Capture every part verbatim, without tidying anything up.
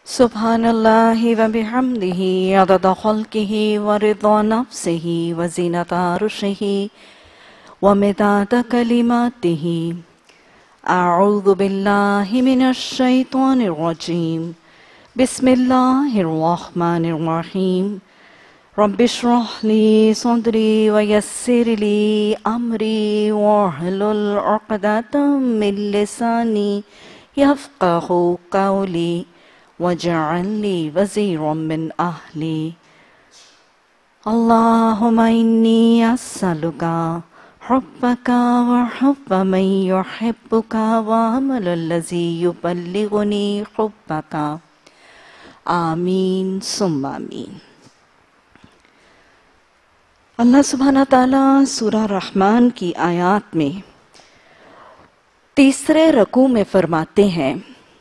Subhanallahi wa bihamdihi adada khalqihi wa ridha nafsihi wa zinata arshihi wa midada kalimatihi. A'udhu billahi minash shaitanir rajim. Bismillahir rahmanir rahim. Rabbi shrah li sadri wa yassir li amri wahlul 'uqdatam min lisani yafqahu qawli وَاجْعَلْ لِي وَزِيرًا مِّنْ أَهْلِي اللهم إني أسألك حبك وحب من يحبك وعمل الذي يبلغني حبك آمین ثم آمین۔ اللہ سبحانہ تعالیٰ سورہ رحمان کی آیات میں تیسرے رکوع میں فرماتے ہیں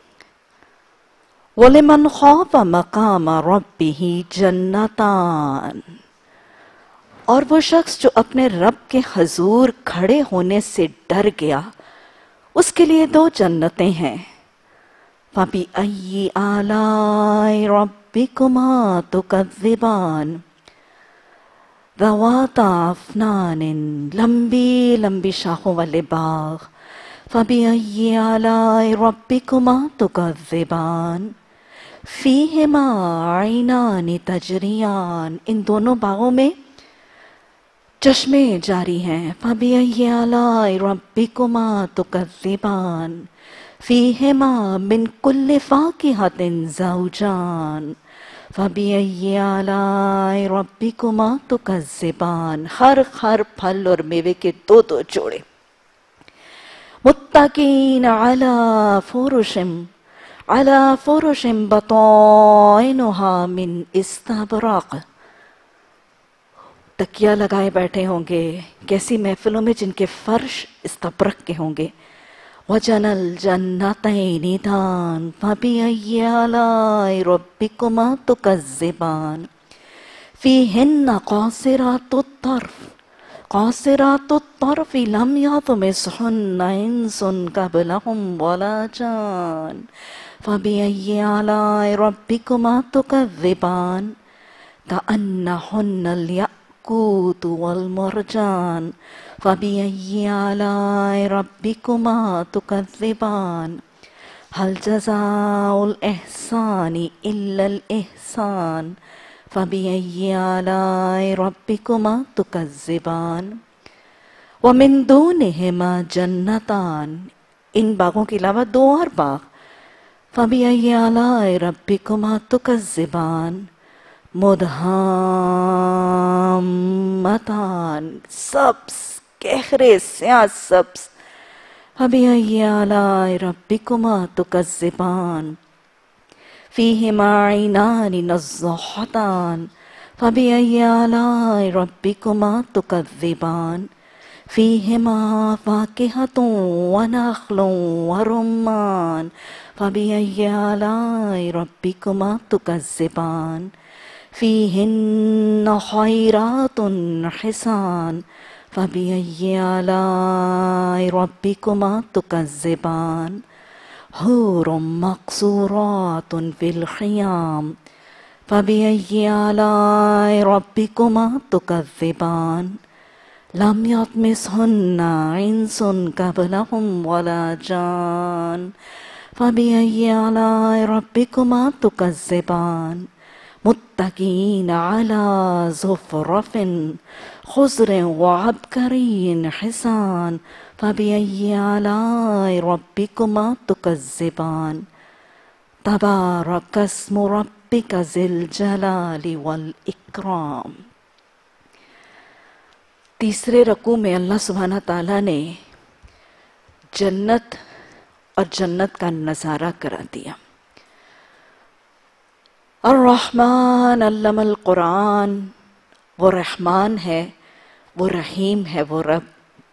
وَلِمَنْ خَافَ مَقَامَ رَبِّهِ جَنَّتَانِ، اور وہ شخص جو اپنے رب کے حضور کھڑے ہونے سے ڈر گیا اس کے لیے دو جنتیں ہیں۔ فَبِأَيِّ آلَاءِ رَبِّكُمَا تُكَذِّبَانِ ذَوَاتَا أَفْنَانٍ، لمبی لمبی شاخوں والے باغ۔ فَبِأَيِّ آلَاءِ رَبِّكُمَا تُكَذِّبَانِ فیہما عینان تجریان، ان دونوں باغوں میں چشمے جاری ہیں۔ فَبِأَيِّ آلَاءِ رَبِّكُمَا تُكَذِّبَانِ فیہما من کل فاکہۃ زوجان۔ فَبِأَيِّ آلَاءِ رَبِّكُمَا تُكَذِّبَانِ، ہر ہر پھل اور میوے کے دو دو جوڑے۔ متکئین علی فرش علی فرش بطائنها من استبرق، تکیہ لگائے بیٹھے ہوں گے کیسی محفلوں میں جن کے فرش استبرق کے ہوں گے۔ وَجَنَى الْجَنَّتَيْنِ دَانٍ فَبِأَيِّ آلَاءِ رَبِّكُمَا تُكَذِّبَانِ فِيهِنَّ قَاصِرَاتُ الطَّرْفِ قاصرات الطرف لم يطمثهن انس قبلهم ولا جان۔ فبأي آلاء ربكما تكذبان كأنهن الياقوت والمرجان۔ فبأي آلاء ربكما تكذبان هل جزاء الإحسان إلا الإحسان۔ فَبِأَيِّ آلَاءِ رَبِّكُمَا تُكَذِّبَانِ وَمِن دُونِهِمَا جَنَّتَانِ، ان باغوں کے علاوہ دو اور باغ۔ فَبِأَيِّ آلَاءِ رَبِّكُمَا تُكَذِّبَانِ مُدْهَامَّتَانِ، سبز گہرے سیاہ سبز۔ فَبِأَيِّ آلَاءِ رَبِّكُمَا تُكَذِّبَانِ فیہما عینان نضاختان۔ فَبِأَيِّ آلَاءِ رَبِّكُمَا تُكَذِّبَانِ فیہما فاکہۃ وَنَخْلٌ وَرُمَّانٌ۔ فَبِأَيِّ آلَاءِ رَبِّكُمَا تُكَذِّبَانِ فِيهِنَّ خَيْرَاتٌ حِسَانٌ۔ فَبِأَيِّ آلَاءِ رَبِّكُمَا تُكَذِّبَانِ حور مقصورات فی الخیام۔ فَبِأَيِّ آلَاءِ رَبِّكُمَا تُكَذِّبَانِ لم يطمثهن انس قبلهم ولا جان۔ فَبِأَيِّ آلَاءِ رَبِّكُمَا تُكَذِّبَانِ متکئین علی زخرف خضر وعبقری حسان۔ فَبِأَيِّ آلَاءِ رَبِّكُمَا تُكَذِّبَانِ تَبَارَكَ اسْمُ رَبِّكَ ذِي الْجَلَالِ وَالْإِكْرَامِ۔ تیسرے رکوع میں اللہ سبحانہ تعالیٰ نے جنت اور جنت کا نظارہ کرا دیا۔ الرحمن علم القرآن، وہ رحمان ہے، وہ رحیم ہے، وہ رب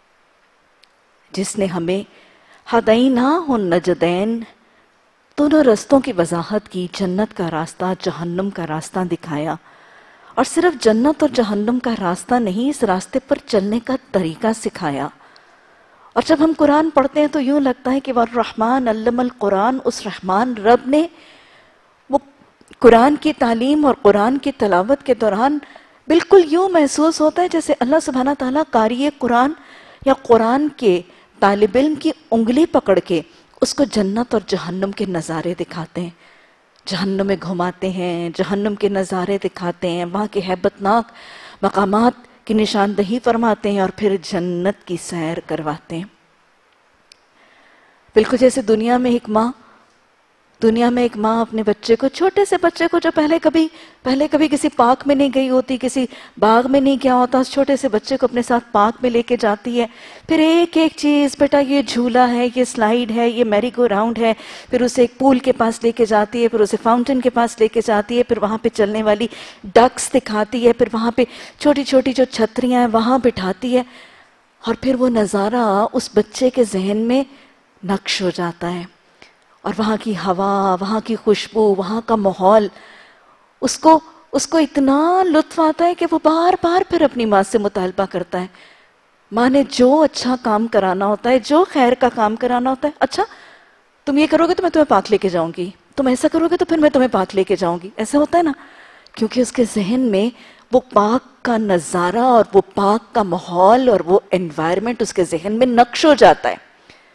جس نے ہمیں ہدیناہ النجدین، دونوں رستوں کی وضاحت کی، جنت کا راستہ، جہنم کا راستہ دکھایا۔ اور صرف جنت اور جہنم کا راستہ نہیں، اس راستے پر چلنے کا طریقہ سکھایا۔ اور جب ہم قرآن پڑھتے ہیں تو یوں لگتا ہے کہ والرحمن علم القرآن، اس رحمان رب نے وہ قرآن کی تعلیم اور قرآن کی تلاوت کے دوران بالکل یوں محسوس ہوتا ہے جیسے اللہ سبحانہ تعالیٰ قاری قرآن یا قرآن کے طالب علم کی انگلی پکڑ کے اس کو جنت اور جہنم کے نظارے دکھاتے ہیں، جہنم میں گھماتے ہیں، جہنم کے نظارے دکھاتے ہیں، وہاں کے ہیبت ناک مقامات کی نشاندہی فرماتے ہیں اور پھر جنت کی سیر کرواتے ہیں۔ بالکل جیسے دنیا میں ایک ماں دنیا میں ایک ماں اپنے بچے کو، چھوٹے سے بچے کو جو پہلے کبھی پہلے کبھی کسی پارک میں نہیں گئی ہوتی، کسی باغ میں نہیں گیا ہوتا، اس چھوٹے سے بچے کو اپنے ساتھ پارک میں لے کے جاتی ہے، پھر ایک ایک چیز، بیٹا یہ جھولا ہے، یہ سلائیڈ ہے، یہ میری گو راؤنڈ ہے، پھر اسے ایک پول کے پاس لے کے جاتی ہے، پھر اسے فاؤنٹن کے پاس لے کے جاتی ہے، پھر وہاں پہ چلنے والی ڈکس دکھاتی ہے، پھر وہاں پہ چھوٹی چھوٹی جو چھتریاں ہیں وہاں بٹھاتی ہے، اور پھر وہ نظارہ اس بچے کے ذہن میں نقش ہو جاتا ہے، اور وہاں کی ہوا، وہاں کی خوشبو، وہاں کا ماحول اس کو اس کو اتنا لطف آتا ہے کہ وہ بار بار پھر اپنی ماں سے مطالبہ کرتا ہے۔ ماں نے جو اچھا کام کرانا ہوتا ہے، جو خیر کا کام کرانا ہوتا ہے، اچھا تم یہ کرو گے تو میں تمہیں پاک لے کے جاؤں گی، تم ایسا کرو گے تو پھر میں تمہیں پاک لے کے جاؤں گی، ایسا ہوتا ہے نا، کیونکہ اس کے ذہن میں وہ پاک کا نظارہ اور وہ پاک کا ماحول اور وہ انوائرمنٹ اس کے ذہن میں نقش ہو جاتا ہے۔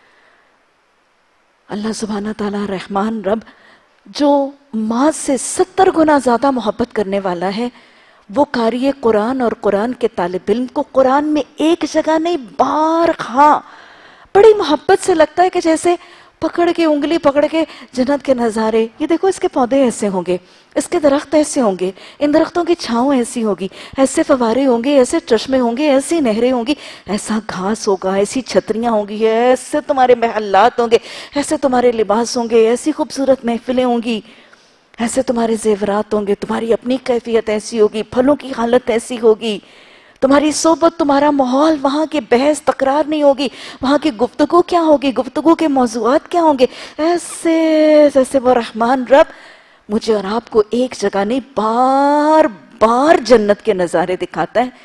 اللہ سبحانہ تعالیٰ رحمان رب جو ماں سے ستر گنا زیادہ محبت کرنے والا ہے، وہ قاری قرآن اور قرآن کے طالب علم کو قرآن میں ایک جگہ نہیں بار خواہ بڑی محبت سے لگتا ہے کہ جیسے پکڑ کے انگلی پکڑ کے جنت کے نظارے، یہ دیکھو اس کے پودے ایسے ہوں گے، اس کے درخت ایسے ہوں گے، ان درختوں کی چھاؤں ایسی ہوگی، ایسے فوارے ہوں گے، ایسے چشمے ہوں گے، ایسی نہریں ہوں گی، ایسا گھاس ہوگا، ایسی چھتریاں ہوں گی، ایسے تمہارے محلات ہوں گے، ایسے تمہارے لباس ہوں گے، ایسی خوبصورت محفلیں ہوں گی، ایسے تمہارے زیورات ہوں گے، تمہاری اپنی کیفیت ایسی ہوگی، پھلوں کی حالت ایسی ہوگی، تمہاری صحبت، تمہارا ماحول، وہاں کی بحث تکرار نہیں ہوگی، وہاں کی گفتگو کیا ہوگی، گفتگو کے موضوعات کیا ہوں گے، ایسے جیسے وہ رحمان رب مجھے اور آپ کو ایک جگہ نہیں بار بار جنت کے نظارے دکھاتا ہے،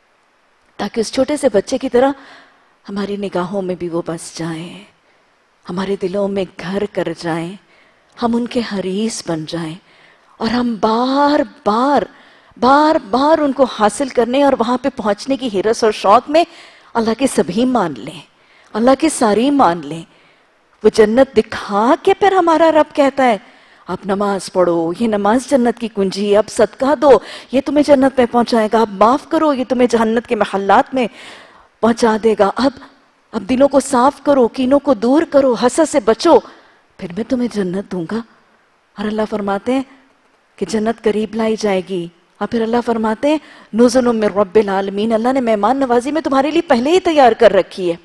تاکہ اس چھوٹے سے بچے کی طرح ہماری نگاہوں میں بھی وہ بس جائیں، ہمارے دلوں میں گھر کر جائیں، ہم ان کے حریص بن جائیں، اور ہم بار بار بار بار ان کو حاصل کرنے اور وہاں پہ پہنچنے کی حرص اور شوق میں اللہ کے سبھی مان لیں، اللہ کے ساری مان لیں۔ وہ جنت دکھا کے پھر ہمارا رب کہتا ہے اب نماز پڑھو، یہ نماز جنت کی کنجی ہے، اب صدقہ دو، یہ تمہیں جنت میں پہنچائے گا، اب معاف کرو، یہ تمہیں جہنت کے محلات میں پہنچا دے گا، اب اب دلوں کو صاف کرو، کینوں کو دور کرو، حسد سے بچو، پھر میں تمہیں جنت دوں گا۔ اور اللہ فرماتے ہیں کہ جنت قریب لائی جائے گی، اور پھر اللہ فرماتے ہیں نزل من رب العالمین، اللہ نے مہمان نوازی میں تمہارے لیے پہلے ہی تیار کر رکھی ہے۔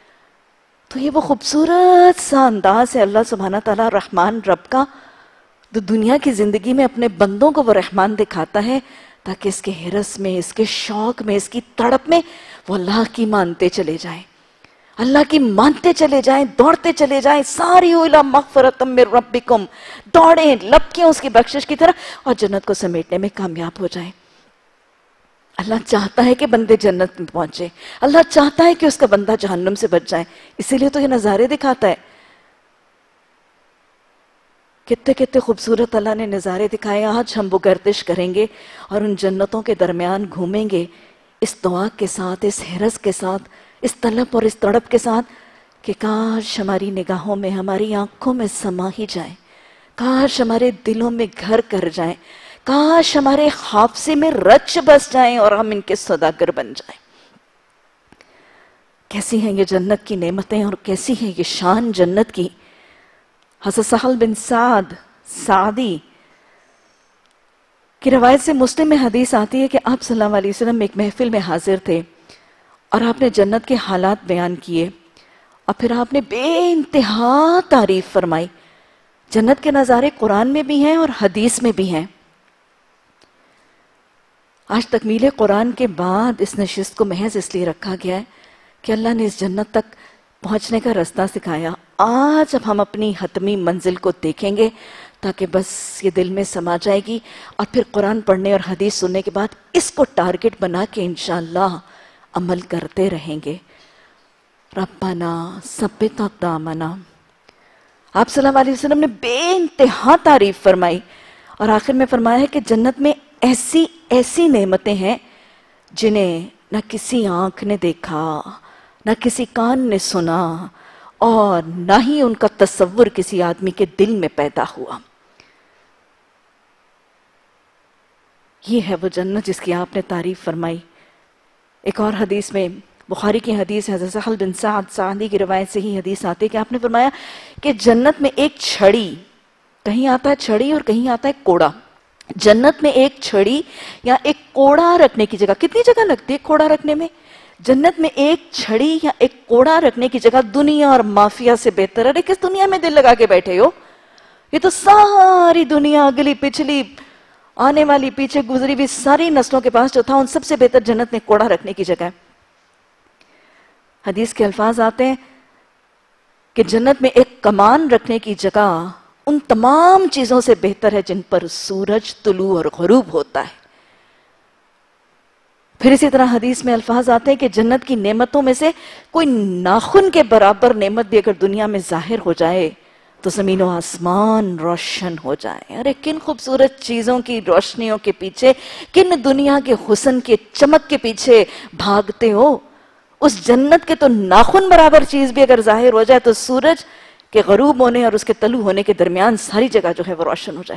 تو یہ وہ خوبصورت سا انداز ہے اللہ سبحانہ تعالیٰ رحمان رب کا، تو دنیا کی زندگی میں اپنے بندوں کو وہ رحمان دکھاتا ہے تاکہ اس کے حرص میں، اس کے شوق میں، اس کی تڑپ میں وہ اللہ کی مانتے چلے جائیں، اللہ کی مانتے چلے جائیں، دوڑتے چلے جائیں، ساری الی مغفرۃ من ربکم، دوڑیں لپکیں اس کی بخشش کی طرح اور جنت کو سمیٹنے میں کامیاب ہو جائیں۔ اللہ چاہتا ہے کہ بندے جنت میں پہنچے، اللہ چاہتا ہے کہ اس کا بندہ جہنم سے بچ جائے، اسی لیے تو یہ نظارے دکھاتا ہے۔ کتنے کتنے خوبصورت اللہ نے نظارے دکھائے، آج ہم وہ گردش کریں گے اور ان جنتوں کے درمیان گھومیں گے اس دعا کے ساتھ، اس حرص کے ساتھ، اس طلب اور اس تڑپ کے ساتھ کہ کاش ہماری نگاہوں میں، ہماری آنکھوں میں سما ہی جائیں، کاش ہمارے دلوں میں گھر کر جائیں، کاش ہمارے حافظے میں رچ بس جائیں اور ہم ان کے سوداگر بن جائیں۔ کیسی ہیں یہ جنت کی نعمتیں اور کیسی ہیں یہ شان جنت کی۔ حضرت سہل بن سعد سعدی کی روایت سے مسلم میں حدیث آتی ہے کہ آپ صلی اللہ علیہ وسلم ایک محفل میں حاضر تھے اور آپ نے جنت کے حالات بیان کیے اور پھر آپ نے بے انتہا تعریف فرمائی۔ جنت کے نظارے قرآن میں بھی ہیں اور حدیث میں بھی ہیں۔ آج تکمیل قرآن کے بعد اس نشست کو محض اس لیے رکھا گیا ہے کہ اللہ نے اس جنت تک پہنچنے کا راستہ سکھایا۔ آج اب ہم اپنی حتمی منزل کو دیکھیں گے تاکہ بس یہ دل میں سما جائے گی، اور پھر قرآن پڑھنے اور حدیث سننے کے بعد اس کو ٹارگٹ بنا کے انشاءاللہ عمل کرتے رہیں گے۔ ربنا ثبت اقدامنا، آپ صلی اللہ علیہ وسلم نے بے انتہا تعریف فرمائی اور آخر میں فرمایا ہے کہ جنت میں ایسی ایسی نعمتیں ہیں جنہیں نہ کسی آنکھ نے دیکھا، نہ کسی کان نے سنا، اور نہ ہی ان کا تصور کسی آدمی کے دل میں پیدا ہوا۔ یہ ہے وہ جنت جس کی آپ نے تعریف فرمائی۔ ایک اور حدیث میں، بخاری کی حدیث ہے، حضرت سہل بن سعد سعدی کی روایت سے ہی حدیث آتی ہے کہ آپ نے فرمایا کہ جنت میں ایک چھڑی، کہیں آتا ہے چھڑی اور کہیں آتا ہے کوڑا، جنت میں ایک چھڑی یا ایک کوڑا رکھنے کی جگہ، کتنی جگہ لگتی ہے کوڑا رکھنے میں؟ جنت میں ایک چھڑی یا ایک کوڑا رکھنے کی جگہ دنیا اور مافیا سے بہتر ہے۔ ارے کس دنیا میں دل لگا کے بیٹھے ہو؟ یہ تو ساری دنیا، اگلی پچھلی آنے والی پیچھے گزری بھی ساری نسلوں کے پاس جو تھا، ان سب سے بہتر جنت میں کوڑا رکھنے کی جگہ ہے۔ حدیث کے الفاظ آتے ہیں کہ جنت میں ایک کمان رکھنے کی جگہ ان تمام چیزوں سے بہتر ہے جن پر سورج طلوع اور غروب ہوتا ہے۔ پھر اسی طرح حدیث میں الفاظ آتے ہیں کہ جنت کی نعمتوں میں سے کوئی ناخن کے برابر نعمت بھی اگر دنیا میں ظاہر ہو جائے تو زمین و آسمان روشن ہو جائے۔ ارے کن خوبصورت چیزوں کی روشنیوں کے پیچھے، کن دنیا کے حسن کے چمک کے پیچھے بھاگتے ہو؟ اس جنت کے تو ناخن برابر چیز بھی اگر ظاہر ہو جائے تو سورج کے غروب ہونے اور اس کے طلوع ہونے کے درمیان ساری جگہ جو ہے وہ روشن ہو جائے۔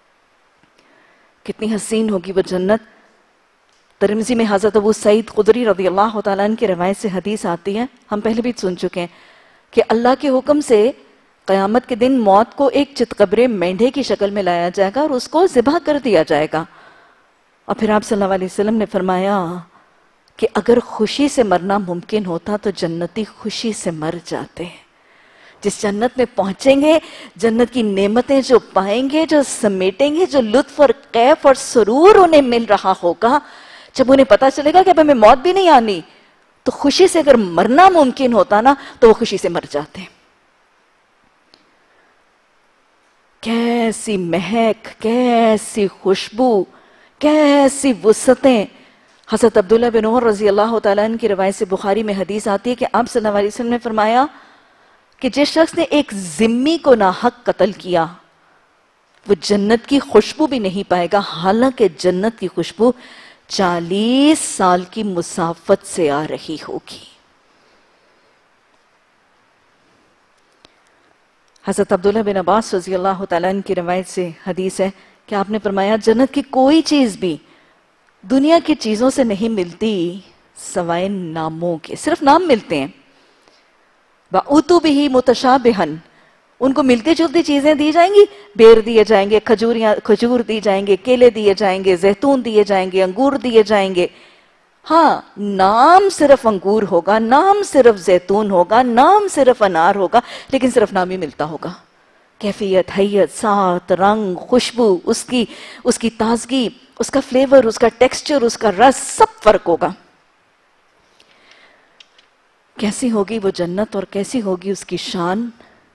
کتنی حسین ہوگی وہ جنت۔ ترمذی میں حضرت ابو سعید خدری رضی اللہ تعالیٰ عنہ کی روایت سے حدیث آتی ہے، ہم پہلے بھی سن چکے ہیں، کہ اللہ کے حکم سے قیامت کے دن موت کو ایک چتقبرے مینڈھے کی شکل میں لایا جائے گا اور اس کو ذبح کر دیا جائے گا۔ اور پھر آپ صلی اللہ علیہ وسلم نے فرمایا کہ اگر خوشی سے مرنا ممکن ہوتا تو جنتی خوشی سے مر جاتے ہیں۔ جس جنت میں پہنچیں گے، جنت کی نعمتیں جو پائیں گے، جو سمیٹیں گے، جو لطف اور کیف اور سرور انہیں مل رہا ہوگا، جب انہیں پتا چلے گا کہ اب ہمیں موت بھی نہیں آنی، تو خوشی سے اگر مرنا ممکن ہوتا نا تو وہ خوشی سے مر جاتے ہیں۔ کیسی مہک، کیسی خوشبو، کیسی وسعتیں۔ حضرت عبداللہ بن عمر رضی اللہ تعالیٰ عنہ کی روایت سے بخاری میں حدیث آتی ہے کہ آپ صلی اللہ علیہ وسلم نے فرمایا کہ جس شخص نے ایک ذمی کو ناحق قتل کیا وہ جنت کی خوشبو بھی نہیں پائے گا، حالانکہ جنت کی خوشبو چالیس سال کی مسافت سے آ رہی ہوگی۔ حضرت عبداللہ بن عباس رضی اللہ تعالیٰ عنہ کی روایت سے حدیث ہے کہ آپ نے فرمایا جنت کی کوئی چیز بھی دنیا کی چیزوں سے نہیں ملتی سوائے ناموں کے، صرف نام ملتے ہیں۔ وَأُوتُوا بِهِ مُتَشَابِهًا، ان کو ملتی جلتی چیزیں دی جائیں گی، بیر دیے جائیں گے، کھجوریاں کھجور دی جائیں گے، کیلے دیے جائیں گے، زیتون دیے جائیں گے، انگور دیے جائیں گے۔ ہاں نام صرف انگور ہوگا، نام صرف زیتون ہوگا، نام صرف انار ہوگا، لیکن صرف نام ہی ملتا ہوگا۔ کیفیت، حیت، سات، رنگ، خوشبو، اس کی اس کی تازگی، اس کا فلیور، اس کا ٹیکسچر، اس کا رس، سب فرق ہوگا۔ کیسی ہوگی وہ جنت اور کیسی ہوگی اس کی شان۔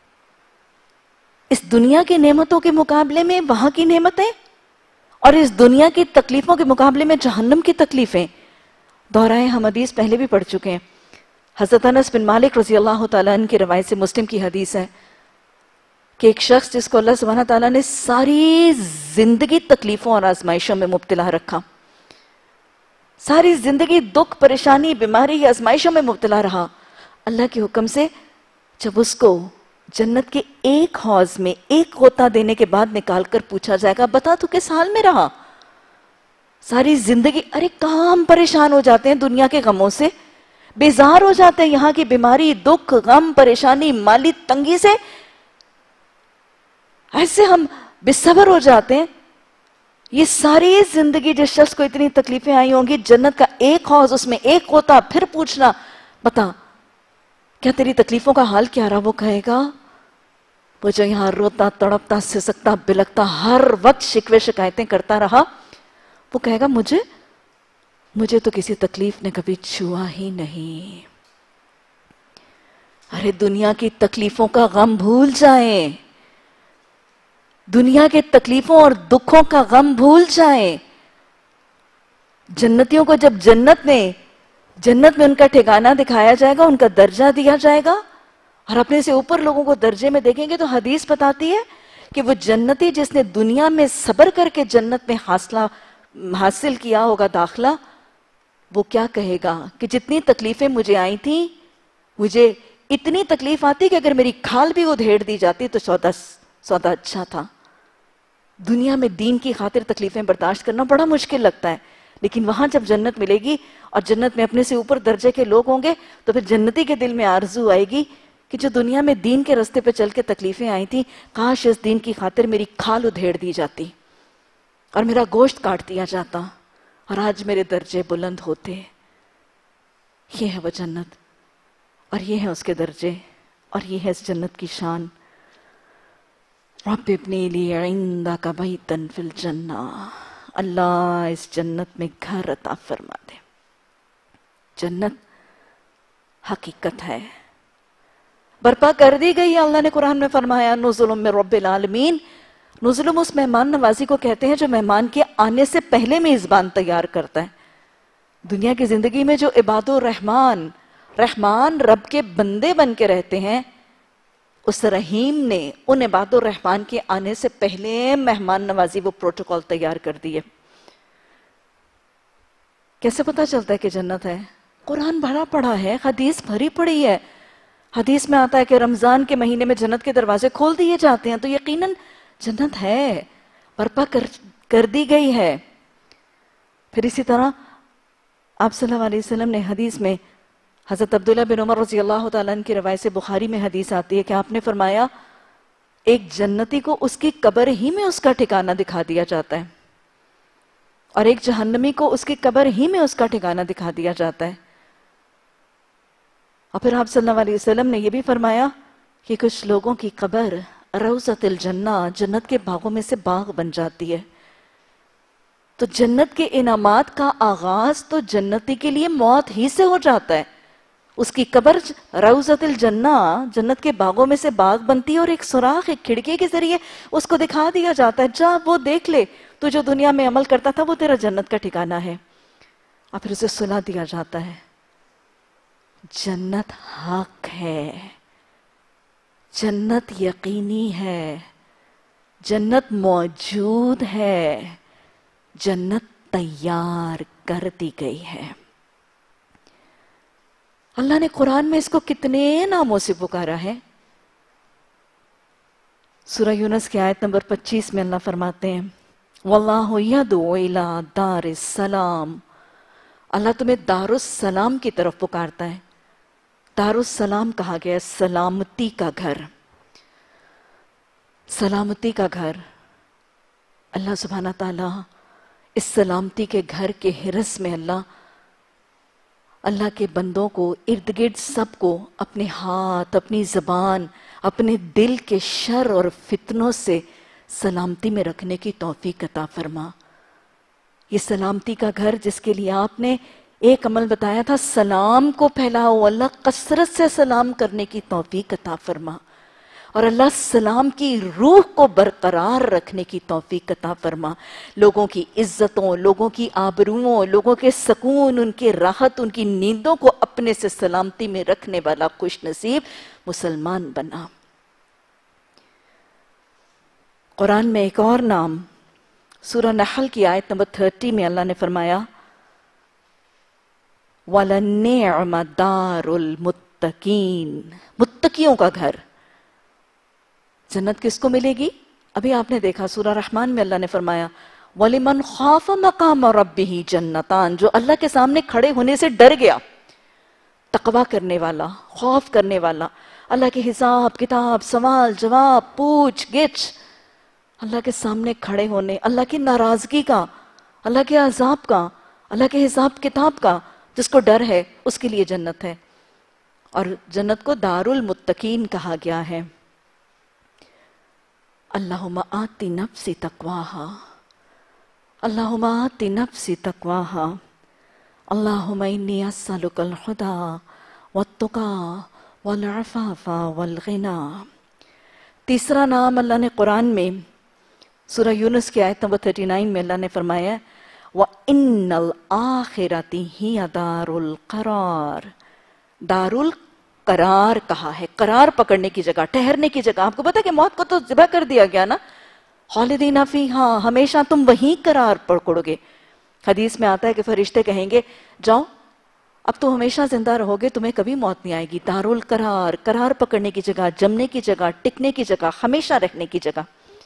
اس دنیا کی نعمتوں کے مقابلے میں وہاں کی نعمتیں، اور اس دنیا کی تکلیفوں کے مقابلے میں جہنم کی تکلیفیں۔ دہرائیں ہم حدیث پہلے بھی پڑھ چکے ہیں۔ حضرت انس بن مالک رضی اللہ تعالیٰ عنہ کی روایت سے مسلم کی حدیث ہے کہ ایک شخص جس کو اللہ سبحانہ تعالیٰ نے ساری زندگی تکلیفوں اور آزمائشوں میں مبتلا رکھا، ساری زندگی دکھ، پریشانی، بیماری، آزمائشوں میں مبتلا رہا، اللہ کے حکم سے جب اس کو جنت کے ایک حوض میں ایک غوطہ دینے کے بعد نکال کر پوچھا جائے گا بتا تو کس حال میں رہا؟ ساری زندگی، ارے کہاں ہم پریشان ہو جاتے ہیں دنیا کے غموں سے، بیزار ہو جاتے ہیں یہاں کی بیماری، دکھ، غم، پریشانی، مالی تنگی سے، ایسے ہم بے صبر ہو جاتے ہیں۔ یہ ساری زندگی جس شخص کو اتنی تکلیفیں آئی ہوں گی، جنت کا ایک حوض، اس میں ایک غوطہ، پھر پوچھنا بتا کیا تیری تکلیفوں کا حال کیا رہا؟ وہ کہے گا، وہ جو یہاں روتا، تڑپتا، سسکتا، بلکتا، ہر وقت شکوے شکایتیں کرتا رہا، وہ کہے گا مجھے مجھے تو کسی تکلیف نے کبھی چھوا ہی نہیں۔ ارے دنیا کی تکلیفوں کا غم بھول جائیں، دنیا کے تکلیفوں اور دکھوں کا غم بھول جائیں۔ جنتیوں کو جب جنت میں جنت میں ان کا ٹھکانہ دکھایا جائے گا، ان کا درجہ دیا جائے گا، اور اپنے سے اوپر لوگوں کو درجے میں دیکھیں گے تو حدیث بتاتی ہے کہ وہ जन्नती जिसने दुनिया में सब्र करके जन्नत में हासिला हासिल किया होगा दाखला, वो क्या कहेगा कि जितनी तकलीफें मुझे आई थी, मुझे इतनी तकलीफ आती कि अगर मेरी खाल भी उधेड़ दी जाती तो सौदा सौदा अच्छा था। दुनिया में दीन की खातिर तकलीफें बर्दाश्त करना बड़ा मुश्किल लगता है, लेकिन वहां जब जन्नत मिलेगी और जन्नत में अपने से ऊपर दर्जे के लोग होंगे तो फिर जन्नती के दिल में आरजू आएगी कि जो दुनिया में दीन के रास्ते पे चल के तकलीफें आई थी, काश इस दीन की खातिर मेरी खाल उधेड़ दी जाती और मेरा गोश्त काट दिया जाता और आज मेरे दर्जे बुलंद होते। ये है वो जन्नत और ये है उसके दर्जे और ये है इस जन्नत की शान। रब्ब इब्नी ली इंदका बैतन फिल जन्ना, अल्लाह इस जन्नत में घर अता फरमा दे। जन्नत हकीकत है, बर्पा कर दी गई है। अल्लाह ने कुरान में फरमाया नुज़ुलुम मिन रब्बिल आलमीन। नुज़ुलुम उस मेहमान नवाजी को कहते हैं जो मेहमान के आने से पहले मेज़बान तैयार करता है। दुनिया की जिंदगी में जो इबादुर रहमान रहमान रब के बंदे बन के रहते हैं, उस रहीम ने उन इबादुर रहमान के आने से पहले मेहमान नवाजी वो प्रोटोकॉल तैयार कर दिए। कैसे पता चलता है कि जन्नत है? कुरान भरा पड़ा है, हदीस भरी पड़ी है। हदीस में आता है कि रमजान के महीने में जन्नत के दरवाजे खोल दिए जाते हैं, तो यकीनन जन्नत है, बर्पा कर, कर दी गई है। फिर इसी तरह आप सल्लल्लाहु अलैहि वसल्लम ने हदीस में हजरत अब्दुल्ला बिन उमर रज़ी अल्लाह तआला अन्हु की रवायत से बुखारी में हदीस आती है कि आपने फरमाया एक जन्नती को उसकी कब्र ही में उसका ठिकाना दिखा दिया जाता है और एक जहन्नमी को उसकी कब्र ही में उसका ठिकाना दिखा दिया जाता है। और फिर आप सल्लल्लाहु अलैहि वसल्लम ने यह भी फरमाया कि कुछ लोगों की कब्र रौज़तुल जन्ना, जन्नत के बागों में से बाग बन जाती है। तो जन्नत के इनामात का आगाज तो जन्नती के लिए मौत ही से हो जाता है। उसकी कब्र रौज़तुल जन्ना, जन्नत के बागों में से बाग बनती है और एक सुराख, एक खिड़की के जरिए उसको दिखा दिया जाता है, जा वो देख ले, तू जो दुनिया में अमल करता था वो तेरा जन्नत का ठिकाना है। और फिर उसे सुला दिया जाता है जन्नत हक है, जन्नत यकीनी है, जन्नत मौजूद है, जन्नत तैयार कर दी गई है। अल्लाह ने कुरान में इसको कितने नामों से पुकारा है। सूरह यूनुस की आयत नंबर पच्चीस में अल्लाह फरमाते हैं वल्लाहु यदउ इला दारिस सलाम, अल्लाह तुम्हें दारुस सलाम की तरफ पुकारता है। दारुस सलाम कहा गया सलामती का घर, सलामती का घर। अल्लाह सुब्हाना ताला इस सलामती के घर के हिरस में अल्लाह अल्लाह के बंदों को इर्द गिर्द सबको अपने हाथ, अपनी ज़बान, अपने दिल के शर और फितनों से सलामती में रखने की तौफीक अता फरमा। ये सलामती का घर जिसके लिए आपने एक अमल बताया था, सलाम को फैलाओ, अल्लाह कसरत से सलाम करने की तौफीक अता फरमा और अल्लाह सलाम की रूह को बरकरार रखने की तौफीक अता फरमा। लोगों की इज्जतों, लोगों की आबरूओं, लोगों के सुकून, उनकी राहत, उनकी नींदों को अपने से सलामती में रखने वाला खुश नसीब मुसलमान बना। कुरान में एक और नाम सूरह नहल की आयत नंबर तीस में अल्लाह ने फरमाया वलन्निअम दारुल मुत्तकीन, मुत्तकियों का घर। जन्नत किसको मिलेगी? अभी आपने देखा सूरह रहमान में अल्लाह ने फरमाया वलिमन खाफ मकाम रब्बिही जन्नतान, जो अल्लाह के सामने खड़े होने से डर गया, तकवा करने वाला, खौफ करने वाला, अल्लाह के हिसाब किताब, सवाल जवाब, पूछ गिछ, अल्लाह के सामने खड़े होने, अल्लाह की नाराजगी का, अल्लाह के अजाब का, अल्लाह के हिसाब किताब का जिसको डर है, उसके लिए जन्नत है। और जन्नत को दारुल मुत्तकीन कहा गया है। अल्लाहुम्मा आति नफ्सी तकवाहा, अल्लाहुम्मा आति नफ्सी तकवाहा, अल्लाहुम्मा इन्नी अस्सलुकल हुदा वत्तुका वल अफ़ाफ़ा वल गिना। तीसरा नाम अल्लाह ने कुरान में सूरह यूनुस की आयत नंबर उनतालीस में अल्लाह ने फरमाया व इन्नल आखिरती हिया दारुल करार, दारुल قرار کہا ہے، قرار پکڑنے کی جگہ، ٹھہرنے کی جگہ. آپ کو پتا ہے کہ موت کو تو ذبح کر دیا گیا نا. خالدین فیہا، ہمیشہ تم وہیں قرار پکڑو گے. حدیث میں آتا ہے کہ فرشتے کہیں گے جاؤ اب تو ہمیشہ زندہ رہو گے، تمہیں کبھی موت نہیں آئے گی. دارالقرار، قرار پکڑنے کی جگہ، جمنے کی جگہ، ٹکنے کی جگہ، ہمیشہ رہنے کی جگہ.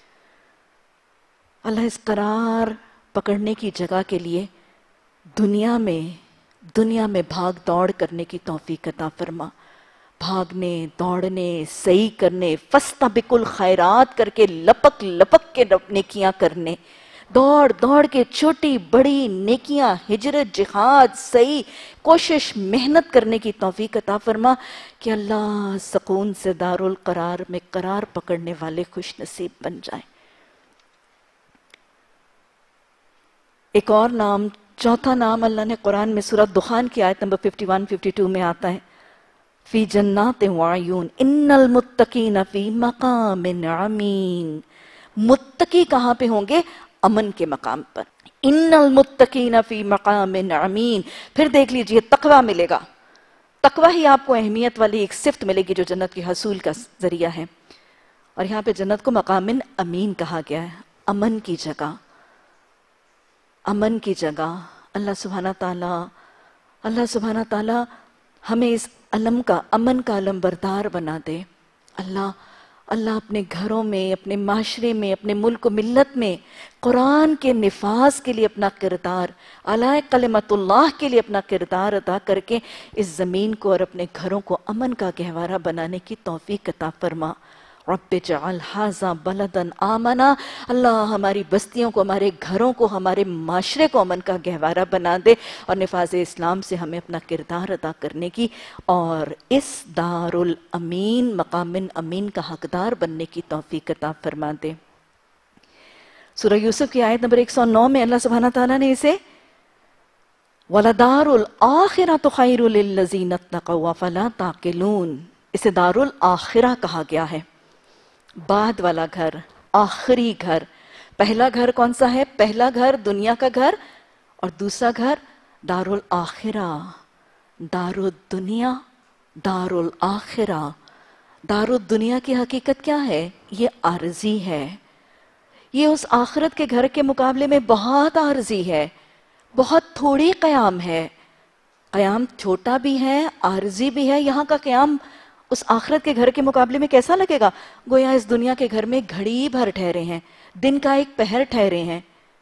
اللہ اس قرار پکڑنے کی جگہ کے لیے دنیا میں دنیا میں بھاگ دوڑ کرنے کی توفیق عطا فرما. بھاگنے، دوڑنے، صحیح کرنے، فاستبقوا الخیرات کر کے لپک لپک کے نیکیاں کرنے، دوڑ دوڑ کے چھوٹی بڑی نیکیاں، ہجرت، جہاد، صحیح کوشش، محنت کرنے کی توفیق عطا فرما کہ اللہ سکون سے دارالقرار میں قرار پکڑنے والے خوش نصیب بن جائیں. ایک اور نام، چوتھا نام اللہ نے قرآن میں سورہ دخان کی آیت نمبر اکیاون باون میں آتا ہے، فی جنات وعیون ان المتقین فی مقام امین. متقی کہاں پہ ہوں گے؟ امن کے مقام پر. ان المتقین فی مقام امین. پھر دیکھ لیجئے تقوی ملے گا. تقوی ہی آپ کو اہمیت والی ایک صفت ملے گی جو جنت کے حصول کا ذریعہ ہے. اور یہاں پہ جنت کو مقام امین کہا گیا ہے، امن کی جگہ. امن کی جگہ. اللہ سبحانہ تعالیٰ اللہ سبحانہ تعالیٰ ہمیں اس علم کا، امن کا علم بردار بنا دے. اللہ اللہ اپنے گھروں میں، اپنے معاشرے میں، اپنے ملک و ملت میں قرآن کے نفاذ کے لیے اپنا کردار، اعلی کلمت اللہ کے لیے اپنا کردار ادا کر کے اس زمین کو اور اپنے گھروں کو امن کا گہوارہ بنانے کی توفیق عطا فرما. رب اجعل ھذا بلدا آمنا. اللہ ہماری بستیوں کو، ہمارے گھروں کو، ہمارے معاشرے کو امن کا گہوارہ بنا دے اور نفاذ اسلام سے ہمیں اپنا کردار ادا کرنے کی اور اس دار الامین، مقام امین کا حقدار بننے کی توفیق عطا فرما دے. سورہ یوسف کی آیت نمبر ایک سو نو میں اللہ سبحانہ تعالیٰ نے اسے وَلَدَارُ الْآخِرَةُ خَيْرٌ لِلَّذِينَ اتَّقَوْا أَفَلَا تَعْقِلُونَ. اسے دار الآخرہ کہا گیا ہے، بعد والا گھر، آخری گھر. پہلا گھر کون سا ہے؟ پہلا گھر دنیا کا گھر، اور دوسرا گھر دار الآخرہ، دار الدنیا، دار الآخرہ. دار الدنیا کی حقیقت کیا ہے؟ یہ عارضی ہے. یہ اس آخرت کے گھر کے مقابلے میں بہت عارضی ہے، بہت تھوڑی قیام ہے. قیام چھوٹا بھی ہے، عارضی بھی ہے. یہاں کا قیام اس آخرت کے گھر کے مقابلے میں کیسا لگے گا؟ گویا اس دنیا کے گھر میں گھڑی بھر ٹھہرے ہیں، دن کا ایک پہر ٹھہرے ہیں.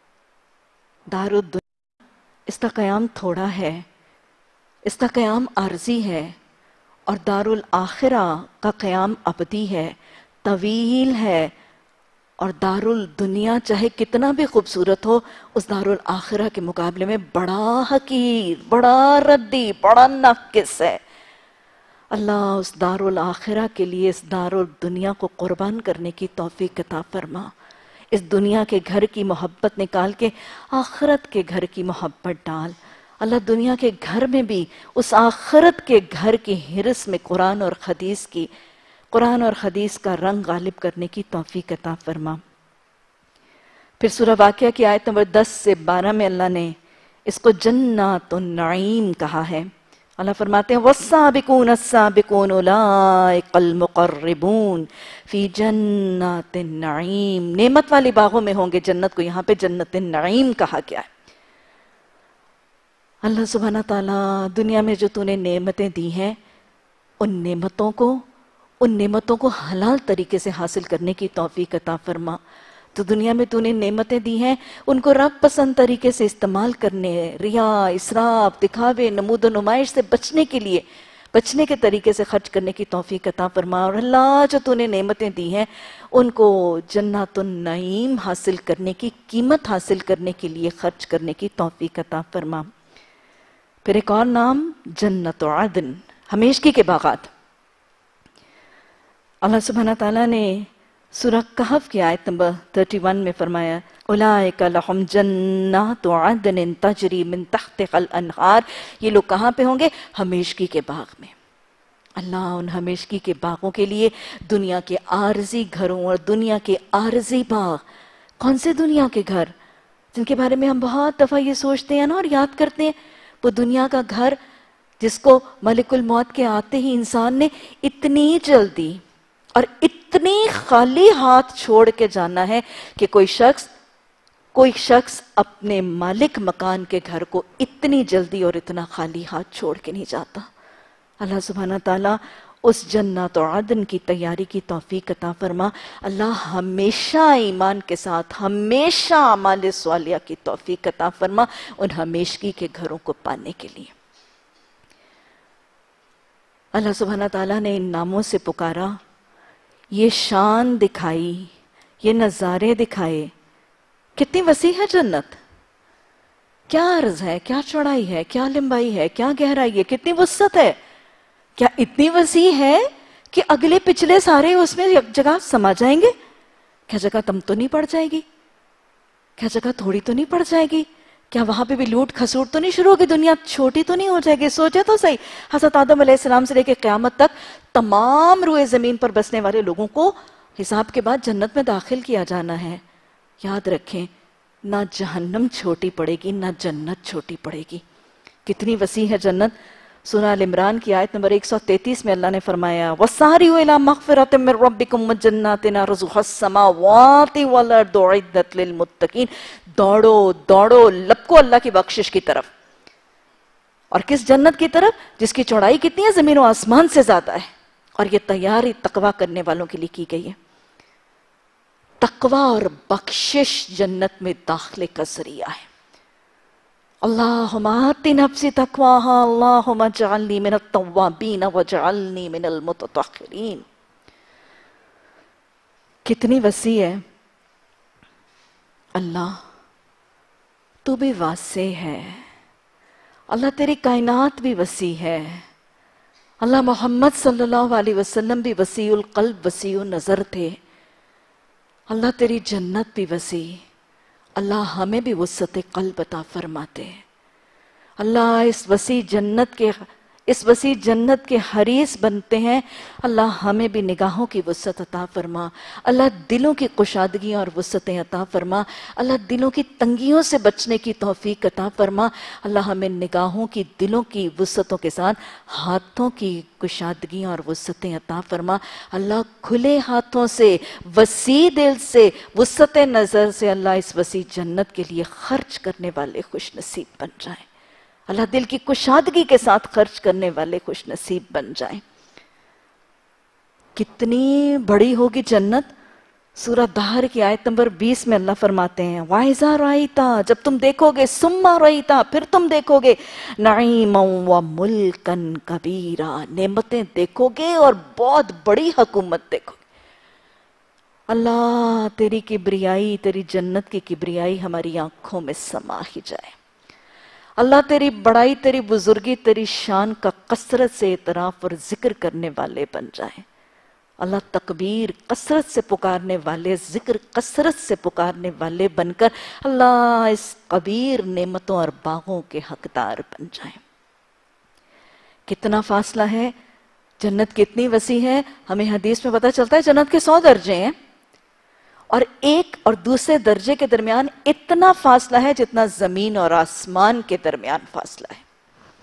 دار الدنیا، اس کا قیام تھوڑا ہے، اس کا قیام عارضی ہے. اور دار الآخرہ کا قیام ابدی ہے، طویل ہے. اور دار الدنیا چاہے کتنا بھی خوبصورت ہو، اس دار الآخرہ کے مقابلے میں بڑا حقیر، بڑا ردی، بڑا ناقص ہے. اللہ اس دار الآخرہ کے لیے اس دار الدنیا کو قربان کرنے کی توفیق عطا فرما. اس دنیا کے گھر کی محبت نکال کے آخرت کے گھر کی محبت ڈال. اللہ دنیا کے گھر میں بھی اس آخرت کے گھر کی حرص میں قرآن اور حدیث کی قرآن اور حدیث کا رنگ غالب کرنے کی توفیق عطا فرما. پھر سورہ واقعہ کی آیت نمبر دس سے بارہ میں اللہ نے اس کو جنات النعیم کہا ہے. اللہ فرماتے ہیں والسابقون السابقون اولئک المقربون فی جنات النعیم. نعمت والی باغوں میں ہوں گے جنت کو، یہاں پہ جنت النعیم کہا گیا ہے. اللہ سبحانہ تعالیٰ دنیا میں جو تو نے نعمتیں دی ہیں، ان نعمتوں کو ان نعمتوں کو حلال طریقے سے حاصل کرنے کی توفیق عطا فرما. تو دنیا میں تو نے نعمتیں دی ہیں، ان کو رب پسند طریقے سے استعمال کرنے، ریا، اسراف، دکھاوے، نمود و نمائش سے بچنے کے لیے بچنے کے طریقے سے خرچ کرنے کی توفیق عطا فرما. اور اللہ جو تو نے نعمتیں دی ہیں ان کو جنات النعیم حاصل کرنے کی، قیمت حاصل کرنے کے لیے خرچ کرنے کی توفیق عطا فرما. پھر ایک اور نام جنت عدن، ہمیشگی کے باغات. اللہ سبحانہ تعالیٰ نے سورہ کہف کی آیت نمبر اکتیس میں فرمایا اولئک لہم جنات عدن تجری من تحتها الانہار. یہ لوگ کہاں پہ ہوں گے؟ ہمیشگی کے باغ میں. اللہ ان ہمیشگی کے باغوں کے لیے دنیا کے عارضی گھروں اور دنیا کے عارضی باغ. کون سے دنیا کے گھر جن کے بارے میں ہم بہت دفعہ یہ سوچتے ہیں نا اور یاد کرتے ہیں؟ وہ دنیا کا گھر جس کو ملک الموت کے آتے ہی انسان نے اتنی جلدی اور اتنی خالی ہاتھ چھوڑ کے جانا ہے کہ کوئی شخص کوئی شخص اپنے مالک مکان کے گھر کو اتنی جلدی اور اتنا خالی ہاتھ چھوڑ کے نہیں جاتا۔ اللہ سبحانہ تعالیٰ اس جنت و عدن کی تیاری کی توفیق عطا فرما۔ اللہ ہمیشہ ایمان کے ساتھ ہمیشہ اعمال صالحہ کی توفیق عطا فرما ان ہمیشگی کے گھروں کو پانے کے لیے۔ اللہ سبحانہ تعالیٰ نے ان ناموں سے پکارا، یہ شان دکھائی، یہ نظارے دکھائے۔ کتنی وسیع ہے جنت، کیا عرض ہے، کیا چوڑائی ہے، کیا لمبائی ہے، کیا گہرائی ہے، کتنی وسعت ہے، کیا اتنی وسیع ہے کہ اگلے پچھلے سارے اس میں ایک جگہ سما جائیں گے؟ کیا جگہ کم تو نہیں پڑ جائے گی؟ کیا جگہ تھوڑی تو نہیں پڑ جائے گی؟ کیا وہاں پہ بھی لوٹ کھسوٹ تو نہیں شروع ہوگی؟ دنیا چھوٹی تو نہیں ہو جائے گی؟ سوچے تو صحیح، حضرت آدم علیہ السلام سے لے کے قیامت تک تمام روئے زمین پر بسنے والے لوگوں کو حساب کے بعد جنت میں داخل کیا جانا ہے۔ یاد رکھیں، نہ جہنم چھوٹی پڑے گی نہ جنت چھوٹی پڑے گی۔ کتنی وسیع ہے جنت۔ سورہ ال عمران کی آیت نمبر ایک سو تینتیس میں اللہ نے فرمایا وَسَارِعُوا إِلَىٰ مَغْفِرَةٍ مِّن رَبِّكُمْ وَجَنَّاتٍ عَرْضُهَا السَّمَاوَاتُ وَالْأَرْضُ أُعِدَّتْ لِلْمُتَّقِينَ۔ دوڑو دوڑو لپکو اللہ کی بخشش کی طرف، اور کس جنت کی طرف جس کی چوڑائی کتنی ہے؟ زمین و آسمان سے زیادہ ہے، اور یہ تیاری تقوی کرنے والوں کے لیے کی گئی ہے۔ تقوی اور بخشش جنت میں داخلے کا ذریعہ ہے۔ اللہم آتی نفسی تقواہا اللہم اجعلنی من التوابین وجعلنی من المتطہرین۔ کتنی وسیع ہے اللہ، تو بھی واسع ہے اللہ، تیری کائنات بھی وسیع ہے اللہ۔ محمد صلی اللہ علیہ وسلم بھی وسیع القلب وسیع النظر تھے اللہ، تیری جنت بھی وسیع اللہ، ہمیں بھی وسعت قلب عطا فرماتے اللہ۔ اس وسیع جنت کے اس وسیع جنت کے حریص بنتے ہیں اللہ، ہمیں بھی نگاہوں کی وسعت عطا فرما اللہ، دلوں کی کشادگی اور وسعتیں عطا فرما اللہ، دلوں کی تنگیوں سے بچنے کی توفیق عطا فرما اللہ، ہمیں نگاہوں کی دلوں کی وسعتوں کے ساتھ ہاتھوں کی کشادگی اور وسعتیں عطا فرما اللہ۔ کھلے ہاتھوں سے، وسیع دل سے، وسعت نظر سے اللہ اس وسیع جنت کے لیے خرچ کرنے والے خوش نصیب بن جائیں اللہ، دل کی کشادگی کے ساتھ خرچ کرنے والے خوش نصیب بن جائیں۔ کتنی بڑی ہوگی جنت۔ سورہ دہر کی آیت نمبر بیس میں اللہ فرماتے ہیں وَإِذَا رَأَيْتَ، جب تم دیکھو گے، ثُمَّ رَأَيْتَ، پھر تم دیکھو گے، نَعِيمًا وَمُلْكًا كَبِيرًا، نعمتیں دیکھو گے اور بہت بڑی حکومت دیکھو گے اللہ۔ تیری کبریائی، تیری جنت کی کبریائی ہماری آنکھوں میں سما ہی جائے اللہ، تیری بڑائی، تیری بزرگی، تیری شان کا کثرت سے اعتراف اور ذکر کرنے والے بن جائیں اللہ۔ تکبیر کثرت سے پکارنے والے، ذکر کثرت سے پکارنے والے بن کر اللہ اس کبیر نعمتوں اور باغوں کے حقدار بن جائیں۔ کتنا فاصلہ ہے، جنت کتنی وسیع ہے۔ ہمیں حدیث میں پتہ چلتا ہے جنت کے سو درجے ہیں، اور ایک اور دوسرے درجے کے درمیان اتنا فاصلہ ہے جتنا زمین اور آسمان کے درمیان فاصلہ ہے۔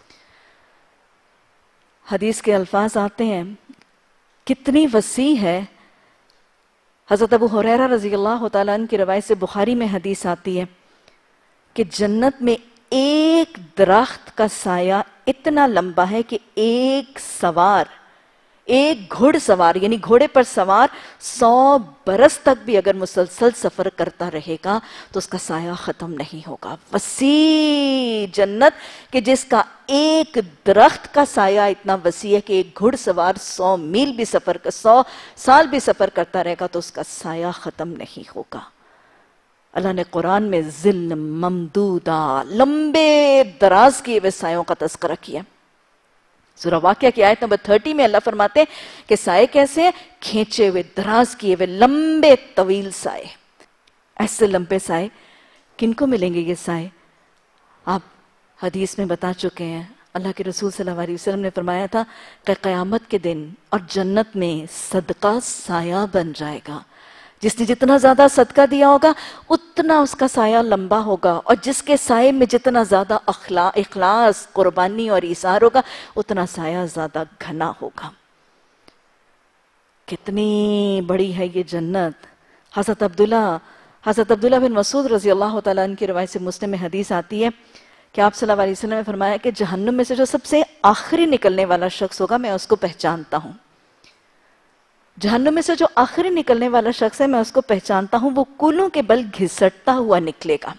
حدیث کے الفاظ آتے ہیں کتنی وسیع ہے۔ حضرت ابو ہریرہ رضی اللہ تعالیٰ عنہ کی روایت سے بخاری میں حدیث آتی ہے کہ جنت میں ایک درخت کا سایہ اتنا لمبا ہے کہ ایک سوار ایک گھڑ سوار یعنی گھوڑے پر سوار سو برس تک بھی اگر مسلسل سفر کرتا رہے گا تو اس کا سایہ ختم نہیں ہوگا۔ وسیع جنت کہ جس کا ایک درخت کا سایہ اتنا وسیع ہے کہ ایک گھڑ سوار سو میل بھی سفر کر سو سال بھی سفر کرتا رہے گا تو اس کا سایہ ختم نہیں ہوگا۔ اللہ نے قرآن میں ظل ممدودہ، لمبے دراز کیے ہوئے سایوں کا تذکرہ کیا۔ سورہ واقعہ کی آیت نمبر تیس میں اللہ فرماتے ہیں کہ سائے کیسے ہیں؟ کھینچے ہوئے، دراز کیے ہوئے، لمبے طویل سائے۔ ایسے لمبے سائے کن کو ملیں گے؟ یہ سائے آپ حدیث میں بتا چکے ہیں۔ اللہ کے رسول صلی اللہ علیہ وسلم نے فرمایا تھا کہ قیامت کے دن اور جنت میں صدقہ سایہ بن جائے گا، जिसने जितना ज्यादा सदका दिया होगा उतना उसका साया लंबा होगा, और जिसके साये में जितना ज्यादा अखला इखलास, कुर्बानी और ईसार होगा उतना साया ज्यादा घना होगा। कितनी बड़ी है ये जन्नत। हज़रत अब्दुल्ला हज़रत अब्दुल्ला बिन मसूद रजी अल्लाह तआला अन्हु की रिवायत से मुस्लिम में हदीस आती है कि आप सल्लल्लाहु अलैहि वसल्लम ने फरमाया कि जहन्नुम में से जो सबसे आखिरी निकलने वाला शख्स होगा मैं उसको पहचानता हूँ। जहन्नुम में से जो आखिरी निकलने वाला शख्स है मैं उसको पहचानता हूँ, वो कूलों के बल घिसटता हुआ निकलेगा।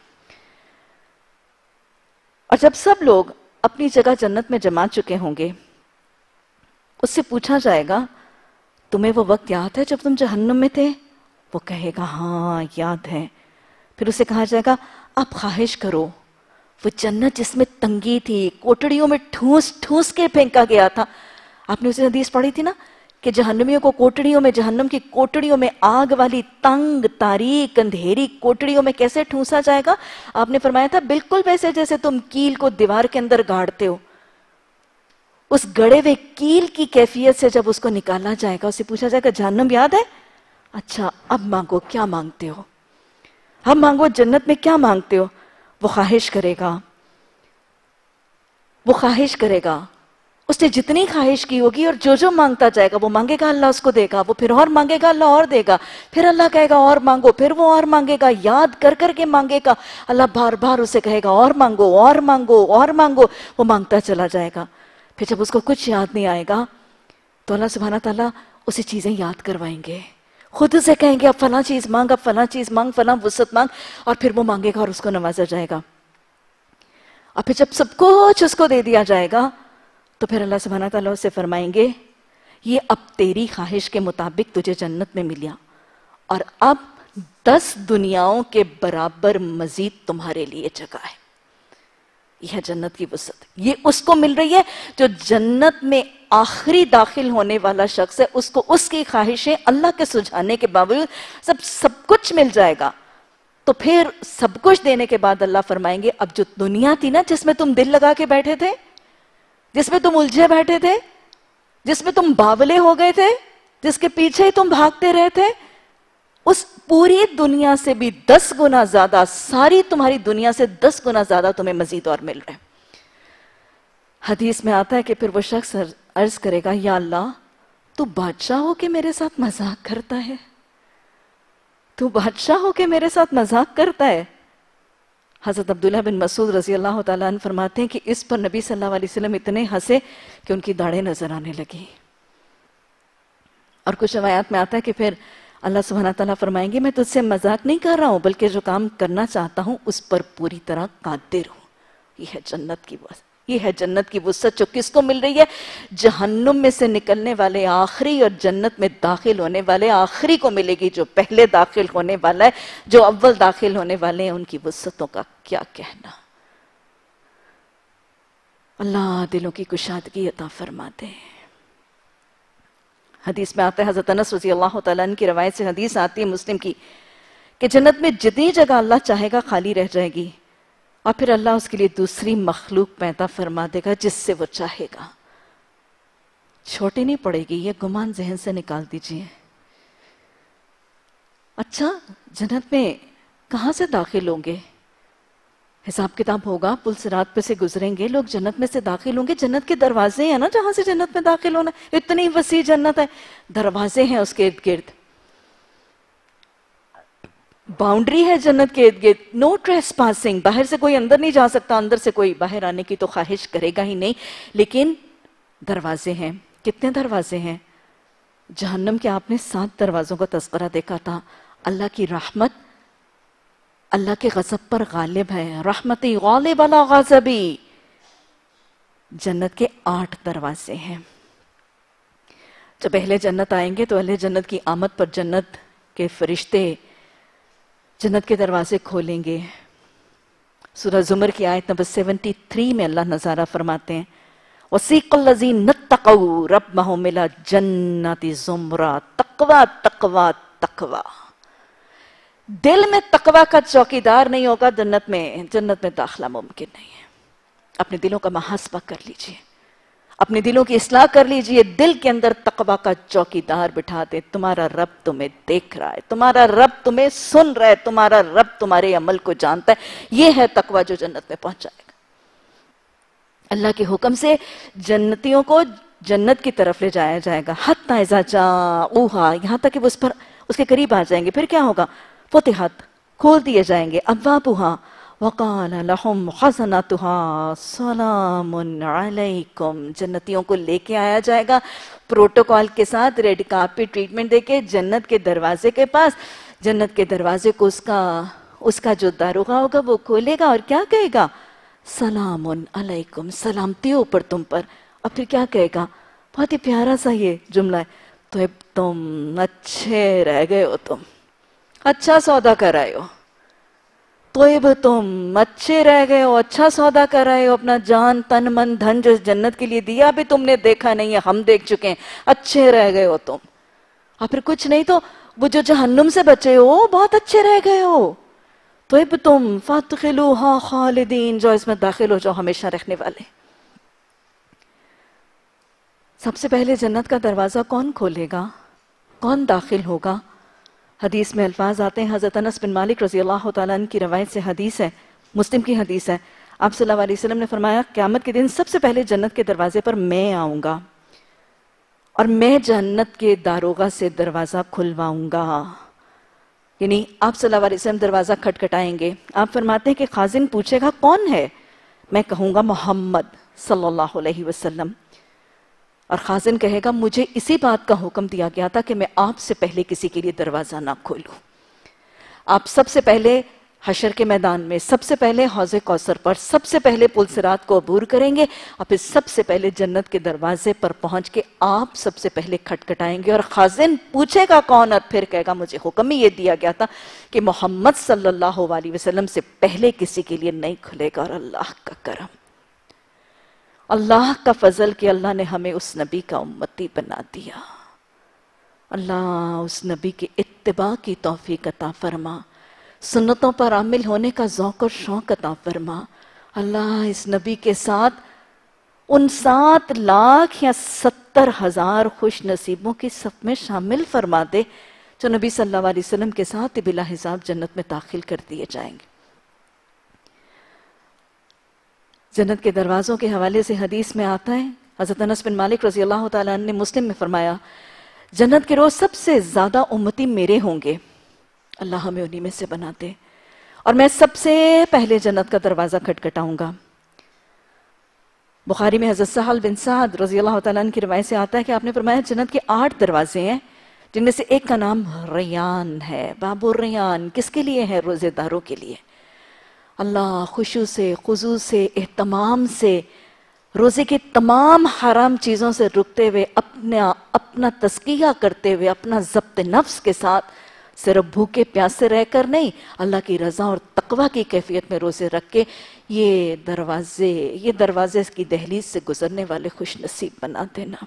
और जब सब लोग अपनी जगह जन्नत में जमा चुके होंगे, उससे पूछा जाएगा तुम्हें वो वक्त याद है जब तुम जहन्नुम में थे? वो कहेगा हाँ याद है। फिर उसे कहा जाएगा आप ख्वाहिश करो वो जन्नत जिसमें तंगी थी, कोटड़ियों में ठूस ठूस के फेंका गया था। आपने उसे हदीस पढ़ी थी ना कि जहन्नमियों को कोटड़ियों में, जहन्नम की कोटड़ियों में, आग वाली तंग तारीक अंधेरी कोटड़ियों में कैसे ठूसा जाएगा? आपने फरमाया था बिल्कुल वैसे जैसे तुम कील को दीवार के अंदर गाड़ते हो। उस गड़े हुए कील की कैफियत से जब उसको निकाला जाएगा, उससे पूछा जाएगा जहन्नम याद है? अच्छा अब मांगो, क्या मांगते हो? अब मांगो जन्नत में क्या मांगते हो? वो ख्वाहिश करेगा, वो ख्वाहिश करेगा, उसने जितनी ख्वाहिश की होगी और जो जो मांगता जाएगा वो मांगेगा, अल्लाह उसको देगा। वो फिर और मांगेगा, अल्लाह और देगा। फिर अल्लाह कहेगा और मांगो, फिर वो और मांगेगा, याद कर करके मांगेगा। अल्लाह बार बार उसे कहेगा और मांगो और मांगो और मांगो। वो मांगता चला जाएगा। फिर जब उसको कुछ याद नहीं आएगा तो अल्लाह सुब्हानहू तआला उसे चीजें याद करवाएंगे, खुद से कहेंगे अब फला चीज मांग, अब फला चीज मांग, फला वुसअत मांग, और फिर वो मांगेगा और उसको नवाजा जाएगा। और फिर जब सब कुछ उसको दे दिया जाएगा तो फिर अल्लाह सुब्हानहू तआला उससे फरमाएंगे ये अब तेरी ख्वाहिश के मुताबिक तुझे जन्नत में मिला, और अब दस दुनियाओं के बराबर मजीद तुम्हारे लिए जगह है। यह है जन्नत की वसअत। ये उसको मिल रही है जो जन्नत में आखिरी दाखिल होने वाला शख्स है। उसको उसकी ख्वाहिशें अल्लाह के सुझाने के बावजूद सब सब कुछ मिल जाएगा। तो फिर सब कुछ देने के बाद अल्लाह फरमाएंगे अब जो दुनिया थी ना जिसमें तुम दिल लगा के बैठे थे, जिसमें तुम उलझे बैठे थे, जिसमें तुम बावले हो गए थे, जिसके पीछे ही तुम भागते रहे थे, उस पूरी दुनिया से भी दस गुना ज्यादा, सारी तुम्हारी दुनिया से दस गुना ज्यादा तुम्हें मजीद और मिल रहा है। हदीस में आता है कि फिर वो शख्स अर्ज करेगा या अल्लाह तू बादशाह हो के मेरे साथ मजाक करता है, तू बादशाह हो के मेरे साथ मजाक करता है। हजरत अब्दुल्ला बिन मसूद रजी अल्लाह तआला अन्हु फरमाते हैं कि इस पर नबी सल्लल्लाहु अलैहि वसल्लम इतने हंसे कि उनकी दाढ़ें नजर आने लगी। और कुछ रवायात में आता है कि फिर अल्लाह सुब्हानहू तआला फरमाएंगे मैं तुझसे मजाक नहीं कर रहा हूं, बल्कि जो काम करना चाहता हूं उस पर पूरी तरह कादिर हूं। यह है जन्नत की वसअत, यह है जन्नत की वसअत जो किसको मिल रही है? जहन्नुम में से निकलने वाले आखिरी और जन्नत में दाखिल होने वाले आखिरी को मिलेगी। जो पहले दाखिल होने वाला है, जो अव्वल दाखिल होने वाले हैं, उनकी वसअतों का क्या कहना। अल्लाह दिलों की कुशादगी अता फरमाते हैं। हदीस में आता है, हज़रत अनस रज़ी अल्लाह तआला अन्हु की रवायत से हदीस आती है मुस्लिम की, कि जन्नत में जितनी जगह अल्लाह चाहेगा खाली रह जाएगी, और फिर अल्लाह उसके लिए दूसरी मखलूक पैदा फरमा देगा जिससे वो चाहेगा। छोटी नहीं पड़ेगी, ये गुमान जहन से निकाल दीजिए। अच्छा, जन्नत में कहां से दाखिल होंगे? हिसाब किताब होगा, पुल सिरात पे से गुजरेंगे लोग, जन्नत में से दाखिल होंगे। जन्नत के दरवाजे हैं ना जहां से जन्नत में दाखिल होना। इतनी वसी जन्नत है, दरवाजे हैं उसके इर्द गिर्द, बाउंड्री है जन्नत के इर्द गिर्द। नो ट्रेसपासिंग, बाहर से कोई अंदर नहीं जा सकता, अंदर से कोई बाहर आने की तो ख्वाहिश करेगा ही नहीं, लेकिन दरवाजे हैं। कितने दरवाजे हैं? जहन्नम के आपने सात दरवाजों का तज़किरा देखा था। अल्लाह की रहमत अल्लाह के गज़ब पर गालिब है, रहमती गालिब अला गज़बी। जन्नत के आठ दरवाजे हैं। जब अहले जन्नत आएंगे तो अहले जन्नत की आमद पर जन्नत के फरिश्ते जन्नत के दरवाजे खोलेंगे। सूरह ज़ुमर की आयत नंबर तिहत्तर में अल्लाह नज़ारा फरमाते हैं, वसीक़ल्लज़ीना तक़ऊ रब्बहुम इला जन्नति ज़ुमरा, तक़वा तक़वा तक़वा। दिल में तक़वा का चौकीदार नहीं होगा जन्नत में, जन्नत में दाखिला मुमकिन नहीं है। अपने दिलों का मुहासबा कर लीजिए, अपने दिलों की इस्लाह कर लीजिए, दिल के अंदर तकवा का चौकीदार बिठा दे। तुम्हारा रब तुम्हें देख रहा है, तुम्हारा रब तुम्हें सुन रहा है, तुम्हारा रब तुम्हारे अमल को जानता है। ये है तकवा जो जन्नत में पहुंचाएगा। अल्लाह के हुक्म से जन्नतियों को जन्नत की तरफ ले जाया जाएगा। हत्ता इज़ा जाऊहा, यहाँ तक कि वो उस पर उसके करीब आ जाएंगे। फिर क्या होगा? फुतिहत, खोल दिए जाएंगे। अब्वाबुहा वक़ाल लहुम खज़नतुहा सलामुन अलैकुम, जन्नतियों को लेके आया जाएगा प्रोटोकॉल के साथ, रेड कार्पेट ट्रीटमेंट देके जन्नत के दरवाजे के पास। जन्नत के दरवाजे को उसका उसका जो दारोगा होगा वो खोलेगा और क्या कहेगा? सलामुन अलैकुम, सलामती हो ऊपर तुम पर। और फिर क्या कहेगा? बहुत ही प्यारा सा ये जुमला है, तो तुम अच्छे रह गए हो, तुम अच्छा सौदा कराए हो, तो अब तुम अच्छे रह गए हो, अच्छा सौदा कराए हो। अपना जान तन मन धन जो जन्नत के लिए दिया भी तुमने देखा नहीं है, हम देख चुके हैं, अच्छे रह गए हो तुम। और फिर कुछ नहीं तो वो जो जहन्नुम से बचे हो बहुत अच्छे रह गए हो, तो अब तुम फदखिलूहा खालिदीन, जो इसमें दाखिल हो जाओ हमेशा रहने वाले। सबसे पहले जन्नत का दरवाजा कौन खोलेगा? कौन दाखिल होगा? हदीस में अल्फाज आते हैं, हज़रत अनस बिन मालिक रज़ी अल्लाह तआला अन्हु की रवायत से हदीस है, मुस्लिम की हदीस है। आप सल्लल्लाहु अलैहि वसल्लम ने फरमाया, क़यामत के दिन सबसे पहले जन्नत के दरवाजे पर मैं आऊँगा और मैं जन्नत के दारोगा से दरवाज़ा खुलवाऊँगा। यानी आप सल्लल्लाहु अलैहि वसल्लम दरवाज़ा खटखटाएंगे। आप फरमाते हैं कि खाजिन पूछेगा कौन है? मैं कहूँगा मोहम्मद सल्लल्लाहु अलैहि वसल्लम। और खाजिन कहेगा मुझे इसी बात का हुक्म दिया गया था कि मैं आपसे पहले किसी के लिए दरवाज़ा ना खोलूं। आप सबसे पहले हशर के मैदान में, सबसे पहले हौज़े कौसर पर, सबसे पहले पुल सिरात को अबूर करेंगे और फिर सबसे पहले जन्नत के दरवाजे पर पहुंच के आप सबसे पहले खटखटाएंगे। और खाजिन पूछेगा कौन? और फिर कहेगा मुझे हुक्म ही ये दिया गया था कि मोहम्मद सल्लल्लाहु अलैहि वसल्लम से पहले किसी के लिए नहीं खुलेगा। और अल्लाह का करम, अल्लाह का फजल कि अल्लाह ने हमें उस नबी का उम्मती बना दिया। अल्लाह उस नबी के इत्तिबा की तौफीक अता फरमा, सुन्नतों पर आमिल होने का ज़ौक़ और शौक़ अता फरमा। अल्लाह इस नबी के साथ उन सात लाख या सत्तर हजार खुश नसीबों की सब में शामिल फरमा दे जो नबी सल्लल्लाहु अलैहि वसल्लम के साथ बिला हिसाब जन्नत में दाखिल कर दिए जाएंगे। जन्नत के दरवाज़ों के हवाले से हदीस में आता है, हज़रत अनस बिन मालिक रज़ी अल्लाह तआला अन्हु ने मुस्लिम में फरमाया, जन्नत के रोज़ सबसे ज़्यादा उम्मती मेरे होंगे, अल्लाह हमें उन्हीं में से बना दे, और मैं सबसे पहले जन्नत का दरवाज़ा खटखटाऊंगा। बुखारी में हज़रत सहल बिन साद रज़ी अल्लाह तआला अन्हु की रिवायत से आता है कि आपने फरमाया जन्नत के आठ दरवाजे हैं, जिनमें से एक का नाम रैयान है। बाबुर रैयान किसके लिए है? रोज़ेदारों के लिए। अल्लाह खुशू से, खुजू से, एहतमाम से, रोज़े के तमाम हराम चीज़ों से रुकते हुए, अपना अपना तस्किया करते हुए, अपना ज़ब्त नफ्स के साथ, सिर्फ भूखे प्यासे रहकर नहीं, अल्लाह की रज़ा और तकवा की कैफियत में रोज़े रख के ये दरवाजे ये दरवाजे की दहलीज से गुजरने वाले खुश नसीब बना देना।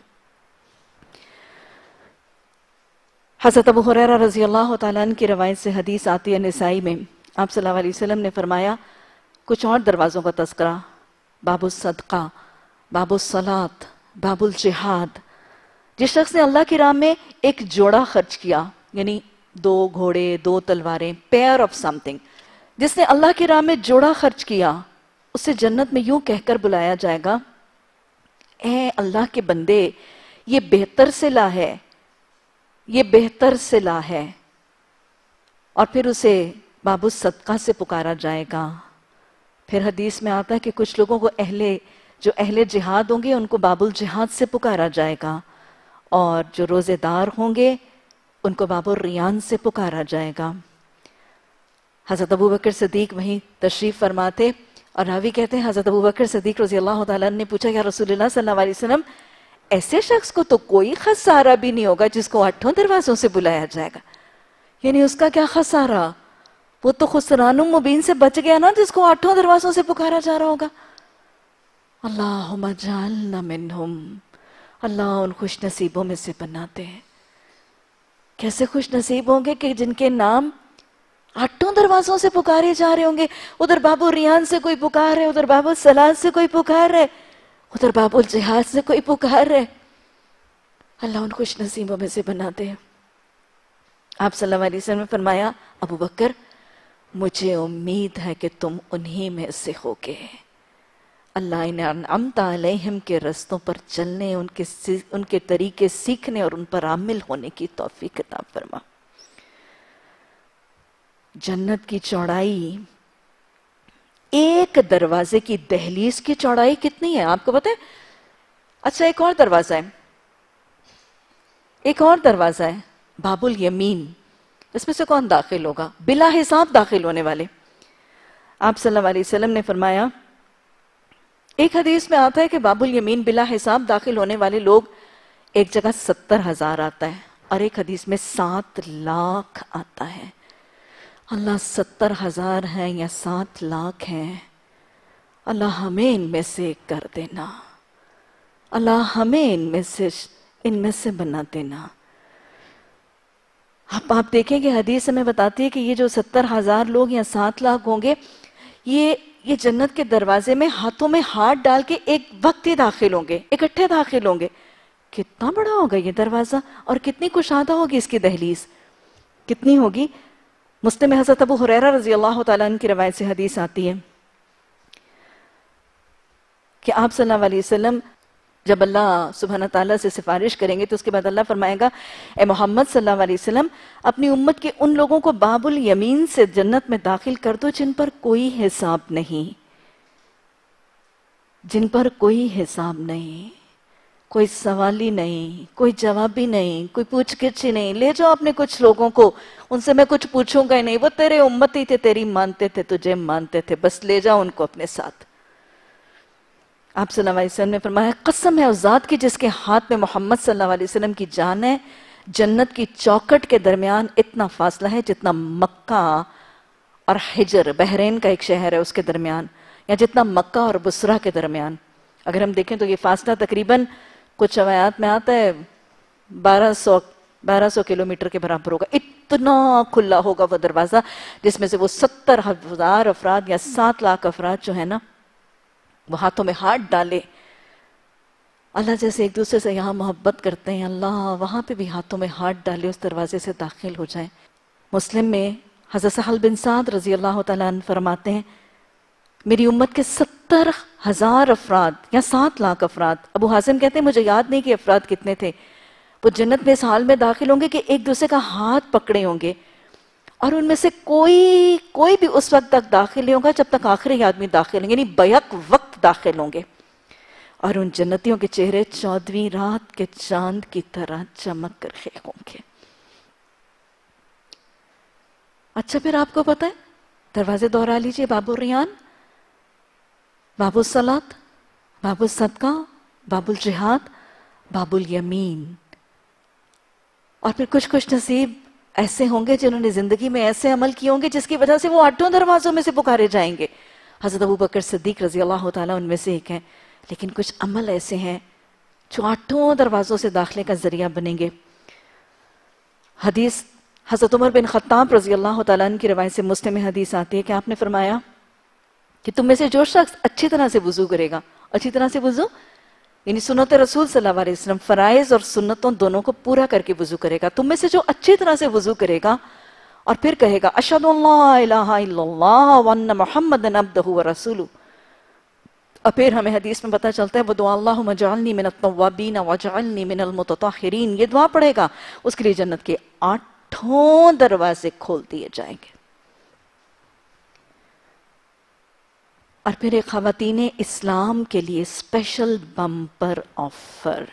हज़रत अबू हुरैरा रज़ी अल्लाह तआला अन्हु की रवायत से हदीस आती है निसाई में, आप सल्लल्लाहु अलैहि वसल्लम ने फरमाया कुछ और दरवाज़ों का तज़किरा, बाबुल सदका, बाबुल सलात, बाबुल जिहाद। जिस शख्स ने अल्लाह की राह में एक जोड़ा खर्च किया, यानी दो घोड़े, दो तलवारें, पेयर ऑफ समथिंग, जिसने अल्लाह की राह में जोड़ा खर्च किया, उसे जन्नत में यूं कहकर बुलाया जाएगा, ए अल्लाह के बंदे, ये बेहतर सिला है, ये बेहतर सिला है। और फिर उसे बाबू सदका से पुकारा जाएगा। फिर हदीस में आता है कि कुछ लोगों को अहले जो अहले जिहाद होंगे उनको बाबुल जिहाद से पुकारा जाएगा, और जो रोज़ेदार होंगे उनको बाबुल रियान से पुकारा जाएगा। हज़रत अबू बकर सिद्दीक वहीं तशरीफ़ फरमाते और रावी कहते हैं हज़रत अबू बकर सिद्दीक रज़ी अल्लाह तआला अन्हु ने पूछा, या रसूलुल्लाह सल्लल्लाहु अलैहि वसल्लम, ऐसे शख्स को तो कोई खसारा भी नहीं होगा जिसको आठों दरवाज़ों से बुलाया जाएगा, यानी उसका क्या खसारा? वो तो खुसरानुम मुबीन से बच गया ना, जिसको आठों दरवाज़ों से पुकारा जा रहा होगा। अल्लाहुम्मा जअलना मिनहुम, अल्लाह उन खुश नसीबों में से बनाते हैं। कैसे खुश नसीब होंगे कि जिनके नाम आठों दरवाज़ों से पुकारे जा रहे होंगे। उधर बाबू रियान से कोई पुकार है, उधर बाबू सलाद से कोई पुकार है, ادھر باب الجہاد سے کوئی پکار رہے، اللہ ان خوش نصیبوں میں سے بناتے ہیں۔ آپ صلی اللہ علیہ وسلم نے فرمایا ابو بکر مجھے امید ہے کہ تم انہی میں سے ہوگے، اللہ انہیں انعمت علیہم کے رستوں پر چلنے، ان کے ان کے طریقے سیکھنے اور ان پر عامل ہونے کی توفیق عطا فرما۔ جنت کی چوڑائی، ایک دروازے کی دہلیز کی چوڑائی کتنی ہے آپ کو پتہ ہے؟ اچھا ایک اور دروازہ ہے، ایک اور دروازہ ہے باب الیمین، اس میں سے کون داخل ہوگا؟ بلا حساب داخل ہونے والے۔ آپ صلی اللہ علیہ وسلم نے فرمایا، ایک حدیث میں آتا ہے کہ باب الیمین بلا حساب داخل ہونے والے لوگ ایک جگہ ستر ہزار آتا ہے، اور ایک حدیث میں سات لاکھ آتا ہے۔ اللہ ستر ہزار ہیں یا سات لاکھ ہیں، اللہ ہمیں ان میں سے کر دینا، اللہ ہمیں ان میں سے ان میں سے بنا دینا۔ اب آپ دیکھیں کہ حدیث ہمیں بتاتی ہے کہ یہ جو ستر ہزار لوگ یا سات لاکھ ہوں گے، یہ یہ جنت کے دروازے میں ہاتھوں میں ہاتھ ڈال کے ایک وقت ہی داخل ہوں گے، اکٹھے داخل ہوں گے۔ کتنا بڑا ہوگا یہ دروازہ، اور کتنی کشادہ ہوگی اس کی دہلیز، کتنی ہوگی۔ مسلم میں حضرت ابو ہریرہ رضی اللہ تعالیٰ عنہ کی روایت سے حدیث آتی ہے کہ آپ صلی اللہ علیہ وسلم جب اللہ سبحانہ تعالیٰ سے سفارش کریں گے تو اس کے بعد اللہ فرمائے گا اے محمد صلی اللہ علیہ وسلم اپنی امت کے ان لوگوں کو باب الیمین سے جنت میں داخل کر دو جن پر کوئی حساب نہیں، جن پر کوئی حساب نہیں، کوئی سوالی نہیں، کوئی جوابی نہیں، کوئی پوچھ گچھ نہیں، لے جاؤ اپنے کچھ لوگوں کو، ان سے میں کچھ پوچھوں گا ہی نہیں، وہ تیرے امتی تھے، تیری مانتے تھے، تجھے مانتے تھے، بس لے جاؤ ان کو اپنے ساتھ۔ آپ صلی اللہ علیہ وسلم نے فرمایا قسم ہے اس ذات کی جس کے ہاتھ میں محمد صلی اللہ علیہ وسلم کی جان ہے، جنت کی چوکٹ کے درمیان اتنا فاصلہ ہے جتنا مکہ اور حجر بحرین کا ایک شہر ہے اس کے درمیان، یا جتنا مکہ اور بصرہ کے درمیان۔ اگر ہم دیکھیں تو یہ فاصلہ تقریباً کچھ روایات میں آتا ہے بارہ سو بارہ سو کلومیٹر کے برابر ہوگا، اتنا کھلا ہوگا وہ دروازہ جس میں سے وہ ستر ہزار افراد یا سات لاکھ افراد جو ہے نا وہ ہاتھوں میں ہاتھ ڈالے۔ اللہ جیسے ایک دوسرے سے یہاں محبت کرتے ہیں، اللہ وہاں پہ بھی ہاتھوں میں ہاتھ ڈالے اس دروازے سے داخل ہو جائیں۔ مسلم میں حضرت سہل بن سعد رضی اللہ تعالیٰ عنہ فرماتے ہیں میری امت کے ستر ہزار افراد یا سات لاکھ افراد، ابو حازم کہتے ہیں مجھے یاد نہیں کہ افراد کتنے تھے، وہ جنت میں اس حال میں داخل ہوں گے کہ ایک دوسرے کا ہاتھ پکڑے ہوں گے، اور ان میں سے کوئی کوئی بھی اس وقت تک داخل نہیں ہوگا جب تک آخری آدمی داخل ہوں گے، یعنی بیک وقت داخل ہوں گے، اور ان جنتیوں کے چہرے چودھویں رات کے چاند کی طرح چمک رہے ہوں گے۔ اچھا پھر آپ کو پتہ ہے دروازے دوہرا لیجئے، باب الریان، باب الصلاۃ، باب الصدقہ، باب الجہاد، باب الیمین، اور پھر کچھ خوش نصیب ایسے ہوں گے جنہوں نے زندگی میں ایسے عمل کیے ہوں گے جس کی وجہ سے وہ آٹھوں دروازوں میں سے پکارے جائیں گے۔ حضرت ابو بکر صدیق رضی اللہ تعالیٰ ان میں سے ایک ہیں، لیکن کچھ عمل ایسے ہیں جو آٹھوں دروازوں سے داخلے کا ذریعہ بنیں گے۔ حدیث حضرت عمر بن خطاب رضی اللہ تعالیٰ عنہ کی روایت سے مسلم میں حدیث آتی ہے کہ آپ نے فرمایا کہ تم میں سے جو شخص اچھی طرح سے وضو کرے گا، اچھی طرح سے وضو یعنی سنت رسول صلی اللہ علیہ وسلم فرائض اور سنتوں دونوں کو پورا کر کے وضو کرے گا، تم میں سے جو اچھی طرح سے وضو کرے گا اور پھر کہے گا اشہد ان لا الہ الا اللہ وان محمدًا عبدہ ورسولہ، اور پھر ہمیں حدیث میں پتہ چلتا ہے وہ دعا اللہم اجعلنی من التوابین واجعلنی من المتطہرین، یہ دعا پڑھے گا، اس کے لیے جنت کے آٹھوں دروازے کھول دیے جائیں گے۔ اور پھر ایک خواتین اسلام کے لیے اسپیشل بمپر آفر،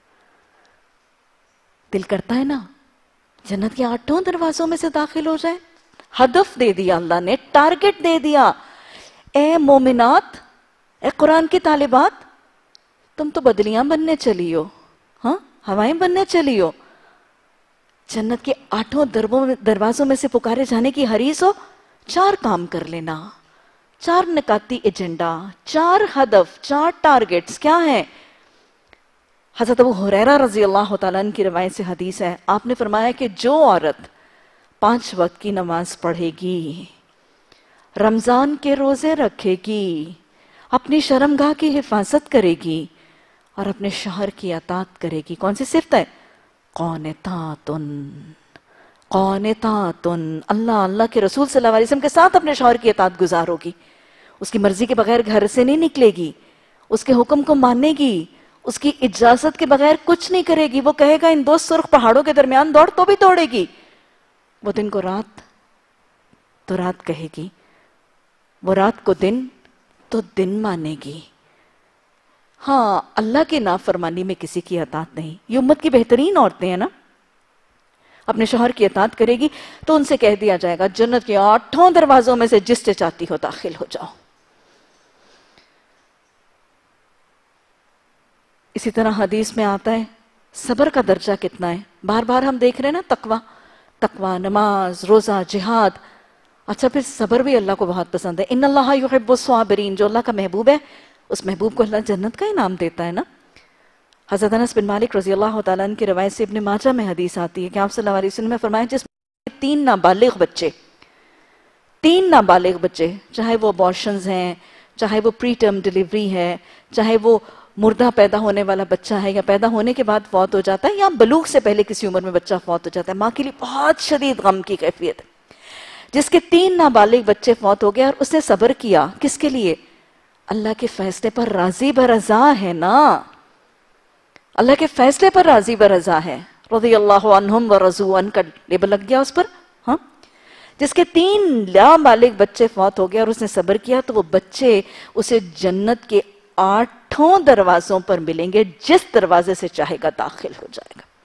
دل کرتا ہے نا جنت کے آٹھوں دروازوں میں سے داخل ہو جائے، ہدف دے دیا اللہ نے، ٹارگٹ دے دیا، اے مومنات، اے قرآن کی طالبات، تم تو بدلیاں بننے چلی ہو، ہاں ہوائیں بننے چلی ہو، جنت کے آٹھوں دروازوں میں سے پکارے جانے کی حریص ہو، چار کام کر لینا، چار نکاتی ایجنڈا، چار ہدف، چار ٹارگٹس کیا ہیں؟ حضرت ابو ہریرہ رضی اللہ تعالیٰ عنہ کی روایت سے حدیث ہے، آپ نے فرمایا کہ جو عورت پانچ وقت کی نماز پڑھے گی، رمضان کے روزے رکھے گی، اپنی شرمگاہ کی حفاظت کرے گی، اور اپنے شوہر کی اطاعت کرے گی. کون سی صفت ہے؟ قانتاتن، قانتاتن، اللہ اللہ کے رسول صلی اللہ علیہ وسلم کے ساتھ اپنے شوہر کی اطاعت گزار ہوگی. اس کی مرضی کے بغیر گھر سے نہیں نکلے گی، اس کے حکم کو ماننے گی، اس کی اجازت کے بغیر کچھ نہیں کرے گی. وہ کہے گا ان دو سرخ پہاڑوں کے درمیان دوڑ، تو بھی دوڑے گی. وہ دن کو رات تو رات کہے گی، وہ رات کو دن تو دن مانے گی. ہاں، اللہ کی نافرمانی میں کسی کی اطاعت نہیں. یہ امت کی بہترین عورتیں ہیں نا. اپنے شوہر کی اطاعت کرے گی تو ان سے کہہ دیا جائے گا جنت کے آٹھوں دروازوں میں سے جس سے چاہتی ہو داخل ہو جاؤ. اسی طرح حدیث میں آتا ہے صبر کا درجہ کتنا ہے. بار بار ہم دیکھ رہے ہیں نا تقوی، تقوی، نماز، روزہ، جہاد. اچھا پھر صبر بھی اللہ کو بہت پسند ہے. ان اللہ یحب الصابرین، جو اللہ کا محبوب ہے اس محبوب کو اللہ جنت کا انعام دیتا ہے نا. حضرت انس بن مالک رضی اللہ تعالیٰ عنہ کی روایت سے ابن ماجہ میں حدیث آتی ہے کہ آپ صلی اللہ علیہ وسلم نے فرمایا جس میں تین نابالغ بچے تین نابالغ بچے چاہے وہ ابارشنز ہیں، چاہے وہ پری ٹرم ڈیلیوری ہے، چاہے وہ مردہ پیدا ہونے والا بچہ ہے یا پیدا ہونے کے بعد فوت ہو جاتا ہے یا بلوغ سے پہلے کسی عمر میں بچہ فوت ہو جاتا ہے، ماں کے لیے بہت شدید غم کی کیفیت ہے. جس کے تین نابالغ بچے فوت ہو گئے اور اس نے صبر کیا، کس کے لیے؟ اللہ کے فیصلے پر راضی برضا ہے نا. اللہ کے فیصلے پر راضی برضا ہے. رضی اللہ عنہم ورضوا عنہ کا لیبل لگ گیا اس پر. ہاں، جس کے تین نابالغ بچے فوت ہو گئے اور اس نے صبر کیا تو وہ بچے اسے جنت کے آٹھوں دروازوں پر ملیں گے، جس دروازے سے چاہے گا داخل ہو جائے گا.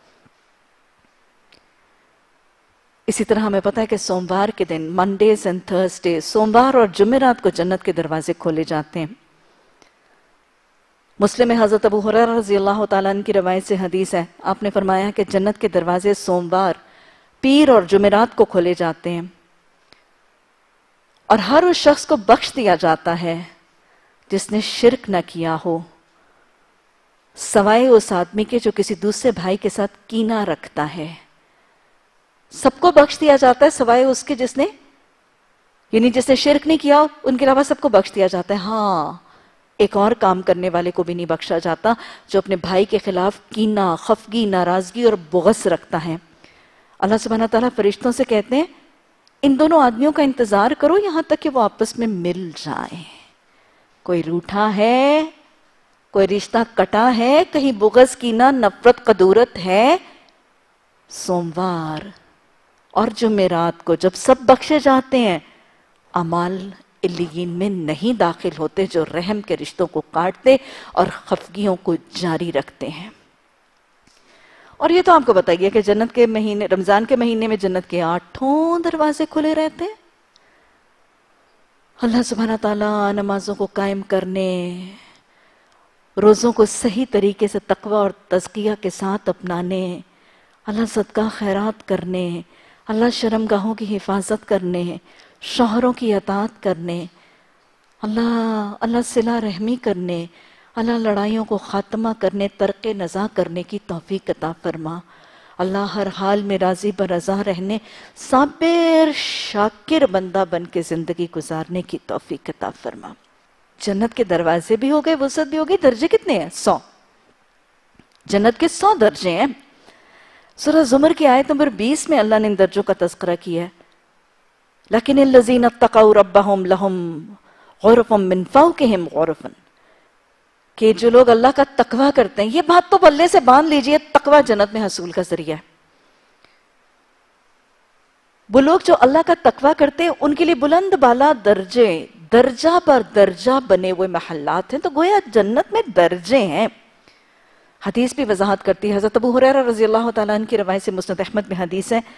اسی طرح ہمیں پتا ہے کہ سوموار کے دن، منڈیز اینڈ تھرسڈے، سوموار اور جمعرات کو جنت کے دروازے کھولے جاتے ہیں. مسلم میں حضرت ابو ہریرہ رضی اللہ تعالیٰ عنہ کی روایت سے حدیث ہے، آپ نے فرمایا کہ جنت کے دروازے سوموار، پیر اور جمعرات کو کھولے جاتے ہیں اور ہر اس شخص کو بخش دیا جاتا ہے جس نے شرک نہ کیا ہو، سوائے اس آدمی کے جو کسی دوسرے بھائی کے ساتھ کینہ رکھتا ہے. سب کو بخش دیا جاتا ہے سوائے اس کے جس نے یعنی جس نے شرک نہیں کیا، ان کے علاوہ سب کو بخش دیا جاتا ہے. ہاں، ایک اور کام کرنے والے کو بھی نہیں بخشا جاتا جو اپنے بھائی کے خلاف کینہ، خفگی، ناراضگی اور بغض رکھتا ہے. اللہ سبحانہ تعالیٰ فرشتوں سے کہتے ہیں ان دونوں آدمیوں کا انتظار کرو یہاں تک کہ وہ آپس میں مل جائیں. کوئی روٹھا ہے، کوئی رشتہ کٹا ہے، کہیں بغض، کینہ، نفرت، قدورت ہے، سوموار اور جمعرات کو جب سب بخشے جاتے ہیں، اعمال علیین میں نہیں داخل ہوتے جو رحم کے رشتوں کو کاٹتے اور خفگیوں کو جاری رکھتے ہیں. اور یہ تو آپ کو بتائیے کہ جنت کے مہینے، رمضان کے مہینے میں جنت کے آٹھوں دروازے کھلے رہتے ہیں. اللہ سبحانہ تعالیٰ نمازوں کو قائم کرنے، روزوں کو صحیح طریقے سے تقوی اور تزکیہ کے ساتھ اپنانے، اللہ صدقہ خیرات کرنے، اللہ شرمگاہوں کی حفاظت کرنے، شوہروں کی اطاعت کرنے، اللہ اللہ صلہ رحمی کرنے، اللہ لڑائیوں کو خاتمہ کرنے، ترک نزاع کرنے کی توفیق عطا فرما. اللہ ہر حال میں راضی برضا رہنے، صابر شاکر بندہ بن کے زندگی گزارنے کی توفیق عطا فرما. جنت کے دروازے بھی ہو گئے، وسعت بھی ہو گئی. درجے کتنے ہیں؟ سو. جنت کے سو درجے ہیں. سورہ زمر کی آیت نمبر بیس میں اللہ نے ان درجوں کا تذکرہ کیا ہے. لیکن الذین اتقوا ربہم لہم غرف من فوقہم غرف، کہ جو لوگ اللہ کا تقوی کرتے ہیں، یہ بات تو بلے سے باندھ لیجئے، تقوی جنت میں حصول کا ذریعہ ہے. وہ لوگ جو اللہ کا تقوی کرتے ہیں ان کے لیے بلند بالا درجے، درجہ پر درجہ بنے ہوئے محلات ہیں. تو گویا جنت میں درجے ہیں. حدیث بھی وضاحت کرتی ہے. حضرت ابو ہریرہ رضی اللہ تعالیٰ عنہ کی روایت سے مسند احمد میں حدیث ہے،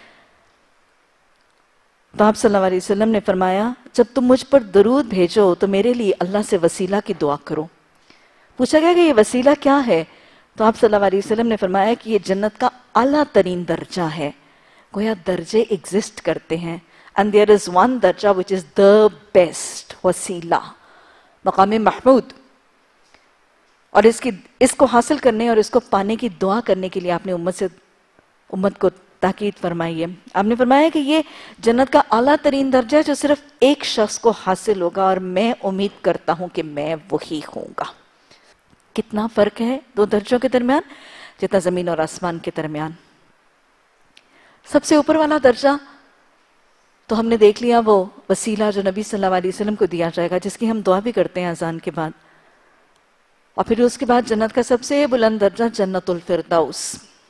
تو آپ صلی اللہ علیہ وسلم نے فرمایا جب تم مجھ پر درود بھیجو تو میرے لیے اللہ سے وسیلہ کی دعا کرو. پوچھا گیا کہ یہ وسیلہ کیا ہے؟ تو آپ صلی اللہ علیہ وسلم نے فرمایا کہ یہ جنت کا اعلیٰ ترین درجہ ہے. گویا درجے ایگزسٹ کرتے ہیں. And there is one درجہ which is the best، وسیلہ، مقام محمود. اور اس کی اس کو حاصل کرنے اور اس کو پانے کی دعا کرنے کے لیے آپ نے امت سے امت کو تاکید فرمائی ہے. آپ نے فرمایا کہ یہ جنت کا اعلیٰ ترین درجہ ہے جو صرف ایک شخص کو حاصل ہوگا، اور میں امید کرتا ہوں کہ میں وہی ہوں گا. کتنا فرق ہے دو درجوں کے درمیان؟ جتنا زمین اور آسمان کے درمیان. سب سے اوپر والا درجہ تو ہم نے دیکھ لیا، وہ وسیلہ جو نبی صلی اللہ علیہ وسلم کو دیا جائے گا، جس کی ہم دعا بھی کرتے ہیں اذان کے بعد. اور پھر اس کے بعد جنت کا سب سے بلند درجہ جنت الفردوس.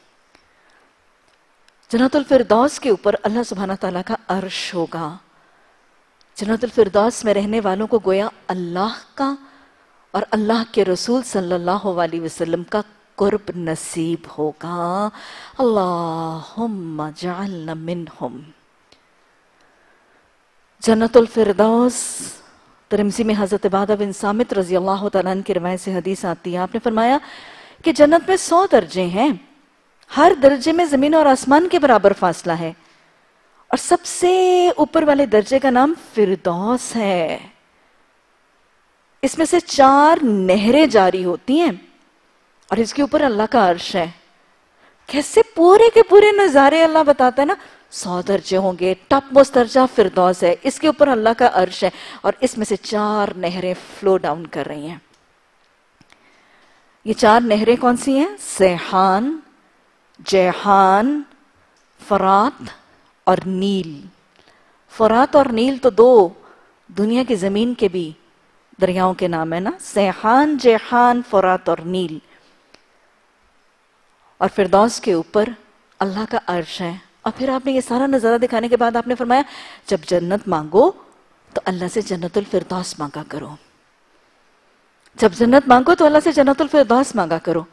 جنت الفردوس کے اوپر اللہ سبحانہ تعالیٰ کا عرش ہوگا. جنت الفردوس میں رہنے والوں کو گویا اللہ کا اور اللہ کے رسول صلی اللہ علیہ وسلم کا قرب نصیب ہوگا. اللہم جعلنا منہم. جنت الفردوس، ترمذی میں حضرت عبادہ بن صامت رضی اللہ تعالیٰ عنہ کی روایت سے حدیث آتی ہے. آپ نے فرمایا کہ جنت میں سو درجے ہیں، ہر درجے میں زمین اور آسمان کے برابر فاصلہ ہے، اور سب سے اوپر والے درجے کا نام فردوس ہے. اس میں سے چار نہریں جاری ہوتی ہیں اور اس کے اوپر اللہ کا عرش ہے. کیسے پورے کے پورے نظارے اللہ بتاتا ہے نا. سو درجے ہوں گے، ٹاپ موسٹ درجہ فردوس ہے، اس کے اوپر اللہ کا عرش ہے، اور اس میں سے چار نہریں فلو ڈاؤن کر رہی ہیں. یہ چار نہریں کون سی ہیں؟ سیحان، جیحان، فرات اور نیل. فرات اور نیل تو دو دنیا کی زمین کے بھی دریاؤں کے نام ہے نا. سیحان، جیحان، فرات اور نیل. اور فردوس کے اوپر اللہ کا عرش ہے. اور پھر آپ نے یہ سارا نظارہ دکھانے کے بعد آپ نے فرمایا جب جنت مانگو تو اللہ سے جنت الفردوس مانگا کرو. جب جنت مانگو تو اللہ سے جنت الفردوس مانگا کرو.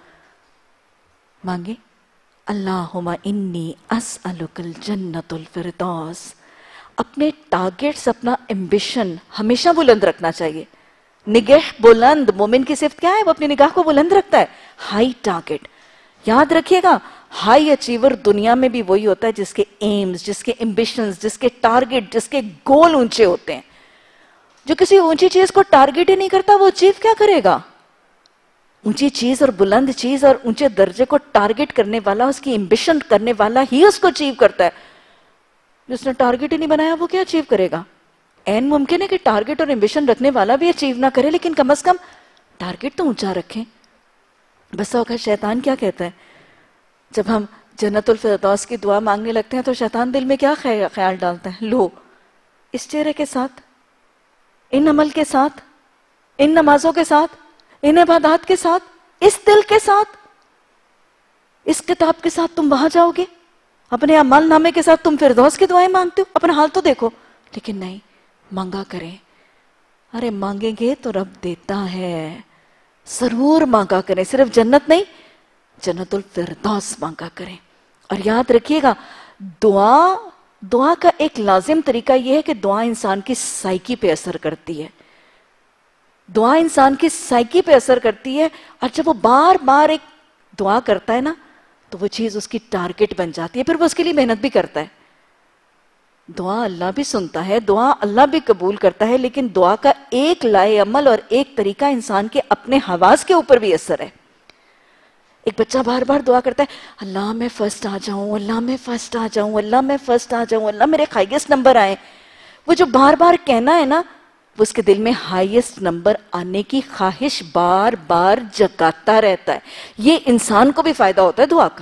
مانگے اللہم انی اسألک الجنت الفردوس. اپنے ٹارگٹس، اپنا ایمبیشن ہمیشہ بلند رکھنا چاہیے. نگاہ بلند، مومن کی صفت کیا ہے؟ وہ اپنی نگاہ کو بلند رکھتا ہے. High target. یاد رکھیے گا، ہائی اچیور دنیا میں بھی وہی ہوتا ہے جس کے ایمز، جس کے ایمبیشنز، جس کے ٹارگٹ، جس کے گول اونچے ہوتے ہیں. جو کسی اونچی چیز کو ٹارگٹ ہی نہیں کرتا وہ اچیو کیا کرے گا؟ اونچی چیز اور بلند چیز اور اونچے درجے کو ٹارگٹ کرنے والا، اس کی ایمبیشن کرنے والا ہی اس کو اچیو کرتا ہے. جس نے ٹارگٹ ہی نہیں بنایا وہ کیا اچیو کرے گا؟ این ممکن ہے کہ ٹارگٹ اور ایمبیشن رکھنے والا بھی اچیو نہ کرے، لیکن کم از کم ٹارگٹ تو اونچا رکھیں. بس اوقات شیطان کیا کہتا ہے جب ہم جنت الفردوس کی دعا مانگنے لگتے ہیں تو شیطان دل میں کیا خیال ڈالتا ہے؟ لو، اس چہرے کے ساتھ، ان عمل کے ساتھ، ان نمازوں کے ساتھ، ان عبادات کے ساتھ، اس دل کے ساتھ، اس کتاب کے ساتھ تم وہاں جاؤ گے، اپنے اعمال نامے کے ساتھ تم فردوس کی دعائیں مانگتے ہو. اپنا حال تو دیکھو. لیکن نہیں، مانگا کریں. ارے مانگیں گے تو رب دیتا ہے. ضرور مانگا کریں. صرف جنت نہیں، جنت الفردوس مانگا کریں. اور یاد رکھیے گا، دعا دعا کا ایک لازم طریقہ یہ ہے کہ دعا انسان کی سائیکی پہ اثر کرتی ہے. دعا انسان کی سائیکی پہ اثر کرتی ہے، اور جب وہ بار بار ایک دعا کرتا ہے نا تو وہ چیز اس کی ٹارگٹ بن جاتی ہے. پھر وہ اس کے لیے محنت بھی کرتا ہے. دعا اللہ بھی سنتا ہے، دعا اللہ بھی قبول کرتا ہے، لیکن دعا کا ایک لائے عمل اور ایک طریقہ انسان کے اپنے حواس کے اوپر بھی اثر ہے. ایک بچہ بار بار دعا کرتا ہے، اللہ میں فرسٹ آ جاؤں، اللہ میں فرسٹ آ جاؤں، اللہ میں فرسٹ آ جاؤں، اللہ میرے ہائیسٹ نمبر آئے. وہ جو بار بار کہنا ہے نا، وہ اس کے دل میں ہائیسٹ نمبر آنے کی خواہش بار بار جگاتا رہتا ہے. یہ انسان کو بھی فائدہ ہوتا ہے دعا کا.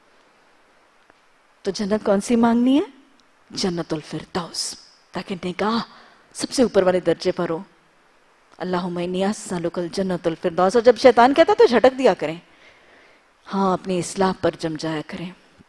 تو جنت کون سی مانگنی ہے؟ جنت الفردوس، تاکہ نگاہ سب سے اوپر والے درجے پر ہو. اللہم انی اسألک الجنت الفردوس. اور جب شیطان کہتا تو جھٹک دیا کریں. ہاں، اپنی اصلاح پر جم جایا کریں.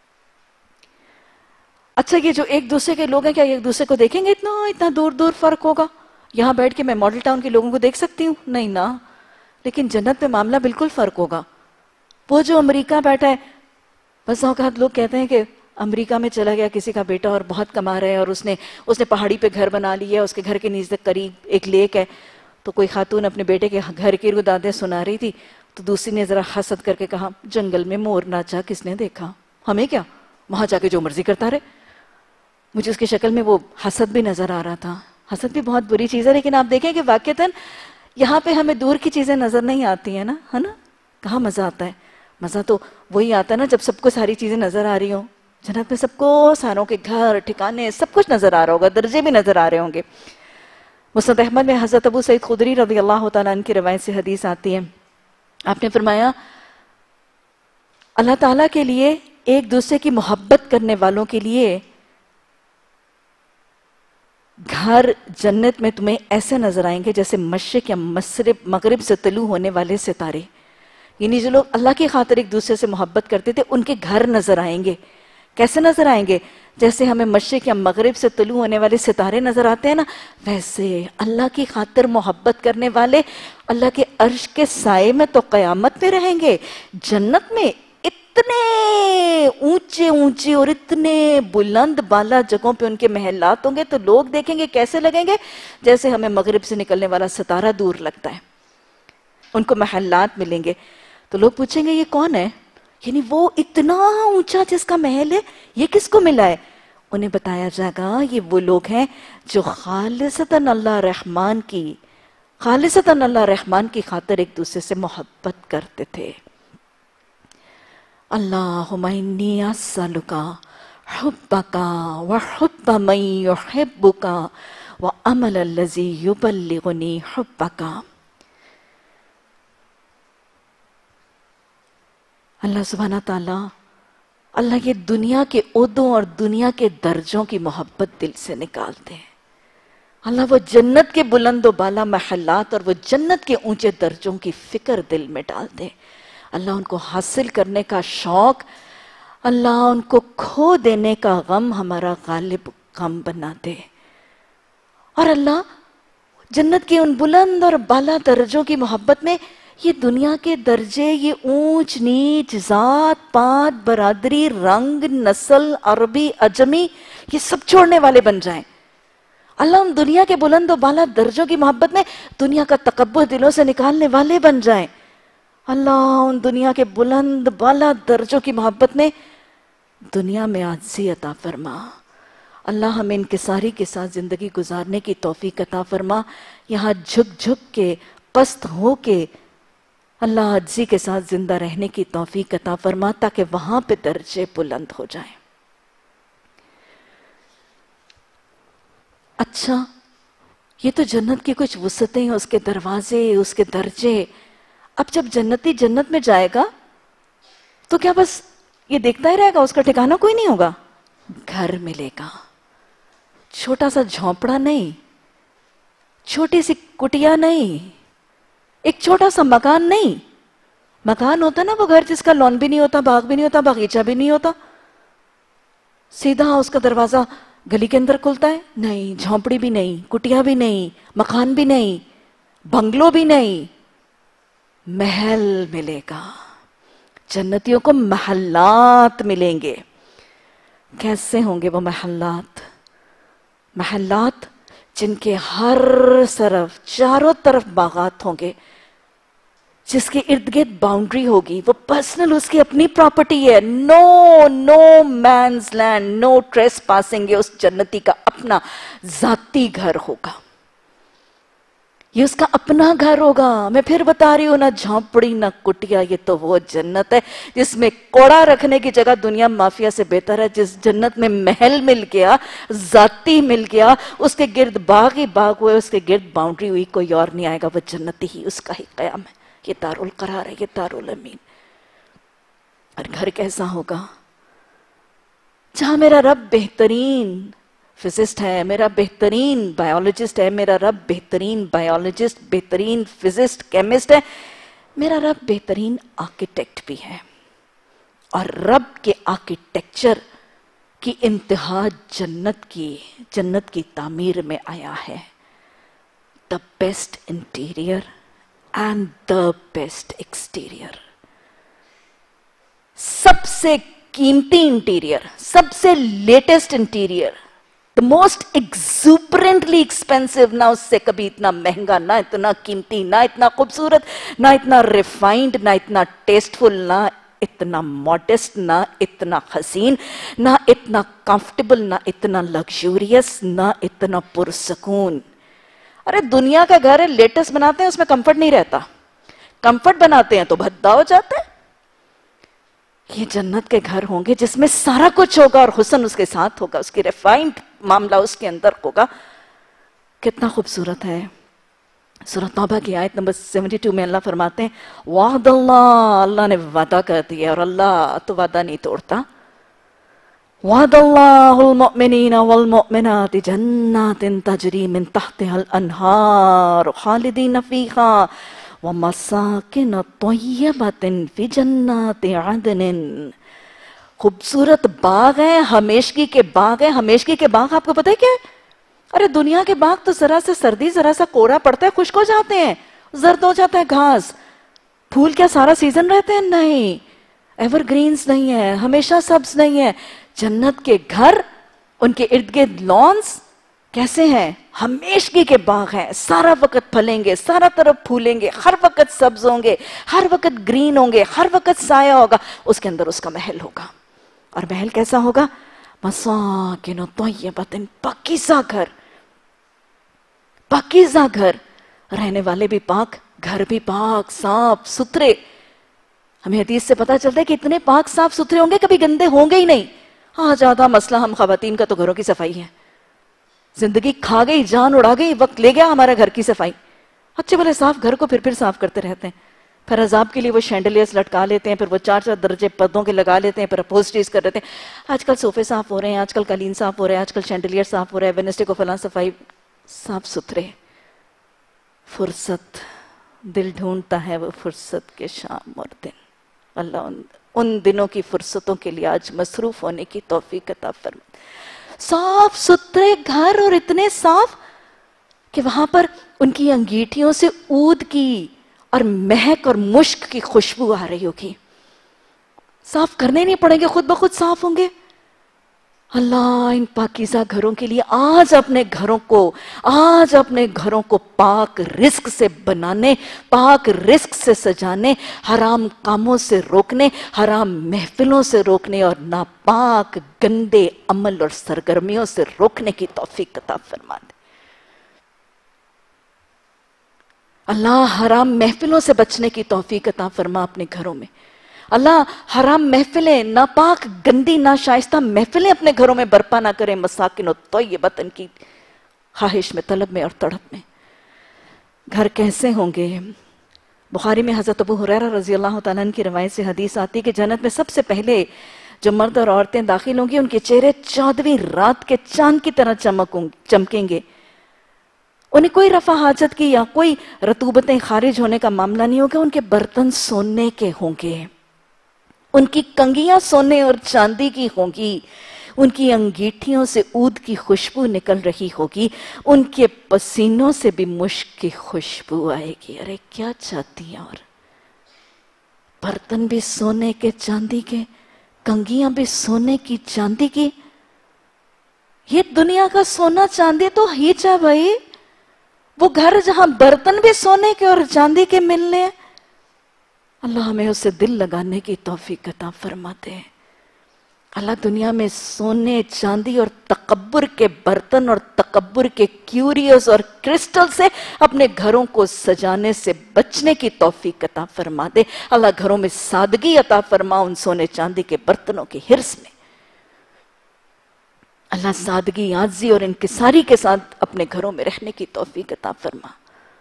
اچھا، یہ جو ایک دوسرے کے لوگ ہیں، کیا ایک دوسرے کو دیکھیں گے؟ اتنا اتنا دور دور فرق ہوگا. یہاں بیٹھ کے میں ماڈل ٹاؤن کے لوگوں کو دیکھ سکتی ہوں؟ نہیں نا. لیکن جنت میں معاملہ بالکل فرق ہوگا. وہ جو امریکہ بیٹھا ہے، بس اوقات لوگ کہتے ہیں کہ امریکہ میں چلا گیا کسی کا بیٹا اور بہت کما رہا ہے، اور اس نے اس نے پہاڑی پہ گھر بنا لی ہے، اس کے گھر کے نیز قریب ایک لیک ہے. تو کوئی خاتون اپنے بیٹے کے گھر کی دادیں سنا رہی تھی، تو دوسری نے ذرا حسد کر کے کہا، جنگل میں مور ناچا کس نے دیکھا، ہمیں کیا، وہاں جا کے جو مرضی کرتا رہے. مجھے اس کی شکل میں وہ حسد بھی نظر آ رہا تھا. حسد بھی بہت بری چیز ہے، لیکن آپ دیکھیں کہ واقعتاً یہاں پہ ہمیں دور کی چیزیں نظر نہیں آتی ہیں نا، ہے نا. کہاں مزہ آتا ہے؟ مزہ تو وہی آتا ہے نا جب سب کو ساری چیزیں نظر آ رہی ہوں. جنت میں سب کو ساروں کے گھر ٹھکانے سب کچھ نظر آ رہا ہوگا، درجے بھی نظر آ رہے ہوں گے. مسند احمد میں حضرت ابو سعید خدری رضی اللہ تعالیٰ عنہ کی روایت سے حدیث آتی ہے آپ نے فرمایا اللہ تعالیٰ کے لیے ایک دوسرے کی محبت کرنے والوں کے لیے گھر جنت میں تمہیں ایسے نظر آئیں گے جیسے مشرق یا مغرب مغرب سے طلوع ہونے والے ستارے. یعنی جو لوگ اللہ کی خاطر ایک دوسرے سے محبت کرتے تھے ان کے گھر نظر آئیں گے. کیسے نظر آئیں گے؟ جیسے ہمیں مشرق یا مغرب سے طلوع ہونے والے ستارے نظر آتے ہیں نا، ویسے اللہ کی خاطر محبت کرنے والے اللہ کے عرش کے سائے میں تو قیامت میں رہیں گے. جنت میں اتنے اونچے اونچے اور اتنے بلند بالا جگہوں پہ ان کے محلات ہوں گے تو لوگ دیکھیں گے کیسے لگیں گے؟ جیسے ہمیں مغرب سے نکلنے والا ستارہ دور لگتا ہے. ان کو محلات ملیں گے تو لوگ پوچھیں گے یہ کون ہے؟ یعنی وہ اتنا اونچا جس کا محل ہے یہ کس کو ملا ہے؟ انہیں بتایا جائے گا یہ وہ لوگ ہیں جو خالصتاً اللہ رحمان کی خالصتاً اللہ رحمان کی خاطر ایک دوسرے سے محبت کرتے تھے. اللہم انی اسألک حبک وحب من یحبک وعمل الذی یبلغنی حبک. اللہ سبحانہ تعالیٰ اللہ یہ دنیا کے عہدوں اور دنیا کے درجوں کی محبت دل سے نکالتے ہیں. اللہ وہ جنت کے بلند و بالا محلات اور وہ جنت کے اونچے درجوں کی فکر دل میں ڈال دے. اللہ ان کو حاصل کرنے کا شوق، اللہ ان کو کھو دینے کا غم ہمارا غالب غم بنا دے. اور اللہ جنت کے ان بلند اور بالا درجوں کی محبت میں یہ دنیا کے درجے، یہ اونچ نیچ، ذات پات، برادری، رنگ، نسل، عربی، عجمی، یہ سب چھوڑنے والے بن جائیں. اللہ ان دنیا کے بلند و بالا درجوں کی محبت میں دنیا کا تکبر دلوں سے نکالنے والے بن جائیں. اللہ ان دنیا کے بلند بالا درجوں کی محبت میں دنیا میں عاجزی عطا فرما. اللہ ہمیں انکساری کے ساتھ زندگی گزارنے کی توفیق عطا فرما. یہاں جھک جھک کے پست ہو کے اللہ عاجزی کے ساتھ زندہ رہنے کی توفیق عطا فرما تاکہ وہاں پہ درجے بلند ہو جائیں. اچھا یہ تو جنت کی کچھ وسعتیں، اس کے دروازے، اس کے درجے. اب جب جنتی جنت میں جائے گا تو کیا بس یہ دیکھتا ہی رہے گا؟ اس کا ٹھکانہ کوئی نہیں ہوگا. گھر ملے گا، چھوٹا سا جھونپڑا نہیں، چھوٹی سی کٹیا نہیں، ایک چھوٹا سا مکان نہیں. مکان ہوتا نا وہ گھر جس کا لون بھی نہیں ہوتا، باغ بھی نہیں ہوتا، باغیچہ بھی نہیں ہوتا، سیدھا اس کا دروازہ گلی کے اندر کھلتا ہے. نہیں، جھونپڑی بھی نہیں، کٹیا بھی نہیں، مکان بھی نہیں، بنگلو بھی نہیں، محل ملے گا. جنتیوں کو محلات ملیں گے. کیسے ہوں گے وہ محلات؟ محلات جن کے ہر طرف چاروں طرف باغات ہوں گے، جس کے ارد گرد باؤنڈری ہوگی، وہ پرسنل اس کی اپنی پراپرٹی ہے. No no man's land, no trespassing. یہ اس جنتی کا اپنا ذاتی گھر ہوگا، یہ اس کا اپنا گھر ہوگا. میں پھر بتا رہی ہوں، نہ جھونپڑی نہ کٹیا. یہ تو وہ جنت ہے جس میں کوڑا رکھنے کی جگہ دنیا مافیا سے بہتر ہے. جس جنت میں محل مل گیا، ذاتی مل گیا، اس کے گرد باغ ہی باغ ہوئے، اس کے گرد باؤنڈری ہوئی، کوئی اور نہیں آئے گا. وہ جنتی ہی اس کا ہی قیام ہے. یہ دارالقرار ہے، یہ دارالامین. اور گھر کیسا ہوگا؟ جہاں میرا رب بہترین فزسٹ ہے، میرا بہترین بایولوجسٹ ہے، میرا رب بہترین بایولوجسٹ، بہترین فزسٹ، کیمسٹ ہے، میرا رب بہترین آرکیٹیکٹ بھی ہے. اور رب کے آرکیٹیکچر کی انتہا جنت کی جنت کی تعمیر میں آیا ہے. The best interior and the best exterior. سب سے قیمتی انٹیریئر، سب سے latest interior, the most exuberantly expensive. نہ اس سے کبھی اتنا مہنگا، نہ اتنا قیمتی، نہ اتنا خوبصورت، نہ اتنا ریفائنڈ، نہ اتنا ٹیسٹفل، نہ اتنا ماڈسٹ، نہ اتنا حسین، نہ اتنا کمفرٹیبل، نہ اتنا لگژوریس، نہ اتنا پرسکون. ارے دنیا کا گھر ہے، لیٹسٹ بناتے ہیں، اس میں کمفرٹ نہیں رہتا. کمفرٹ بناتے ہیں تو بھدا ہو جاتا ہے. یہ جنت کے گھر ہوں گے جس میں سارا کچھ ہوگا اور حسن اس کے ساتھ ہوگا، اس کی ریفائنڈ معاملہ اس کے اندر ہوگا. کتنا خوبصورت ہے सूरह तौबा की आयत नंबर बहत्तर में अल्लाह फरमाते हैं, वादल्लाह, अल्लाह ने वादा कर दिया और अल्लाह तो वादा नहीं तोड़ता। वादल्लाहुल मुमिनीना वल मुमिनाति जन्नातिन तजरी मिन तहतिहल अनहार खालिदीन फीहा व मसाकिन तय्यबतिन फी जन्नाति अदनिन। खूबसूरत बाग है, हमेशगी के बाग है। हमेशगी के बाग आपको पता है क्या है? अरे दुनिया के बाग तो जरा सा सर्दी, जरा सा कोड़ा पड़ता है, खुश्क हो जाते हैं, जर्द हो जाता है घास। फूल क्या सारा सीजन रहते हैं? नहीं, एवरग्रीन्स नहीं है, हमेशा सब्ज नहीं है। जन्नत के घर, उनके इर्द गिर्द लॉन्स कैसे हैं? हमेशगी के बाग हैं, सारा वक्त फलेंगे, सारा तरफ फूलेंगे, हर वक्त सब्ज होंगे, हर वक्त ग्रीन होंगे, हर वक्त साया होगा। उसके अंदर उसका महल होगा। और महल कैसा होगा? मसाकिन तय्यबतिन, पाकीज़ा घर, पाकीज़ा घर, रहने वाले भी पाक, घर भी पाक, साफ सुथरे। हमें हदीस से पता चलता है कि इतने पाक साफ सुथरे होंगे, कभी गंदे होंगे ही नहीं। हाँ, ज्यादा मसला हम खवातीन का तो घरों की सफाई है। जिंदगी खा गई, जान उड़ा गई, वक्त ले गया हमारा घर की सफाई। अच्छे भले साफ घर को फिर फिर साफ करते रहते हैं, फिर अजाब के लिए वो शैंडलियर्स लटका लेते हैं, फिर वो चार चार दर्जे पर्दों के लगा लेते हैं, फिर अपोस्ट्रीज कर देते हैं। आजकल सोफे साफ हो रहे हैं, आजकल कालीन साफ हो रहा है, आजकल शैंडलियर साफ हो रहा है, वेडनेसडे को फलां सफाई। साफ सुथरे, फुर्सत, दिल ढूंढता है वो फुर्सत के शाम और दिन। अल्लाह उन, उन दिनों की फुर्सतों के लिए आज मसरूफ होने की तौफीक अता फरमाए। साफ सुथरे घर, और इतने साफ कि वहां पर उनकी अंगीठियों से ऊद की और महक और मुश्क की खुशबू आ रही होगी। साफ करने नहीं पड़ेंगे, खुद ब खुद साफ होंगे। अल्लाह इन पाकीज़ा घरों के लिए आज अपने घरों को आज अपने घरों को पाक रिस्क से बनाने, पाक रिस्क से सजाने, हराम कामों से रोकने, हराम महफिलों से रोकने और नापाक गंदे अमल और सरगर्मियों से रोकने की तौफीक अता फरमा दे। अल्लाह हराम महफिलों से बचने की तौफीक अता फरमा अपने घरों में। अल्लाह हराम महफिलें, नापाक गंदी नाशाइस्ता महफिलें अपने घरों में बर्पा ना करें। मसाकिन और तय्यबतिन की ख्वाहिश में, तलब में और तड़प में। घर कैसे होंगे? बुखारी में हजरत अबू हुरैरा रजी अल्लाह तआला अन्हु की रवायत से हदीस आती है कि जन्नत में सबसे पहले जो मर्द और औरतें दाखिल होंगी, उनके चेहरे चौदहवीं रात के चांद की तरह चमक चमकेंगे। उन्हें कोई रफा हाजत की या कोई रतूबतें खारिज होने का मामला नहीं होगा। उनके बर्तन सोने के होंगे, उनकी कंगियां सोने और चांदी की होंगी, उनकी अंगीठियों से ऊद की खुशबू निकल रही होगी, उनके पसीनों से भी मुश्क की खुशबू आएगी। अरे क्या चाहती हैं? और बर्तन भी सोने के चांदी के, कंगियां भी सोने की चांदी की। ये दुनिया का सोना चांदी तो हिच है भाई। वो घर जहां बर्तन भी सोने के और चांदी के मिलने हैं, अल्लाह हमें उससे दिल लगाने की तौफीक अता फरमाते हैं। अल्लाह दुनिया में सोने चांदी और तकब्बुर के बर्तन और तकब्बुर के क्यूरियस और क्रिस्टल से अपने घरों को सजाने से बचने की तौफीक अता फरमा दे। अल्लाह घरों में सादगी अता फरमा उन सोने चांदी के बर्तनों की हिर्स में। अल्लाह सादगी, आजी और इंकिसारी के साथ अपने घरों में रहने की तौफीक अता फरमा।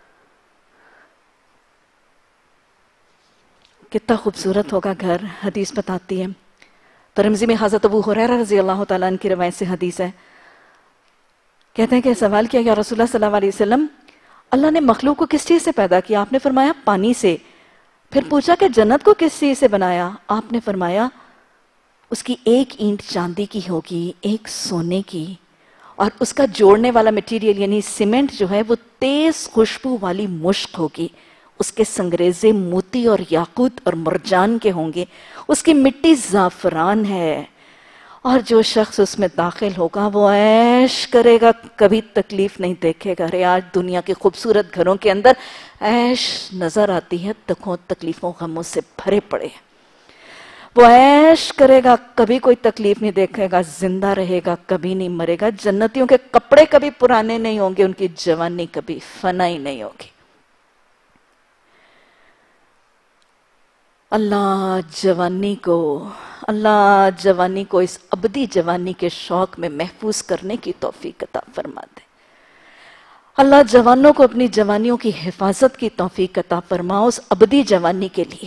कितना खूबसूरत होगा घर। हदीस बताती है, तिरमिज़ी में हज़रत अबू हुरैरा रज़ी अल्लाह तआला अन्हु की रवायत से हदीस है। कहते हैं कि सवाल किया, या रसूलुल्लाह सल्लल्लाहु अलैहि वसल्लम, अल्लाह ने मखलूक को किस चीज से पैदा किया? आपने फरमाया पानी से। फिर पूछा कि जन्नत को किस चीज से बनाया? आपने फरमाया उसकी एक ईंट चांदी की होगी, एक सोने की, और उसका जोड़ने वाला मटेरियल यानी सीमेंट जो है वो तेज खुशबू वाली मुश्क होगी। उसके संगरेजे मोती और याकूत और मरजान के होंगे। उसकी मिट्टी जाफरान है, और जो शख्स उसमें दाखिल होगा वो ऐश करेगा, कभी तकलीफ नहीं देखेगा। अरे आज दुनिया के खूबसूरत घरों के अंदर ऐश नजर आती है, दुखों तकलीफों गमों से भरे पड़े। वो ऐश करेगा, कभी कोई तकलीफ नहीं देखेगा, जिंदा रहेगा, कभी नहीं मरेगा। जन्नतियों के कपड़े कभी पुराने नहीं होंगे, उनकी जवानी कभी फनाई नहीं होगी। अल्लाह जवानी को अल्लाह जवानी को इस अबदी जवानी के शौक में महफूज करने की तौफीक अता फरमा दे। اللہ جوانوں کو اپنی جوانیوں کی حفاظت کی توفیق عطا فرماؤ اس ابدی جوانی کے لیے۔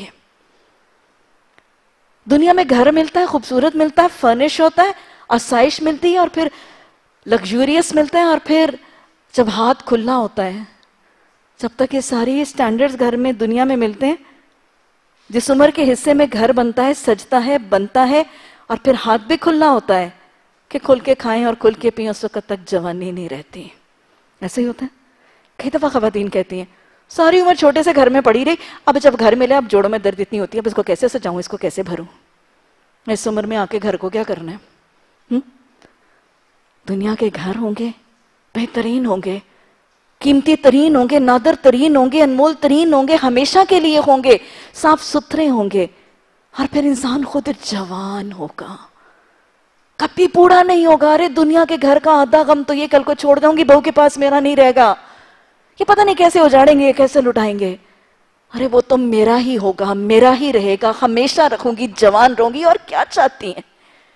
دنیا میں گھر ملتا ہے، خوبصورت ملتا ہے، فرنش ہوتا ہے، آسائش ملتی ہے، اور پھر لگزوریس ملتا ہے، اور پھر جب ہاتھ کھلا ہوتا ہے، جب تک یہ ساری سٹینڈرڈز گھر میں دنیا میں ملتے ہیں، جس عمر کے حصے میں گھر بنتا ہے، سجتا ہے، بنتا ہے، اور پھر ہاتھ بھی کھلنا ہوتا ہے کہ کھل کے کھائیں اور کھل کے پئیں، اس وقت تک جوانی نہیں رہتی۔ ایسے ہی ہوتا ہے۔ کئی دفعہ خواتین کہتی ہیں ساری عمر چھوٹے سے گھر میں پڑی رہی، اب جب گھر ملے اب جوڑوں میں درد اتنی ہوتی ہے، اب اس کو کیسے سجاؤں، اس کو کیسے بھروں، اس عمر میں آ کے گھر کو کیا کرنا ہے؟ ہم؟ دنیا کے گھر ہوں گے، بہترین ہوں گے، قیمتی ترین ہوں گے، نادر ترین ہوں گے، انمول ترین ہوں گے، ہمیشہ کے لیے ہوں گے، صاف ستھرے ہوں گے، اور پھر انسان خود جوان ہوگا، کبھی بوڑھا نہیں ہوگا۔ ارے دنیا کے گھر کا آدھا غم تو یہ کل کو چھوڑ جاؤں گی، بہو کے پاس میرا نہیں رہے گا، یہ پتہ نہیں کیسے اجاڑیں گے، کیسے لٹائیں گے، ارے وہ تو میرا ہی ہوگا، میرا ہی رہے گا، ہمیشہ رکھوں گی، جوان رہوں گی۔ اور کیا چاہتی ہیں؟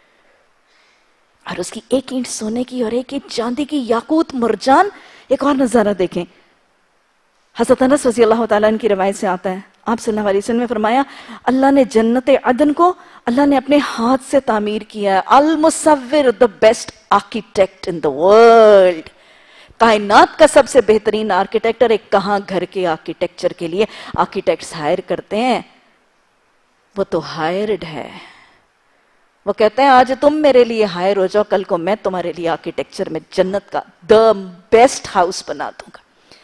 اور اس کی ایک اینٹ سونے کی اور ایک اینٹ چاندی کی، یاقوت مرجان۔ ایک اور نظارہ دیکھیں، حضرت انس رضی اللہ تعالیٰ عنہ کی روایت سے آتا ہے، آپ صلی اللہ علیہ وسلم نے فرمایا اللہ نے جنت عدن کو اللہ نے اپنے ہاتھ سے تعمیر کیا ہے۔ المصور the best architect in the world، کائنات کا سب سے بہترین آرکیٹیکٹر۔ ایک کہاں گھر کے آرکیٹیکچر کے لیے آرکیٹیکٹس ہائر کرتے ہیں، وہ تو ہائرڈ ہے، وہ کہتے ہیں آج تم میرے لیے ہائر ہو جاؤ، کل کو میں تمہارے لیے آرکیٹیکچر میں جنت کا the best house بنا دوں گا۔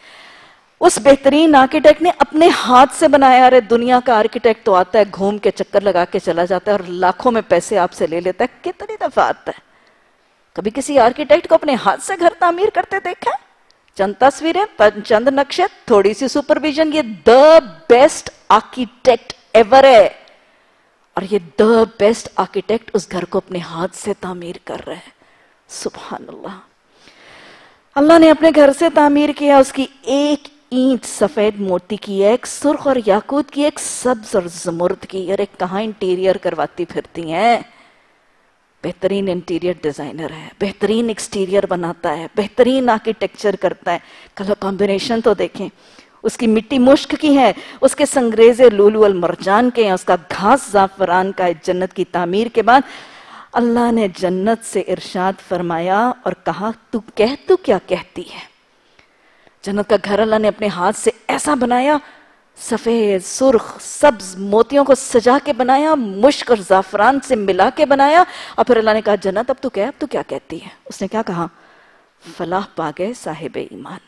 اس بہترین آرکیٹیکٹ نے اپنے ہاتھ سے بنایا۔ ارے دنیا کا آرکیٹیکٹ تو آتا ہے گھوم کے چکر لگا کے چلا جاتا ہے اور لاکھوں میں پیسے آپ سے لے لیتا ہے، کتنی دفعہ آتا ہے؟ کبھی کسی آرکیٹیکٹ کو اپنے ہاتھ سے گھر تعمیر کرتے دیکھا ہے؟ چند تصویریں، چند نقشے، تھوڑی سی سپرویژن، یہ the بیسٹ آرکیٹیکٹ ایور ہے، اور یہ the بیسٹ آرکیٹیکٹ اس گھر کو اپنے ہاتھ سے تعمیر کر رہے ہیں۔ سبحان اللہ، اللہ نے اپنے گھر سے تعمیر کیا، اس کی ایک اینٹ سفید موتی کی ہے، ایک سرخ اور یاقوت کی، ایک سبز اور زمرد کی، اور ایک کہاں انٹیریئر کرواتی پھرتی ہیں۔ بہترین انٹیریئر ڈیزائنر ہے، بہترین ایکسٹیریئر بناتا ہے، بہترین آرکیٹیکچر کرتا ہے۔ کلر کمبینیشن تو دیکھیں، اس کی مٹی مشک کی ہے، اس کے سنگریزے لولو المرجان کے ہیں، اس کا گھاس زعفران کا ہے۔ جنت کی تعمیر کے بعد اللہ نے جنت سے ارشاد فرمایا اور کہا تو کہہ تو کیا کہتی ہے؟ جنت کا گھر اللہ نے اپنے ہاتھ سے ایسا بنایا، سفید، سرخ، سبز موتیوں کو سجا کے بنایا، مشک اور زعفران سے ملا کے بنایا، اور پھر اللہ نے کہا جنت اب تو کہہ اب تو کیا کہتی ہے؟ اس نے کیا کہا؟ فلاح پا گئے صاحب ایمان،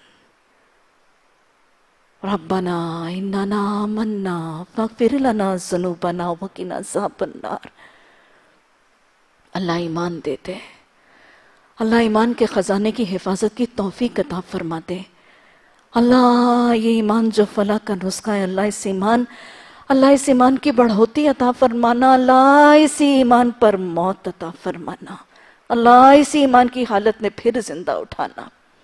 ربنا اننا آمنا فاغفر لنا ذنوبنا وقنا عذاب النار۔ اللہ ایمان دیتے، اللہ ایمان کے خزانے کی حفاظت کی توفیق عطا فرماتے۔ اللہ یہ ایمان جو فلاح کا نسخہ ہے، اللہ اس ایمان اللہ اس ایمان کی بڑھوتی عطا فرمانا، اللہ اسی ایمان پر موت عطا فرمانا، اللہ اسی ایمان کی حالت میں پھر زندہ اٹھانا۔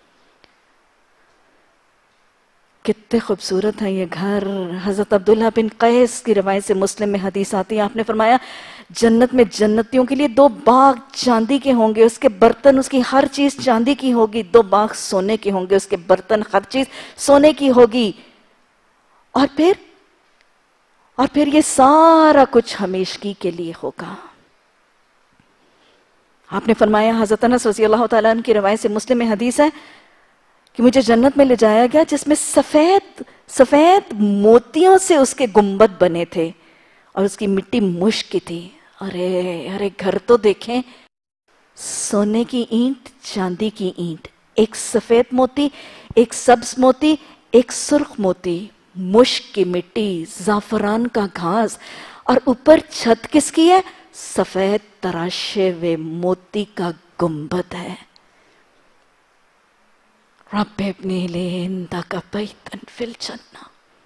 کتنے خوبصورت ہیں یہ گھر۔ حضرت عبداللہ بن قیس کی روایت سے مسلم میں حدیث آتی ہے، آپ نے فرمایا جنت میں جنتیوں کے لیے دو باغ چاندی کے ہوں گے، اس کے برتن، اس کی ہر چیز چاندی کی ہوگی، دو باغ سونے کے ہوں گے، اس کے برتن، ہر چیز سونے کی ہوگی، اور پھر اور پھر یہ سارا کچھ ہمیشگی کے لیے ہوگا۔ آپ نے فرمایا، حضرت انس رضی اللہ تعالیٰ عنہ کی روایت سے مسلم میں حدیث ہے کہ مجھے جنت میں لے جایا گیا جس میں سفید سفید موتیوں سے اس کے گنبد بنے تھے اور اس کی مٹی مشک کی تھی۔ ارے ارے گھر تو دیکھیں، سونے کی اینٹ، چاندی کی اینٹ، ایک سفید موتی، ایک سبز موتی، ایک سرخ موتی، مشک کی مٹی، زعفران کا گھاس، اور اوپر چھت کس کی ہے؟ سفید تراشے ہوئے موتی کا گنبد ہے۔ رب ابنی لی عندک بیتا فی الجنہ۔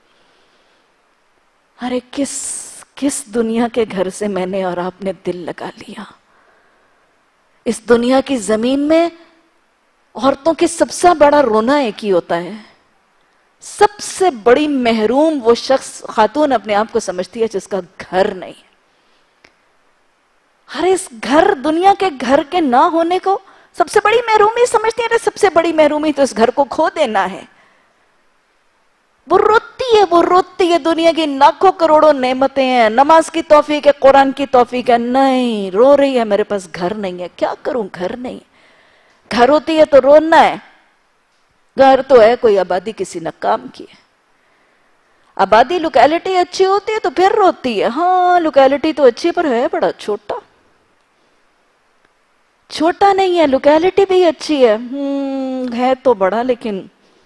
ارے کس کس دنیا کے گھر سے میں نے اور آپ نے دل لگا لیا۔ اس دنیا کی زمین میں عورتوں کے سب سے بڑا رونا ایک ہی ہوتا ہے، سب سے بڑی محروم وہ شخص خاتون اپنے آپ کو سمجھتی ہے جس کا گھر نہیں۔ ہر اس گھر، دنیا کے گھر کے نہ ہونے کو سب سے بڑی محرومی سمجھتی ہیں، سب سے بڑی محرومی تو اس گھر کو کھو دینا ہے. وہ روتی ہے وہ روتی ہے دنیا کی لاکھوں کروڑوں نعمتیں ہیں، نماز کی توفیق ہے، قرآن کی توفیق ہے، نہیں رو رہی ہے میرے پاس گھر نہیں ہے. کیا کروں، گھر نہیں. گھر ہوتی ہے تو رونا ہے. گھر تو ہے کوئی آبادی کسی نے کام کی ہے. آبادی لوکیلٹی اچھی ہوتی ہے تو پھر روتی ہے. ہاں لوکیلٹی تو اچھی پر ہے بڑا چھوٹا. چھوٹا نہیں ہے، لوکیلٹی بھی اچھی ہے، ہے تو بڑا لیکن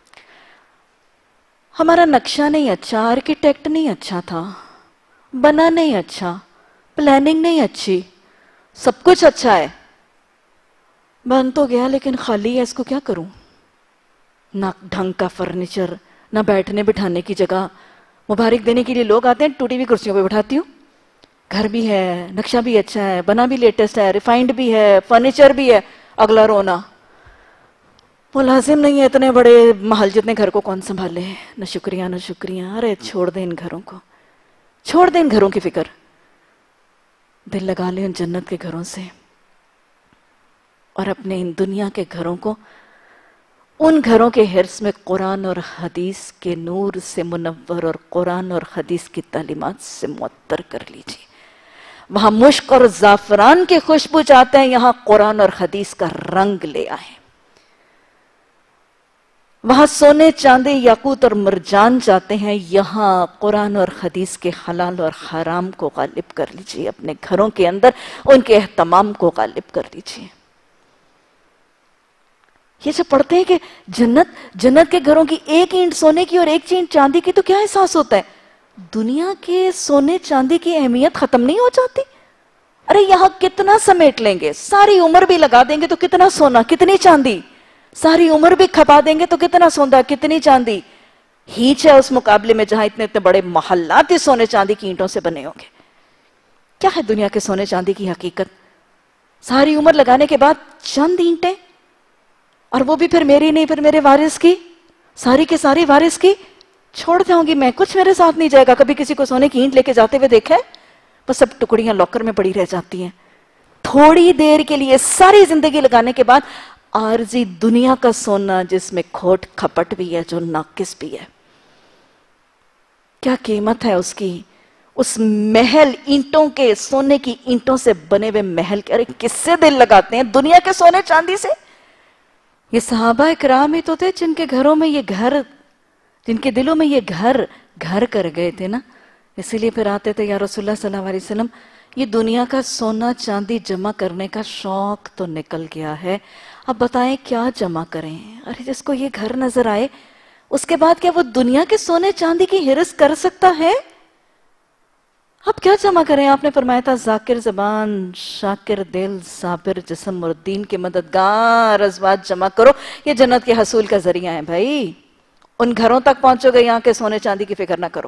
ہمارا نقشہ نہیں اچھا، آرکیٹیکٹ نہیں اچھا تھا، بنا نہیں اچھا، پلاننگ نہیں اچھی، سب کچھ اچھا ہے، بن تو گیا لیکن خالی ہے. اس کو کیا کروں؟ نہ ڈھنگ کا فرنیچر، نہ بیٹھنے بٹھانے کی جگہ. مبارک دینے کے لیے لوگ آتے ہیں، ٹوٹی ہوئی کرسیوں پہ بٹھاتی ہوں. گھر بھی ہے، نقشہ بھی اچھا ہے، بنا بھی لیٹسٹ ہے، ریفائنڈ بھی ہے، فرنیچر بھی ہے. اگلا رونا، وہ لازم نہیں ہے اتنے بڑے محل جتنے گھر کو کون سنبھالے. نہ شکریہ نہ شکریہ. ارے چھوڑ دیں ان گھروں کو، چھوڑ دیں ان گھروں کی فکر، دل لگا لیں ان جنت کے گھروں سے، اور اپنے ان دنیا کے گھروں کو ان گھروں کے حرص میں قرآن اور حدیث کے نور سے منور اور قرآن اور حدیث کی تعلیمات سے معطر کر لیجیے. وہاں مشک اور زعفران کی خوشبو چاہتے ہیں، یہاں قرآن اور حدیث کا رنگ لے آئیں. وہاں سونے چاندی یاقوت اور مرجان چاہتے ہیں، یہاں قرآن اور حدیث کے حلال اور حرام کو غالب کر لیجیے. اپنے گھروں کے اندر ان کے اہتمام کو غالب کر لیجیے. یہ جو پڑھتے ہیں کہ جنت جنت کے گھروں کی ایک اینٹ سونے کی اور ایک اینٹ چاندی کی، تو کیا احساس ہوتا ہے؟ دنیا کے سونے چاندی کی اہمیت ختم نہیں ہو جاتی؟ ارے یہاں کتنا سمیٹ لیں گے، ساری عمر بھی لگا دیں گے تو کتنا سونا کتنی چاندی، ساری عمر بھی کھپا دیں گے تو کتنا سونا کتنی چاندی. ہیچ ہے اس مقابلے میں جہاں اتنے اتنے بڑے محلات ہی سونے چاندی کی اینٹوں سے بنے ہوں گے. کیا ہے دنیا کے سونے چاندی کی حقیقت؟ ساری عمر لگانے کے بعد چند اینٹیں، اور وہ بھی پھر میری نہیں، پھر میرے وارث کی، ساری کے ساری وارث کی. چھوڑ جاؤں گی میں، کچھ میرے ساتھ نہیں جائے گا. کبھی کسی کو سونے کی اینٹ لے کے جاتے ہوئے دیکھا ہے؟ بس سب ٹکڑیاں لاکر میں پڑی رہ جاتی ہیں. تھوڑی دیر کے لیے ساری زندگی لگانے کے بعد عارضی دنیا کا سونا جس میں کھوٹ کھپٹ بھی ہے، جو ناقص بھی ہے. کیا قیمت ہے اس کی؟ اس محل اینٹوں کے، سونے کی اینٹوں سے بنے ہوئے محل کے. ارے کس سے دل لگاتے ہیں دنیا کے سونے چاندی سے؟ یہ صحابہ اکرام ہی تو تھے جن کے گھروں میں یہ گھر، جن کے دلوں میں یہ گھر گھر کر گئے تھے نا. اسی لیے پھر آتے تھے، یا رسول اللہ صلی اللہ علیہ وسلم یہ دنیا کا سونا چاندی جمع کرنے کا شوق تو نکل گیا ہے، اب بتائیں کیا جمع کریں؟ ارے جس کو یہ گھر نظر آئے اس کے بعد کیا وہ دنیا کے سونے چاندی کی ہرس کر سکتا ہے؟ اب کیا جمع کریں؟ آپ نے فرمایا تھا ذاکر زبان، شاکر دل، صابر جسم اور دین کے مددگار ازواج جمع کرو. یہ جنت کے حصول کا ذریعہ ہے بھائی. ان گھروں تک پہنچو گے یہاں کے سونے چاندی کی فکر نہ کرو.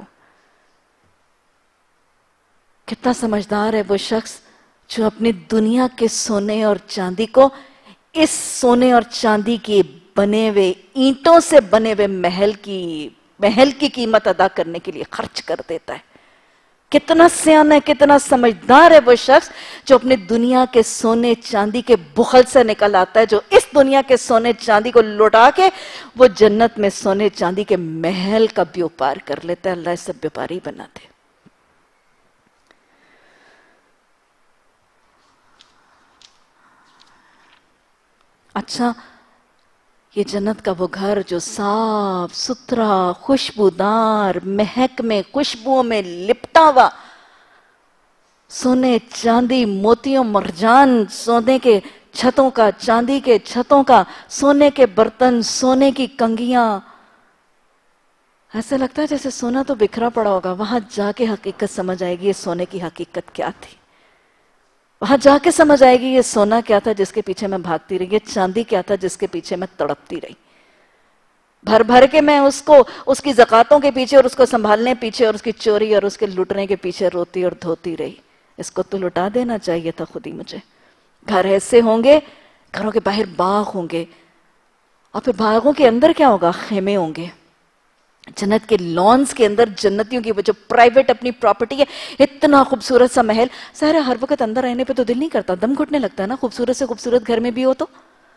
کتنا سمجھدار ہے وہ شخص جو اپنی دنیا کے سونے اور چاندی کو اس سونے اور چاندی کے بنے ہوئے اینٹوں سے بنے ہوئے محل کی محل کی قیمت ادا کرنے کے لیے خرچ کر دیتا ہے. کتنا سیاح ہے، کتنا سمجھدار ہے وہ شخص جو اپنے دنیا کے سونے چاندی کے بخل سے نکل آتا ہے، جو اس دنیا کے سونے چاندی کو لوٹا کے وہ جنت میں سونے چاندی کے محل کا بیوپار کر لیتا ہے. اللہ اس سے بیوپاری بنا دے. اچھا، یہ جنت کا وہ گھر جو صاف ستھرا، خوشبودار، مہک میں، خوشبوؤں میں لپٹا ہوا، سونے چاندی موتیوں مرجان، سونے کے چھتوں کا، چاندی کے چھتوں کا، سونے کے برتن، سونے کی کنگیاں. ایسا لگتا ہے جیسے سونا تو بکھرا پڑا ہوگا. وہاں جا کے حقیقت سمجھ آئے گی یہ سونے کی حقیقت کیا تھی. وہاں جا کے سمجھ آئے گی یہ سونا کیا تھا جس کے پیچھے میں بھاگتی رہی، یہ چاندی کیا تھا جس کے پیچھے میں تڑپتی رہی. بھر بھر کے میں اس کو، اس کی زکاتوں کے پیچھے اور اس کو سنبھالنے پیچھے اور اس کی چوری اور اس کے لٹنے کے پیچھے روتی اور دھوتی رہی. اس کو تو لٹا دینا چاہیے تھا خود ہی مجھے. گھر ایسے ہوں گے، گھروں کے باہر باغ ہوں گے، اور پھر باغوں کے اندر کیا ہوگا؟ خیمے ہوں گے. جنت کے لانز کے اندر جنتیوں کی وہ جو پرائیویٹ اپنی پراپرٹی ہے، اتنا خوبصورت سا محل. سارا ہر وقت اندر رہنے پہ تو دل نہیں کرتا، دم گھٹنے لگتا ہے نا خوبصورت سے خوبصورت گھر میں بھی ہو تو.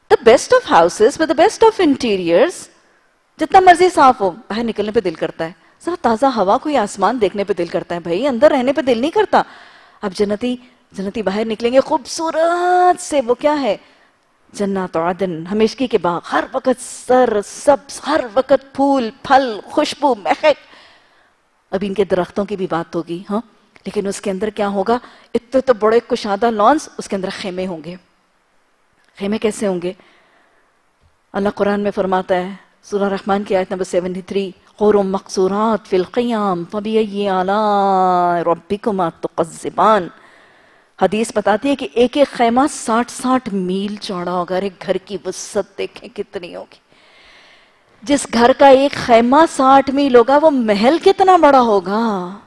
the best of houses with the best of interiors, जितना मर्जी साफ हो, बाहर निकलने पे दिल करता है, जरा ताजा हवा कोई आसमान देखने पे दिल करता है, भाई अंदर रहने पे दिल नहीं करता। अब जन्नती जन्नती बाहर निकलेंगे खूबसूरत से, वो क्या है, जन्नत अदन, हमेशगी के बाग, हर वक्त सर सब्ज, हर वक्त फूल फल खुशबू महक। अब इनके दरख्तों की भी बात होगी, हाँ, लेकिन उसके अंदर क्या होगा, इतने तो बड़े कुशादा लॉन्स, उसके अंदर खेमे होंगे। खेमे कैसे होंगे? अल्लाह कुरान में फरमाता है, सूरह रहमान की आयत नंबर तिहत्तर, हुरुम मक़सूरात फिल क़ियाम फ़बिअय्यि आलाइ रब्बिकुमा तुकज़्ज़िबान। हदीस बताती है कि एक एक खेमा साठ साठ मील चौड़ा होगा। एक घर की वसअत देखें कितनी होगी। जिस घर का एक खेमा साठ मील होगा, वो महल कितना बड़ा होगा।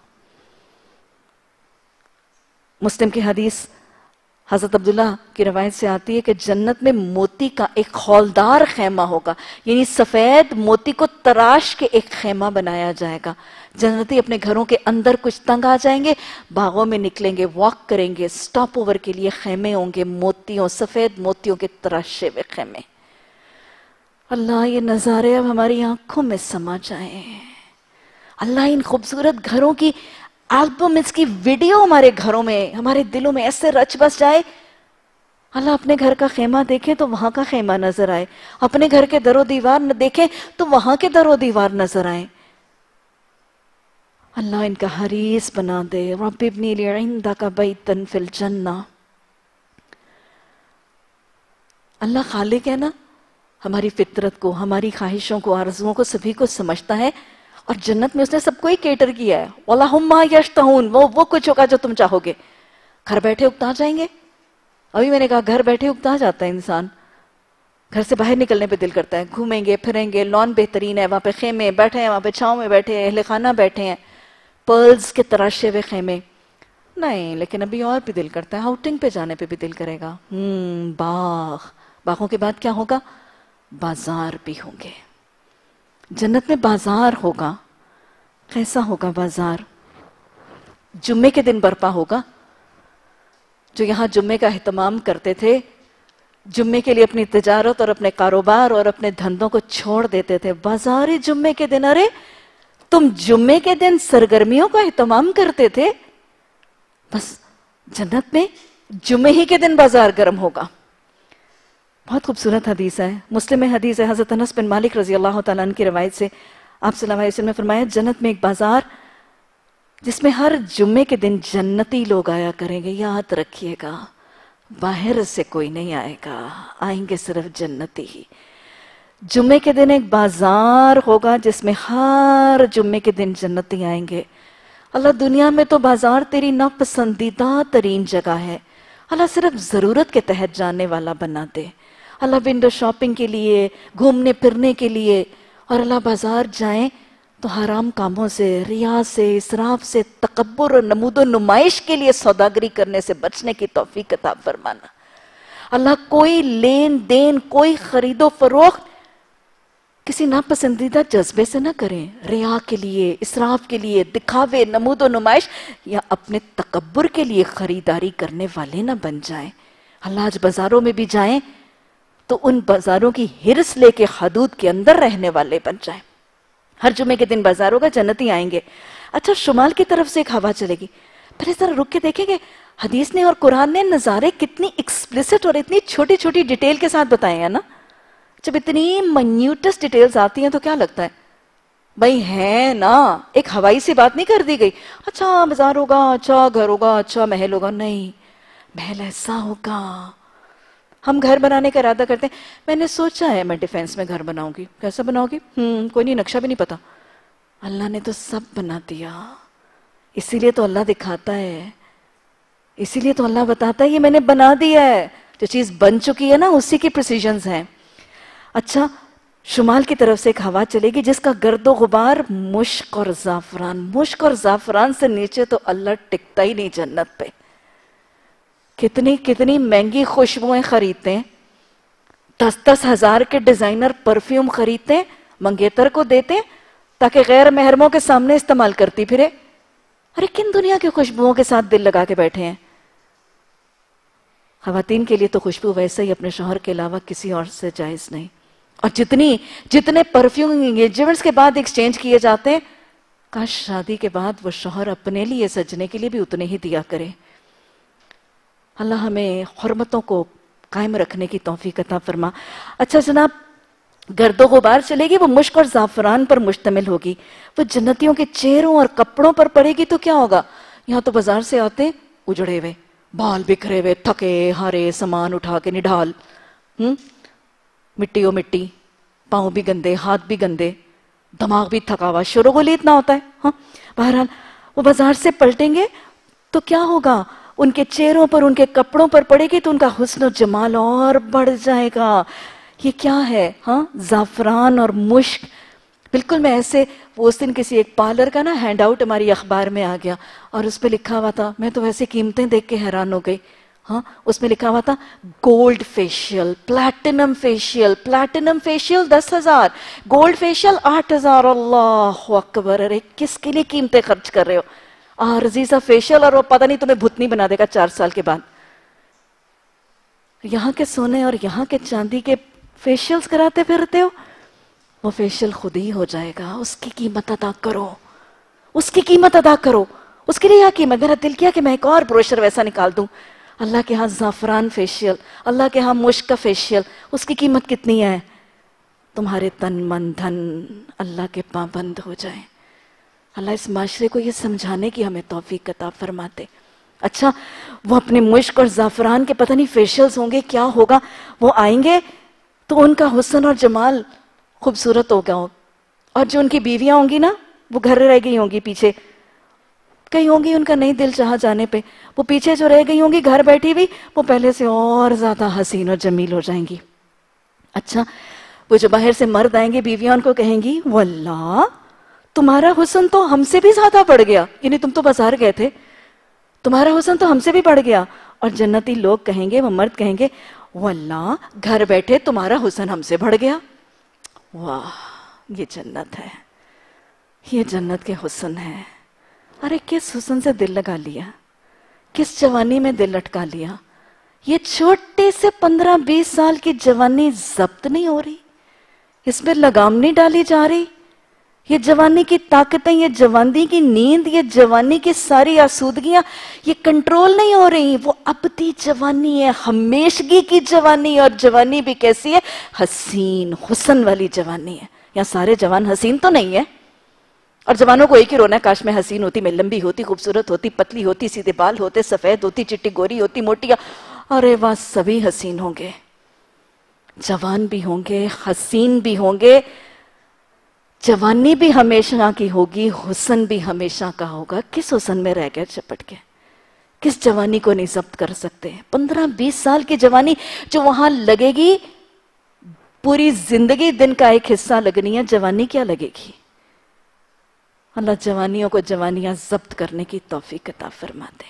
मुस्लिम की हदीस हजरत अब्दुल्ला की रवायत से आती है कि जन्नत में मोती का एक हौलदार खेमा होगा, यानी सफेद मोती को तराश के एक खेमा बनाया जाएगा। जन्नती अपने घरों के अंदर कुछ तंग आ जाएंगे, बागों में निकलेंगे, वॉक करेंगे, स्टॉप ओवर के लिए खेमे होंगे, मोतियों, सफेद मोतियों के तराशे हुए खेमे। अल्लाह, ये नजारे अब हमारी आंखों में समा जाए। अल्लाह, इन खूबसूरत घरों की एल्बम, इसकी वीडियो हमारे घरों में, हमारे दिलों में ऐसे रच बस जाए। अल्लाह, अपने घर का खेमा देखें तो वहां का खेमा नजर आए, अपने घर के दरो दीवार न देखें तो वहां के दरो दीवार नजर आए। अल्लाह, इनका हरीस बना दे। रब्बि इब्नी ली इंदका बैतन फिल जन्नह। अल्लाह खालिक है ना, हमारी फितरत को, हमारी ख्वाहिशों को, आरजुओं को, सभी को समझता है, और जन्नत में उसने सबको ही केटर किया है। वलहुम्मा यश्तहून, वो वो कुछ होगा जो तुम चाहोगे। घर बैठे उकता जाएंगे। अभी मैंने कहा घर बैठे उकता जाता है इंसान, घर से बाहर निकलने पे दिल करता है, घूमेंगे फिरेंगे, लॉन बेहतरीन है, वहां पे खेमे बैठे हैं, वहां पे छांव में बैठे हैं, अहले खाना बैठे हैं, पर्ल्स के तराशे हुए खेमे। नहीं, लेकिन अभी और भी दिल करता है, आउटिंग पे जाने पे भी दिल करेगा। हम्म बाग, बागों के बाद क्या होगा, बाजार भी होंगे। जन्नत में बाजार होगा। कैसा होगा बाजार? जुम्मे के दिन बर्पा होगा। जो यहां जुम्मे का एहतमाम करते थे, जुम्मे के लिए अपनी तिजारत और अपने कारोबार और अपने धंधों को छोड़ देते थे, बाजार ही जुम्मे के दिन। अरे तुम जुम्मे के दिन सरगर्मियों का एहतमाम करते थे, बस जन्नत में जुम्मे ही के दिन बाजार गर्म होगा। बहुत खूबसूरत हदीस है, मुस्लिम में हदीस है, हजरत अनस बिन मालिक रजी अल्लाह तआला अन्हु की रवायत से आप सल्लल्लाहु अलैहि वसल्लम ने फरमाया, जन्नत में एक बाजार जिसमें हर जुम्मे के दिन जन्नती लोग आया करेंगे। याद रखिएगा, बाहर से कोई नहीं आएगा, आएंगे सिर्फ जन्नती ही। जुम्मे के दिन एक बाजार होगा जिसमें हर जुम्मे के दिन जन्नती आएंगे। अल्लाह, दुनिया में तो बाजार तेरी नापसंदीदा तरीन जगह है। अल्लाह, सिर्फ जरूरत के तहत जाने वाला बना दे। अल्लाह, विंडो शॉपिंग के लिए, घूमने फिरने के लिए, और अल्लाह बाजार जाएं तो हराम कामों से, रिया से, इसराफ से, तकब्बुर और नमूदो नुमाइश के लिए सौदागरी करने से बचने की तौफीक अता फरमाना। अल्लाह, कोई लेन देन, कोई खरीदो फरोख्त किसी नापसंदीदा जज्बे से ना करें, रिया के लिए, इसराफ के लिए, दिखावे, नमूदो नुमाइश या अपने तकब्बुर के लिए खरीदारी करने वाले ना बन जाएं। अल्लाह, आज बाजारों में भी जाएं तो उन बाजारों की हिर्स लेके हदूद के अंदर रहने वाले बन जाएं। हर जुमे के दिन बाजारों का जन्नती आएंगे। अच्छा, शुमाल की तरफ से एक हवा चलेगी। फिर इस तरह रुक के देखेंगे, हदीस ने और कुरान ने नजारे कितनी एक्सप्लिसिट और इतनी छोटी छोटी डिटेल के साथ बताए हैं ना। जब इतनी मन्यूटस डिटेल्स आती हैं तो क्या लगता है, भाई है ना, एक हवाई सी बात नहीं कर दी गई, अच्छा बाजार होगा, अच्छा घर होगा, अच्छा महल होगा। नहीं, महल ऐसा होगा। हम घर बनाने का इरादा करते हैं, मैंने सोचा है मैं डिफेंस में घर बनाऊंगी। कैसा बनाओगी? हम्म कोई नहीं, नक्शा भी नहीं पता। अल्लाह ने तो सब बना दिया। इसीलिए तो अल्लाह दिखाता है, इसीलिए तो अल्लाह बताता है ये मैंने बना दिया है। जो चीज बन चुकी है ना, उसी की प्रिसीजंस हैं। अच्छा, शुमाल की तरफ से एक हवा चलेगी जिसका गर्दो गुबार मुश्क और जाफरान, मुश्क और जाफरान से नीचे तो अल्लाह टिकता ही नहीं जन्नत पे। कितनी कितनी महंगी खुशबुएं खरीदते हैं, दस दस हजार के डिजाइनर परफ्यूम खरीदते हैं, मंगेतर को देते हैं ताकि गैर महरमों के सामने इस्तेमाल करती फिरे। अरे किन दुनिया की खुशबुओं के साथ दिल लगा के बैठे हैं। خواتین کے لیے تو خوشبو ویسے ہی اپنے شوہر کے علاوہ کسی اور سے جائز نہیں. اور جتنی جتنے پرفیوم انگیجمنٹس کے بعد ایکسچینج کیے جاتے ہیں، کاش شادی کے بعد وہ شوہر اپنے لیے سجنے کے لیے بھی اتنے ہی دیا کرے. اللہ ہمیں حرمتوں کو قائم رکھنے کی توفیق عطا فرما. اچھا جناب، گرد و غبار چلے گی، وہ مشک اور زعفران پر مشتمل ہوگی. وہ جنتیوں کے چہروں اور کپڑوں پر پڑے گی تو کیا ہوگا؟ یہاں تو بازار سے آتے اجڑے ہوئے، بال بکھرے ہوئے، تھکے ہارے، سامان اٹھا کے نڈھال، ہم مٹی و مٹی، پاؤں بھی گندے، ہاتھ بھی گندے، دماغ بھی تھکا ہوا، شور و غل اتنا ہوتا ہے. ہاں بہرحال وہ بازار سے پلٹیں گے تو کیا ہوگا؟ ان کے چہروں پر، ان کے کپڑوں پر پڑے گی تو ان کا حسن و جمال اور بڑھ جائے گا. یہ کیا ہے؟ ہاں زعفران اور مشک. بالکل میں ایسے وہ اس دن کسی ایک پارلر کا نا ہینڈ آؤٹ ہماری اخبار میں آ گیا اور اس پہ لکھا ہوا تھا، میں تو ویسے قیمتیں دیکھ کے حیران ہو گئی. ہاں اس میں لکھا ہوا تھا gold facial, platinum facial. Platinum facial دس ہزار، گولڈ فیشیل آٹھ ہزار. اللہ اکبر! ارے کس کے لیے قیمتیں خرچ کر رہے ہو؟ عارضی سا فیشیل اور وہ پتہ نہیں تمہیں بھتنی بنا دے گا چار سال کے بعد. یہاں کے سونے اور یہاں کے چاندی کے فیشیلز کراتے پھرتے ہو، وہ فیشیل خود ہی ہو جائے گا. اس کی قیمت ادا کرو، اس کی قیمت ادا کرو. اس کے لیے کیا قیمت؟ میرا دل کیا کہ میں ایک اور بروشر ویسا نکال دوں. اللہ کے ہاں زعفران فیشیل، اللہ کے ہاں مشک کا فیشیل، اس کی قیمت کتنی ہے؟ تمہارے تن من دھن اللہ کے پابند ہو جائیں. اللہ اس معاشرے کو یہ سمجھانے کی ہمیں توفیق عطا فرماتے. اچھا وہ اپنے مشک اور زعفران کے پتہ نہیں فیشیلز ہوں گے، کیا ہوگا؟ وہ آئیں گے تو ان کا حسن اور جمال خوبصورت ہوگا. اور جو ان کی بیویاں ہوں گی نا، وہ گھر رہ گئی ہوں گی پیچھے، کہیں ہوں گی ان کا نہیں دل چاہا جانے پہ، وہ پیچھے جو رہ گئی ہوں گی گھر بیٹھی بھی، وہ پہلے سے اور زیادہ حسین اور جمیل ہو جائیں گی. اچھا وہ جو باہر سے مرد آئیں گے، بیویاں ان کو کہیں گی واللہ تمہارا حسن تو ہم سے بھی زیادہ بڑھ گیا، یعنی تم تو بازار گئے تھے، تمہارا حسن تو ہم سے بھی بڑھ گیا. اور جنتی لوگ کہیں گے، وہ مرد کہیں گے واللہ گھر بیٹھے تمہارا حسن ہم سے بڑھ گیا. واہ یہ جنت ہے، یہ جنت کے حسن ہے. ارے کس حسن سے دل لگا لیا، کس جوانی میں دل لٹکا لیا. یہ چھوٹے سے پندرہ بیس سال کی جوانی ضبط نہیں ہو رہی، اس میں لگام نہیں ڈالی جا رہی. یہ جوانی کی طاقتیں، یہ جوانی کی نیند، یہ جوانی کی ساری آسودگیاں یہ کنٹرول نہیں ہو رہی. وہ ابدی جوانی ہے، ہمیشگی کی جوانی. اور جوانی بھی کیسی ہے؟ حسین، حسن والی جوانی ہے. یہاں سارے جوان حسین تو نہیں ہے، اور جوانوں کو ایک ہی رونا ہے کاش میں حسین ہوتی، میں لمبی ہوتی، خوبصورت ہوتی، پتلی ہوتی، سیدھے بال ہوتے، سفید ہوتی، چٹی گوری ہوتی، موٹی. ارے واہ سبھی حسین ہوں گے، جوان بھی ہوں گے، حسین بھی ہوں گے. جوانی بھی ہمیشہ کی ہوگی، حسن بھی ہمیشہ کا ہوگا. کس حسن میں رہ گئے چپٹ کے؟ کس جوانی کو نہیں ضبط کر سکتے؟ پندرہ بیس سال کی جوانی جو وہاں لگے گی، پوری زندگی دن کا ایک حصہ لگنی ہے، جوانی کیا لگے گی؟ اللہ جوانیوں کو جوانیاں ضبط کرنے کی توفیق عطا فرماتے.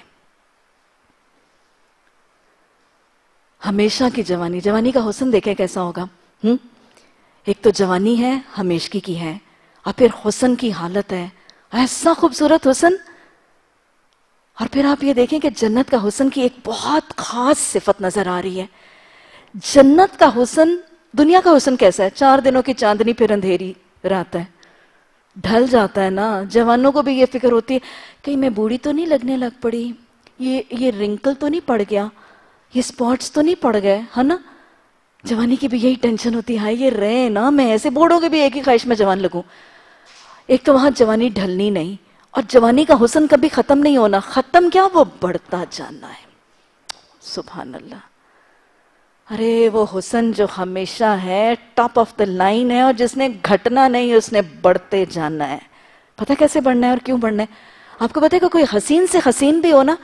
ہمیشہ کی جوانی، جوانی کا حسن دیکھیں کیسا ہوگا. ہم ایک تو جوانی ہے، ہمیشگی کی ہے، اور پھر حسن کی حالت ہے، ایسا خوبصورت حسن. اور پھر آپ یہ دیکھیں کہ جنت کا حسن کی ایک بہت خاص صفت نظر آ رہی ہے. جنت کا حسن، دنیا کا حسن کیسا ہے؟ چار دنوں کی چاندنی پھر اندھیری رات ہے، ڈھل جاتا ہے نا. جوانوں کو بھی یہ فکر ہوتی ہے کہیں میں بوڑھی تو نہیں لگنے لگ پڑی، یہ یہ رنکل تو نہیں پڑ گیا، یہ سپاٹس تو نہیں پڑ گئے، ہے نا. جوانی کی بھی یہی ٹینشن ہوتی ہے، یہ رہے نا، میں ایسے بوڑھوں کے بھی ایک ہی خواہش میں جوان لگوں. ایک تو وہاں جوانی ڈھلنی نہیں، اور جوانی کا حسن کبھی ختم نہیں ہونا. ختم کیا، وہ بڑھتا جانا ہے. سبحان اللہ. ارے وہ حسن جو ہمیشہ ہے، ٹاپ آف دا لائن ہے، اور جس نے گھٹنا نہیں، اس نے بڑھتے جانا ہے. پتہ کیسے بڑھنا ہے اور کیوں بڑھنا ہے؟ آپ کو پتہ ہے کہ کوئی حسین سے حسین بھی ہو نا،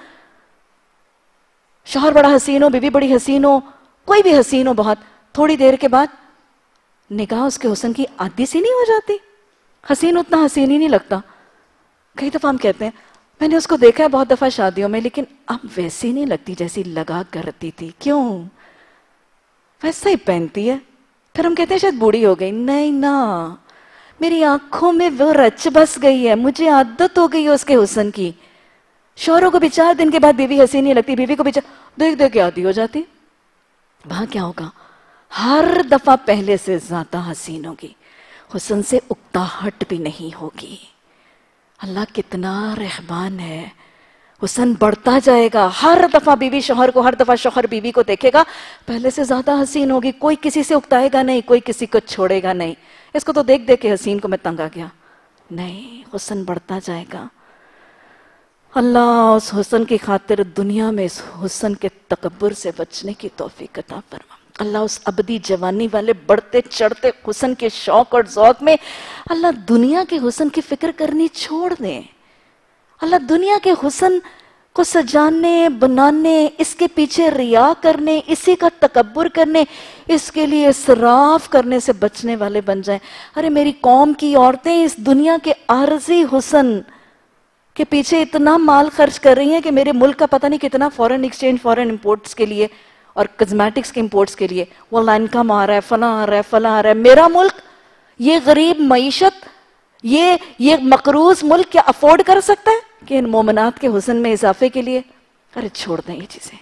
شوہر بڑا حسین ہو، بیوی بڑی حسین ہو، کوئی بھی حسین ہو بہت، تھوڑی دیر کے بعد نگاہ اس کے حسن کی عادی سی نہیں ہو جاتی؟ حسین اتنا حسین ہی نہیں لگتا. کئی دفعہ ہم کہتے ہیں میں نے اس کو دیکھا ہے بہت دفعہ شادیوں میں، لیکن اب ویسی نہیں لگتی جیسی لگا کرتی تھی. کیوں؟ ویسا ہی پہنتی ہے. پھر ہم کہتے ہیں شاید بوڑھی ہو گئی. نہیں نا، میری آنکھوں میں وہ رچ بس گئی ہے، مجھے عادت ہو گئی ہے اس کے حسن کی. شوہروں کو بھی چار دن کے بعد بیوی حسین نہیں لگتی، بیوی کو بھی چار... دیکھ دیکھ کے عادی ہو جاتی. وہاں کیا ہوگا؟ ہر دفعہ پہلے سے زیادہ حسین ہوگی، حسن سے اکتاہٹ بھی نہیں ہوگی. اللہ کتنا رحمان ہے، حسن بڑھتا جائے گا. ہر دفعہ بیوی شوہر کو، ہر دفعہ شوہر بیوی کو دیکھے گا پہلے سے زیادہ حسین ہوگی. کوئی کسی سے اکتائے گا نہیں، کوئی کسی کو چھوڑے گا نہیں. اس کو تو دیکھ دیکھ کے حسین کو میں تنگ آ گیا. نہیں، حسن بڑھتا جائے گا. اللہ اس حسن کی خاطر دنیا میں اس حسن کے تکبر سے بچنے کی توفیق عطا فرما. اللہ اس ابدی جوانی والے بڑھتے چڑھتے حسن کے شوق اور ذوق میں اللہ دنیا کے حسن کی فکر کرنی چھوڑ دیں. اللہ دنیا کے حسن کو سجانے، بنانے، اس کے پیچھے ریا کرنے، اسی کا تکبر کرنے، اس کے لیے اسراف کرنے سے بچنے والے بن جائیں. ارے میری قوم کی عورتیں اس دنیا کے عارضی حسن کے پیچھے اتنا مال خرچ کر رہی ہیں کہ میرے ملک کا پتہ نہیں کتنا فورن ایکسچینج، فورن امپورٹس کے لیے اور کزمیٹکس کے امپورٹس کے لیے واللہ انکم آ رہا ہے، فلاں آ رہا ہے، فلاں آ رہا ہے. میرا ملک یہ غریب معیشت، یہ یہ مقروض ملک کیا افورڈ کر سکتا ہے کہ ان مومنات کے حسن میں اضافے کے لیے؟ ارے چھوڑ دیں یہ چیزیں.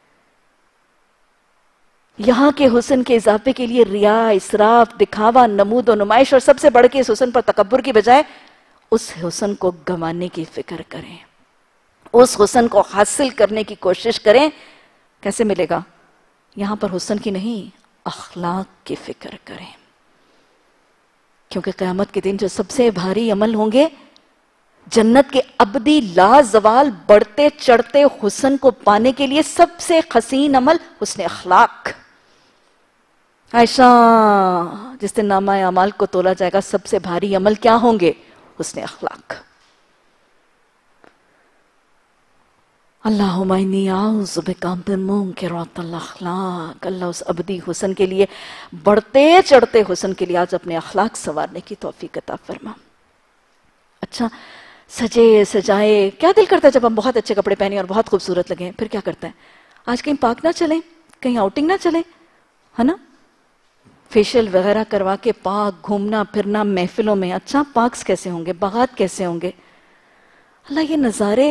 یہاں کے حسن کے اضافے کے لیے ریا، اسراف، دکھاوا، نمود و نمائش اور سب سے بڑھ کے اس حسن پر تکبر کی بجائے اس حسن کو گنوانے کی فکر کریں، اس حسن کو حاصل کرنے کی کوشش کریں. کیسے ملے گا؟ یہاں پر حسن کی نہیں، اخلاق کی فکر کریں. کیونکہ قیامت کے دن جو سب سے بھاری عمل ہوں گے، جنت کے ابدی لا زوال بڑھتے چڑھتے حسن کو پانے کے لیے سب سے حسین عمل حسن اخلاق. عائشہ، جس دن نامہ اعمال کو تولا جائے گا سب سے بھاری عمل کیا ہوں گے؟ حسن اخلاق. اللہم انی اعوذ بک من منکرات الاخلاق. اللہ اس ابدی حسن کے لیے، بڑھتے چڑھتے حسن کے لیے آج اپنے اخلاق سنوارنے کی توفیق عطا فرما. اچھا، سجے سجائے کیا دل کرتا ہے جب ہم بہت اچھے کپڑے پہنے اور بہت خوبصورت لگیں؟ پھر کیا کرتا ہے؟ آج کہیں پارک نہ چلیں، کہیں آؤٹنگ نہ چلیں، ہے نا؟ فیشل وغیرہ کروا کے پارک گھومنا پھرنا محفلوں میں. اچھا، پارکس کیسے ہوں گے؟ باغات کیسے ہوں گے؟ اللہ یہ نظارے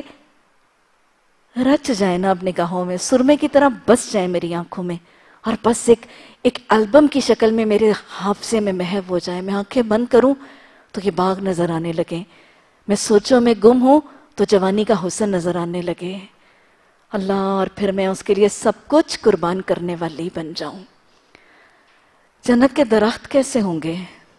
رچ جائیں نا اب نگاہوں میں، سرمے کی طرح بس جائیں میری آنکھوں میں، اور بس ایک ایک البم کی شکل میں میرے حافظے میں محو ہو جائے. میں آنکھیں بند کروں تو یہ باغ نظر آنے لگے، میں سوچوں میں گم ہوں تو جوانی کا حسن نظر آنے لگے. اللہ، اور پھر میں اس کے لیے سب کچھ قربان کرنے والی بن جاؤں. جنت کے درخت کیسے ہوں گے؟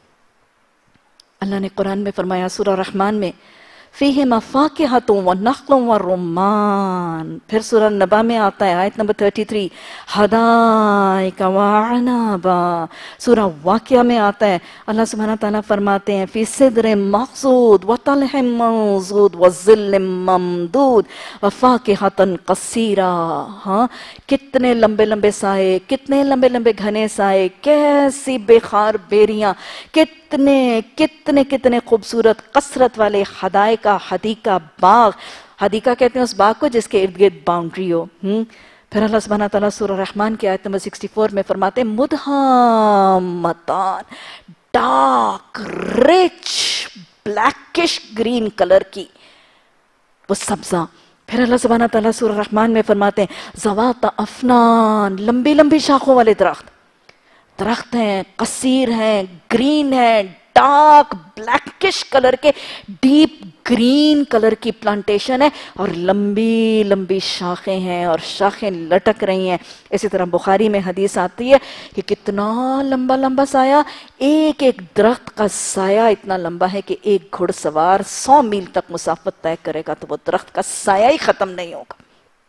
اللہ نے قرآن میں فرمایا سورہ رحمان میں فیہما فاکہۃ ونخل ورمان. پھر سورہ نبا میں آتا ہے آیت نمبر تینتیس حدائق وعنبا. سورہ واقعہ میں آتا ہے اللہ سبحانہ تعالیٰ فرماتے ہیں فی صدر مخضود وطلح منضود وظل ممدود وفاکہۃ کثیرہ. ہاں، کتنے لمبے لمبے سائے، کتنے لمبے لمبے گھنے سائے، کیسی بےخار بیریاں، کتنے کتنے کتنے خوبصورت کثرت والے حدائق کا حدیقہ باغ. حدیقہ کہتے ہیں اس باغ کو جس کے ارد گرد باؤنڈری ہو. پھر اللہ سبحانہ تعالیٰ سورہ رحمان کی آیت نمبر چالیس میں فرماتے ہیں مدہامتان، dark rich blackish green colour کی وہ سبزہ. پھر اللہ سبحانہ تعالیٰ سورہ رحمان میں فرماتے ہیں ذوات افنان، لمبی لمبی شاخوں والے درخت درخت ہیں، قصیر ہیں، گرین ہیں، ڈارک بلیکش کلر کے، ڈیپ گرین کلر کی پلانٹیشن ہے اور لمبی لمبی شاخیں ہیں اور شاخیں لٹک رہی ہیں. اسی طرح بخاری میں حدیث آتی ہے کہ کتنا لمبا لمبا سایہ، ایک ایک درخت کا سایہ اتنا لمبا ہے کہ ایک گھڑ سوار سو میل تک مسافت طے کرے گا تو وہ درخت کا سایہ ہی ختم نہیں ہوگا.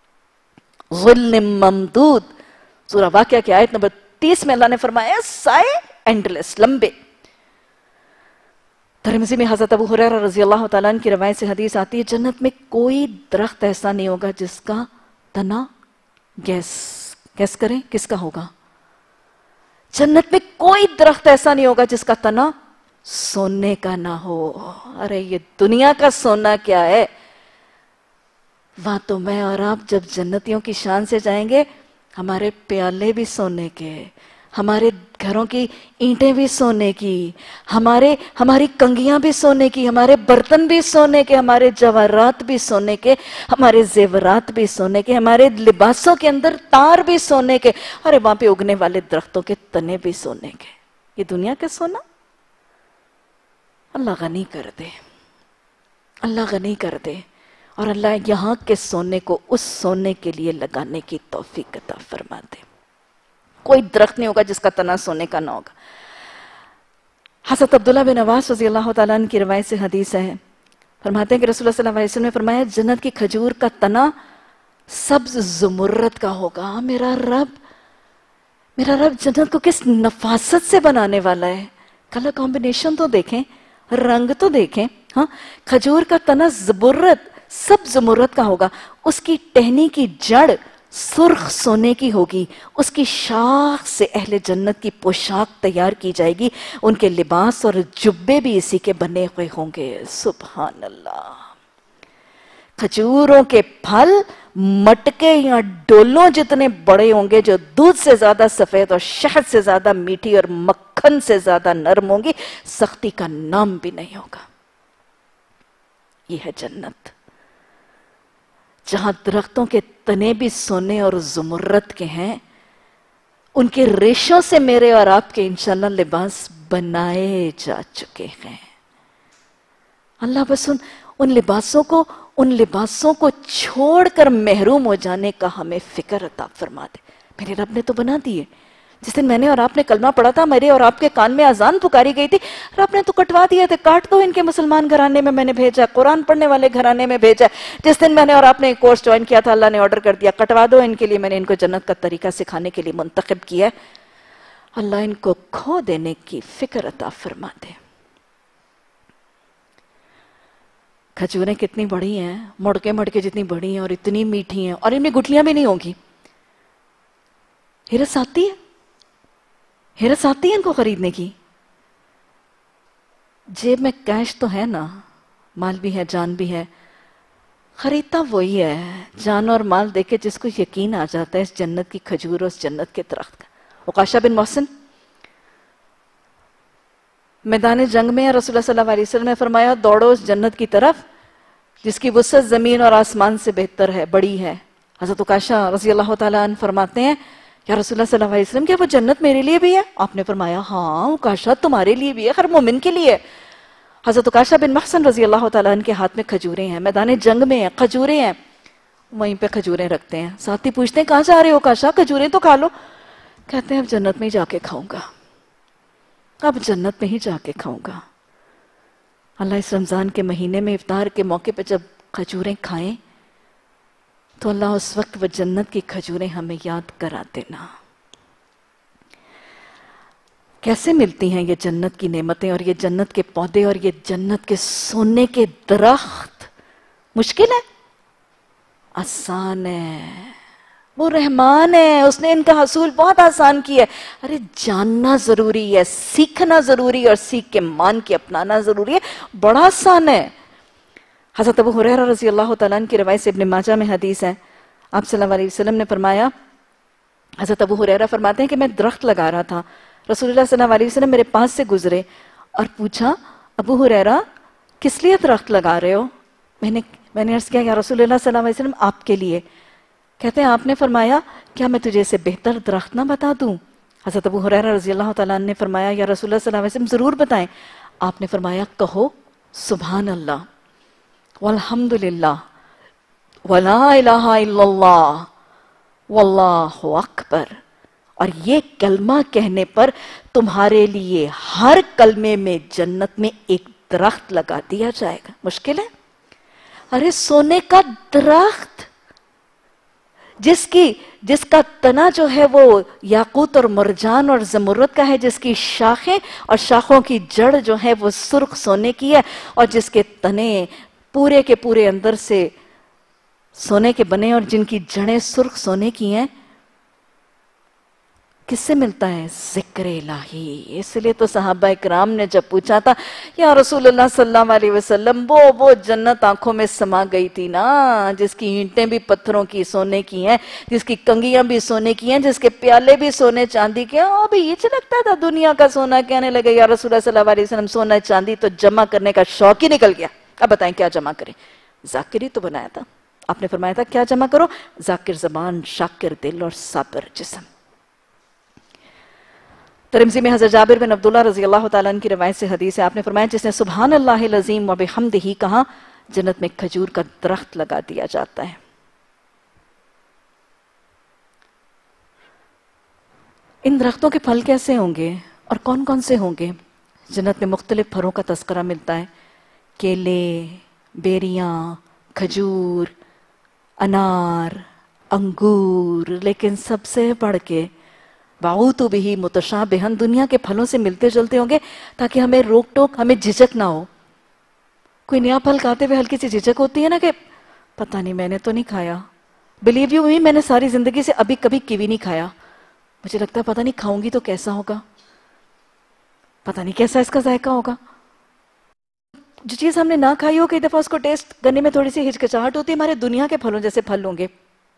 ظل ممدود. سورہ واقعہ کی آیت نمبر تیس میں اللہ نے فرمایا سائے اینڈلیس، لمبے. ترمذی میں حضرت ابو ہریرہ رضی اللہ تعالیٰ عنہ کی روایت سے حدیث آتی ہے جنت میں کوئی درخت ایسا نہیں ہوگا جس کا تنا گیس گیس کریں کس کا ہوگا؟ جنت میں کوئی درخت ایسا نہیں ہوگا جس کا تنا سونے کا نہ ہو. ارے یہ دنیا کا سونا کیا ہے؟ وہاں تو میں اور آپ جب جنتیوں کی شان سے جائیں گے ہمارے پیالے بھی سونے کے، ہمارے گھروں کی اینٹیں بھی سونے کی، ہمارے ہماری کنگیاں بھی سونے کی، ہمارے برتن بھی سونے کے، ہمارے جواہرات بھی سونے کے، ہمارے زیورات بھی سونے کے، ہمارے لباسوں کے اندر تار بھی سونے کے، اور وہاں پہ اگنے والے درختوں کے تنے بھی سونے کے۔ یہ دنیا کا سونا اللہ غنی کر دے، اللہ غنی کر دے، اور اللہ یہاں کے سونے کو اس سونے کے لیے لگانے کی توفیق عطا فرما دے۔ کوئی درخت نہیں ہوگا جس کا تنا سونے کا نہ ہوگا۔ حضرت عبداللہ بن عباس رضی اللہ تعالیٰ عنہ کی روایت سے حدیث ہے، فرماتے ہیں کہ رسول اللہ صلی اللہ علیہ وسلم نے فرمایا جنت کی کھجور کا تنا سبز زمرد کا ہوگا۔ میرا رب میرا رب جنت کو کس نفاست سے بنانے والا ہے، کلر کمبینیشن تو دیکھیں، رنگ تو دیکھیں۔ ہاں، کھجور کا تنا زمرد، سب زمرد کا ہوگا، اس کی ٹہنی کی جڑ سرخ سونے کی ہوگی، اس کی شاخ سے اہل جنت کی پوشاک تیار کی جائے گی، ان کے لباس اور جبے بھی اسی کے بنے ہوئے ہوں گے۔ سبحان اللہ۔ کھجوروں کے پھل مٹکے یا ڈولوں جتنے بڑے ہوں گے، جو دودھ سے زیادہ سفید اور شہد سے زیادہ میٹھی اور مکھن سے زیادہ نرم ہوں گی، سختی کا نام بھی نہیں ہوگا۔ یہ ہے جنت، جہاں درختوں کے تنے بھی سونے اور زمرد کے ہیں، ان کے ریشوں سے میرے اور آپ کے انشاءاللہ لباس بنائے جا چکے ہیں۔ اللہ بس ان ان لباسوں کو ان لباسوں کو چھوڑ کر محروم ہو جانے کا ہمیں فکر عطا فرما دے۔ میرے رب نے تو بنا دیے۔ جس دن میں نے اور آپ نے کلمہ پڑھا تھا، میرے اور آپ کے کان میں اذان پکاری گئی تھی، رب نے تو کٹوا دیا تھا، کاٹ دو ان کے مسلمان گھرانے میں میں نے بھیجا، قرآن پڑھنے والے گھرانے میں بھیجا۔ جس دن میں نے اور آپ نے ایک کورس جوائن کیا تھا، اللہ نے آرڈر کر دیا کٹوا دو ان کے لیے، میں نے ان کو جنت کا طریقہ سکھانے کے لیے منتخب کیا ہے۔ اللہ ان کو کھو دینے کی فکر عطا فرما دے۔ کھجوریں کتنی بڑی ہیں، مڑکے مڑکے جتنی بڑی ہیں اور اتنی میٹھی ہیں، اور ان میں گٹلیاں بھی نہیں ہوگی۔ ہرس آتی ہے ہرس آتی ہے ان کو خریدنے کی۔ جیب میں کیش تو ہے نا، مال بھی ہے، جان بھی ہے، خریدتا وہی ہے جان اور مال دے کے جس کو یقین آ جاتا ہے اس جنت کی کھجور اور اس جنت کے درخت کا۔ عکاشہ بن محسن میدان جنگ میں رسول اللہ صلی اللہ علیہ وسلم نے فرمایا دوڑو اس جنت کی طرف جس کی وسعت زمین اور آسمان سے بہتر ہے، بڑی ہے۔ حضرت عکاشہ رضی اللہ تعالیٰ عنہ فرماتے ہیں یا رسول اللہ صلی اللہ علیہ وسلم کیا وہ جنت میرے لیے بھی ہے؟ آپ نے فرمایا ہاں عکاشہ تمہارے لیے بھی ہے، ہر مومن کے لیے۔ حضرت عکاشہ بن محسن رضی اللہ تعالیٰ عنہ کے ہاتھ میں کھجوریں ہیں، میدان جنگ میں ہیں، کھجوریں ہیں، وہیں پہ کھجوریں رکھتے ہیں۔ ساتھی پوچھتے ہیں کہاں جا رہے ہو عکاشہ، کھجوریں تو کھا لو۔ کہتے ہیں اب جنت میں ہی جا کے کھاؤں گا، اب جنت میں ہی جا کے کھاؤں گا۔ اللہ اس رمضان کے مہینے میں افطار کے موقع پہ جب کھجوریں کھائیں تو اللہ اس وقت وہ جنت کی کھجوریں ہمیں یاد کرا دینا۔ کیسے ملتی ہیں یہ جنت کی نعمتیں اور یہ جنت کے پودے اور یہ جنت کے سونے کے درخت؟ مشکل ہے؟ آسان ہے، وہ رحمان ہے، اس نے ان کا حصول بہت آسان کیا ہے۔ ارے جاننا ضروری ہے، سیکھنا ضروری ہے، اور سیکھ کے مان کے اپنانا ضروری ہے، بڑا آسان ہے۔ حضرت ابو ہریرہ رضی اللہ تعالیٰ عنہ کی روایت سے ابن ماجہ میں حدیث ہے، آپ صلی اللہ علیہ وسلم نے فرمایا، حضرت ابو ہریرہ فرماتے ہیں کہ میں درخت لگا رہا تھا، رسول اللہ صلی اللہ علیہ وسلم میرے پاس سے گزرے اور پوچھا ابو ہریرہ کس لیے درخت لگا رہے ہو؟ میں نے میں نے عرض کیا یا رسول اللہ صلی اللہ علیہ وسلم آپ کے لیے۔ کہتے ہیں آپ نے فرمایا کیا میں تجھے اسے بہتر درخت نہ بتا دوں؟ حضرت ابو ہریرہ رضی اللہ تعالیٰ عنہ نے فرمایا یا رسول اللہ صلی اللہ علیہ وسلم ضرور بتائیں۔ آپ نے فرمایا کہو سبحان اللہ والحمدللہ ولا الہ الا اللہ واللہ اکبر، اور یہ کلمہ کہنے پر تمہارے لیے ہر کلمے میں جنت میں ایک درخت لگا دیا جائے گا۔ مشکل ہے؟ ارے سونے کا درخت جس کی جس کا تنا جو ہے وہ یاقوت اور مرجان اور زمرد کا ہے، جس کی شاخیں اور شاخوں کی جڑ جو ہے وہ سرخ سونے کی ہے، اور جس کے تنے پورے کے پورے اندر سے سونے کے بنے اور جن کی جڑیں سرخ سونے کی ہیں، کس سے ملتا ہے؟ ذکر الہی۔ اس لیے تو صحابہ اکرام نے جب پوچھا تھا یا رسول اللہ صلی اللہ علیہ وسلم، وہ وہ جنت آنکھوں میں سما گئی تھی نا، جس کی اینٹیں بھی پتھروں کی سونے کی ہیں، جس کی کنگیاں بھی سونے کی ہیں، جس کے پیالے بھی سونے چاندی کے ہیں، ابھی یہ لگتا تھا دنیا کا سونا، کہنے لگے یا رسول اللہ صلی اللہ علیہ وسلم سونا چاندی تو جمع کرنے کا شوق ہی نکل گیا، اب بتائیں کیا جمع کریں؟ ذاکر ہی تو بنایا تھا، آپ نے فرمایا تھا کیا جمع کرو؟ ذاکر زبان، شاکر دل اور صابر جسم۔ ترمذی میں حضرت جابر بن عبداللہ رضی اللہ تعالیٰ عنہ کی روایت سے حدیث ہے، آپ نے فرمایا جس نے سبحان اللہ العظیم و بحمدہ کہا، جنت میں کھجور کا درخت لگا دیا جاتا ہے۔ ان درختوں کے پھل کیسے ہوں گے اور کون کون سے ہوں گے؟ جنت میں مختلف پھلوں کا تذکرہ ملتا ہے، کیلے، بیریاں، کھجور، انار، انگور، لیکن سب سے بڑھ کے باعوتو بہی متشابہن، دنیا کے پھلوں سے ملتے جلتے ہوں گے تاکہ ہمیں روک ٹوک، ہمیں جھجک نہ ہو۔ کوئی نیا پھل کھاتے ہوئے ہلکی سی جھجک ہوتی ہے نا کہ پتہ نہیں میں نے تو نہیں کھایا، بلیو یو می، میں نے ساری زندگی سے ابھی کبھی کیوی نہیں کھایا، مجھے لگتا ہے پتہ نہیں کھاؤں گی تو کیسا ہوگا، پتہ نہیں کیسا اس کا ذائقہ ہوگا۔ جو چیز ہم نے نہ کھائی ہو کئی دفعہ اس کو ٹیسٹ کرنے میں تھوڑی سی ہچکچاہٹ ہوتی ہے، ہمارے دنیا کے پھلوں جیسے پھل ہوں گے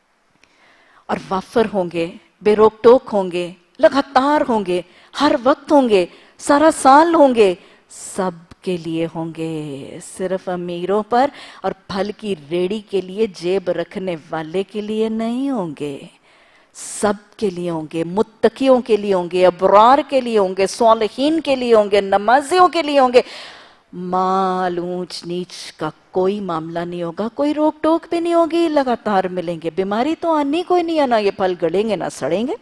اور وافر ہوں گے، بے روک ٹوک ہوں گے، لگاتار ہوں گے، ہر وقت ہوں گے، سارا سال ہوں گے، سب کے لیے ہوں گے، صرف امیروں پر اور پھل کی ریڑی کے لیے، جیب رکھنے والے کے لیے نہیں ہوں گے، سب کے لیے ہوں گے، متقیوں کے لیے ہوں گے، ابرار کے لیے ہوں گے، صالحین کے لیے ہوں گے، نمازیوں کے لیے ہوں گے۔ مال اونچ نیچ کا کوئی معاملہ نہیں ہوگا، کوئی روک ٹوک بھی نہیں ہوگی، لگاتار ملیں گے، بیماری تو آنی کوئی نہیں ہے، نہ یہ پھل گڑیں گے نہ سڑیں گے۔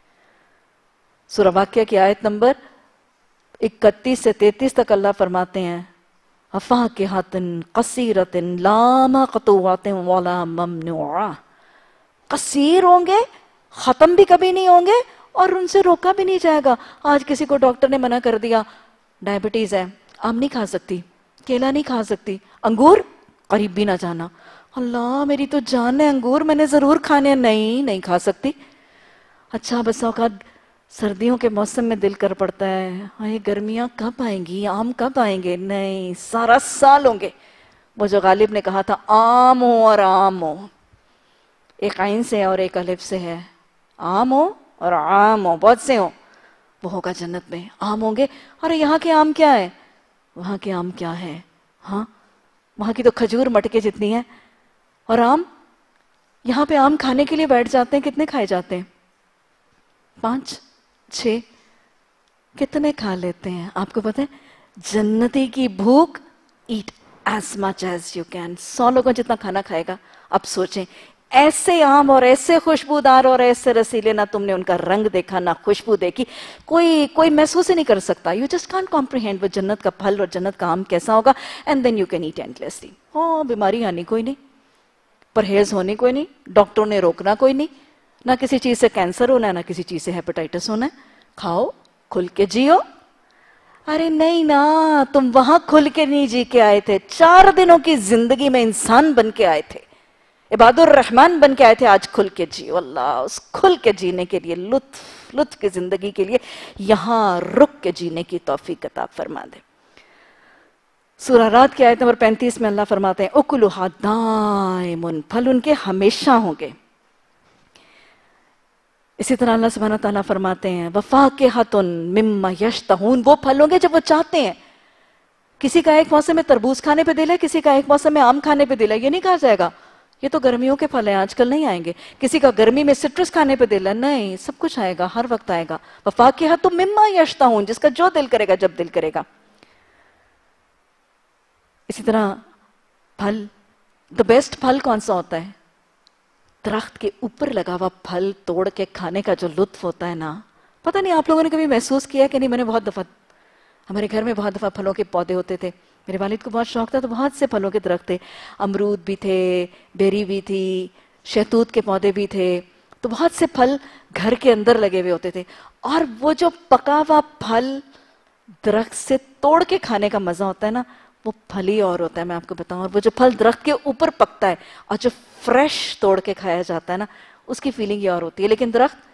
سورہ واقعہ کی آیت نمبر اکتیس سے تینتیس تک اللہ فرماتے ہیں فَاكِهَةٍ قَصِيرَةٍ لَا مَقْطُوعَةٍ وَلَا مَمْنُوعَةٍ، قصیر ہوں گے، ختم بھی کبھی نہیں ہوں گے اور ان سے روکا بھی نہیں جائے گا۔ آج کسی کو ڈاکٹر نے منع کر دیا، ڈائبٹیز ہے، آم نہیں کھا سکتی، کیلا نہیں کھا سکتی، انگور قریب بھی نہ جانا، اللہ میری تو جان ہے، انگور میں نے ضرور کھانے، نہیں نہیں کھا سکتی۔ اچھا بس اوقات سردیوں کے موسم میں دل کر پڑتا ہے، ہائے گرمیاں کب آئیں گی، آم کب آئیں گے، نہیں سارا سال ہوں گے۔ وہ جو غالب نے کہا تھا آم ہو اور آم ہو، ایک عین سے اور ایک الف سے ہے، آم ہو اور عام ہو، بہت سے ہوں، وہ ہوگا جنت میں، آم ہوں گے۔ اور یہاں کے آم کیا ہے، وہاں کے آم کیا ہے، ہاں وہاں کی تو کھجور مٹکے جتنی ہے، اور آم، یہاں پہ آم کھانے کے لیے بیٹھ جاتے ہیں، کتنے کھائے جاتے ہیں؟ پانچ چھ، کتنے کھا لیتے ہیں آپ کو پتہ ہے؟ جنتی کی بھوک eat as much as you can، سو لوگوں جتنا کھانا کھائے گا۔ اب سوچیں ایسے آم اور ایسے خوشبودار اور ایسے رسیلے، نہ تم نے ان کا رنگ دیکھا نہ خوشبو دیکھی، کوئی کوئی محسوس ہی نہیں کر سکتا، you just can't comprehend وہ جنت کا پھل اور جنت کا آم کیسا ہوگا، and then you can eat endlessly۔ ہاں بیماری آنی کوئی نہیں، پرہیز ہونی کوئی نہیں، ڈاکٹروں نے روکنا کوئی نہیں، نہ کسی چیز سے کینسر ہونا ہے نہ کسی چیز سے ہیپیٹائٹس ہونا ہے، کھاؤ کھل کے جیو۔ ارے نہیں نا، تم وہاں کھل کے نہیں جی کے آئے تھے، چار دنوں کی زندگی میں انسان بن کے آئے تھے، عباد الرحمن بن کے آئے تھے، آج کھل کے جیو۔ اللہ اس کھل کے جینے کے لیے، لطف لطف کی زندگی کے لیے یہاں رک کے جینے کی توفیق عطا فرما دے۔ سورہ رات کی آیت نمبر پینتیس میں اللہ فرماتے ہیں اکلھا دائم، پھل ان کے ہمیشہ ہوں گے۔ اسی طرح اللہ سبحانہ تعالیٰ فرماتے ہیں وَفَاكِهَةٌ مِمَّا يَشْتَهُونَ، وہ پھل ہوں گے جب وہ چاہتے ہیں۔ کسی کا ایک موسم میں تربوز کھانے پہ دل ہے، کسی کا ایک موسم میں آم کھانے پہ دل ہے، یہ نہیں کہا جائے گا یہ تو گرمیوں کے پھل ہیں آج کل نہیں آئیں گے۔ کسی کا گرمی میں سٹرس کھانے پہ دل ہے، نہیں، سب کچھ آئے گا، ہر وقت آئے گا۔ وَفَاكِهَةٌ مِمَّا يَشْتَهُونَ، جس کا جو دل کرے گا جب دل کرے گا۔ اسی طرح پھل، the best پھل کون سا ہوتا ہے؟ درخت کے اوپر لگا ہوا پھل توڑ کے کھانے کا جو لطف ہوتا ہے نا، پتہ نہیں آپ لوگوں نے کبھی محسوس کیا کہ نہیں، میں نے بہت دفعہ، ہمارے گھر میں بہت دفعہ پھلوں کے پودے ہوتے تھے، میرے والد کو بہت شوق تھا تو بہت سے پھلوں کے درخت تھے، امرود بھی تھے، بیری بھی تھی، شہتوت کے پودے بھی تھے، تو بہت سے پھل گھر کے اندر لگے ہوئے ہوتے تھے، اور وہ جو پکا ہوا پھل درخت سے توڑ کے کھانے کا مزہ ہوتا ہے نا، وہ پھل ہی اور ہوتا ہے، میں آپ کو بتاؤں۔ اور وہ جو پھل درخت کے اوپر پکتا ہے اور جو فریش توڑ کے کھایا جاتا ہے نا، اس کی فیلنگ یہ اور ہوتی ہے۔ لیکن درخت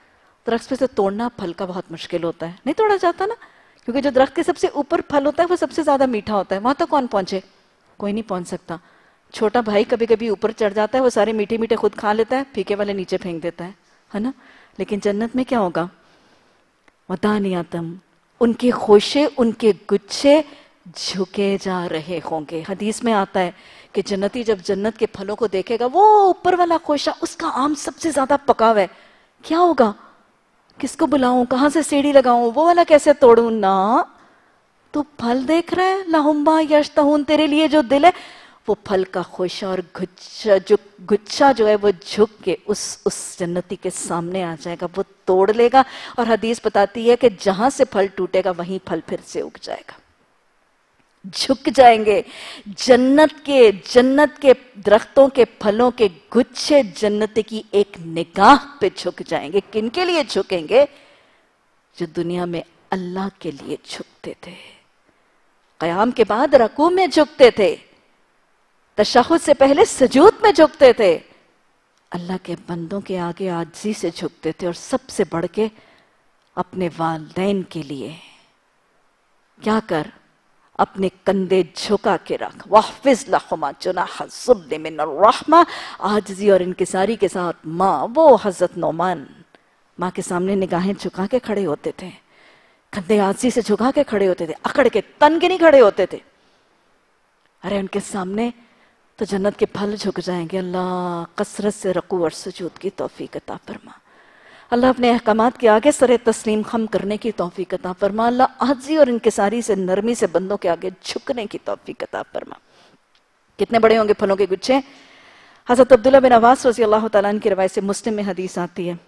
درخت پہ سے توڑنا پھل کا بہت مشکل ہوتا ہے، نہیں توڑا جاتا نا، کیونکہ جو درخت کے سب سے اوپر پھل ہوتا ہے وہ سب سے زیادہ میٹھا ہوتا ہے، وہاں تک کون پہنچے؟ کوئی نہیں پہنچ سکتا۔ چھوٹا بھائی کبھی کبھی اوپر چڑھ جاتا ہے، وہ سارے میٹھے میٹھے خود کھا لیتا ہے، پھیکے والے نیچے پھینک دیتا ہے، ہے نا؟ لیکن جنت میں کیا ہوگا؟ وَدَانِيَةً، ان کے خوشے، ان کے گچھے جھکے جا رہے ہوں گے۔ حدیث میں آتا ہے کہ جنتی جب جنت کے پھلوں کو دیکھے گا، وہ اوپر والا خوشہ، اس کا آم سب سے زیادہ پکا ہوا ہے، کیا ہوگا؟ کس کو بلاؤں؟ کہاں سے سیڑھی لگاؤں؟ وہ والا کیسے توڑوں؟ نا، تو پھل دیکھ رہا ہے، لَهُمْ مَا يَشْتَهُونَ، تیرے لیے جو دل ہے، وہ پھل کا خوشہ اور گچھا جو گچھا جو ہے وہ جھک کے اس اس جنتی کے سامنے آ جائے گا، وہ توڑ لے گا، اور حدیث بتاتی ہے کہ جہاں سے پھل ٹوٹے گا وہیں پھل پھر سے اگ جائے گا، جھک جائیں گے۔ جنت کے جنت کے درختوں کے پھلوں کے گچھے جنت کی ایک نگاہ پہ جھک جائیں گے۔ کن کے لیے جھکیں گے؟ جو دنیا میں اللہ کے لیے جھکتے تھے، قیام کے بعد رکوع میں جھکتے تھے، تشہد سے پہلے سجود میں جھکتے تھے، اللہ کے بندوں کے آگے عاجزی سے جھکتے تھے، اور سب سے بڑھ کے اپنے والدین کے لیے کیا کر؟ اپنے کندھے جھکا کے رکھ، وَاحْفِظْ لَهُمَا جُنَاحَ الذُّلِّ مِنَ الرَّحْمَةِ، عاجزی اور انکساری کے ساتھ ماں، وہ حضرت نعمان ماں کے سامنے نگاہیں جھکا کے کھڑے ہوتے تھے، کندھے عاجزی سے جھکا کے کھڑے ہوتے تھے، اکڑ کے تن کے نہیں کھڑے ہوتے تھے۔ ارے ان کے سامنے تو جنت کے پھل جھک جائیں گے۔ اللہ کثرت سے رکوع اور سجود کی توفیق عطا فرما، اللہ اپنے احکامات کے آگے سر تسلیم خم کرنے کی توفیق عطا فرما، اللہ عاجزی اور انکساری سے، نرمی سے بندوں کے آگے جھکنے کی توفیق عطا فرما۔ کتنے بڑے ہوں گے پھلوں کے گچھے؟ حضرت عبداللہ بن عباس رضی اللہ تعالیٰ عنہ کی روایت سے مسلم میں حدیث آتی ہے،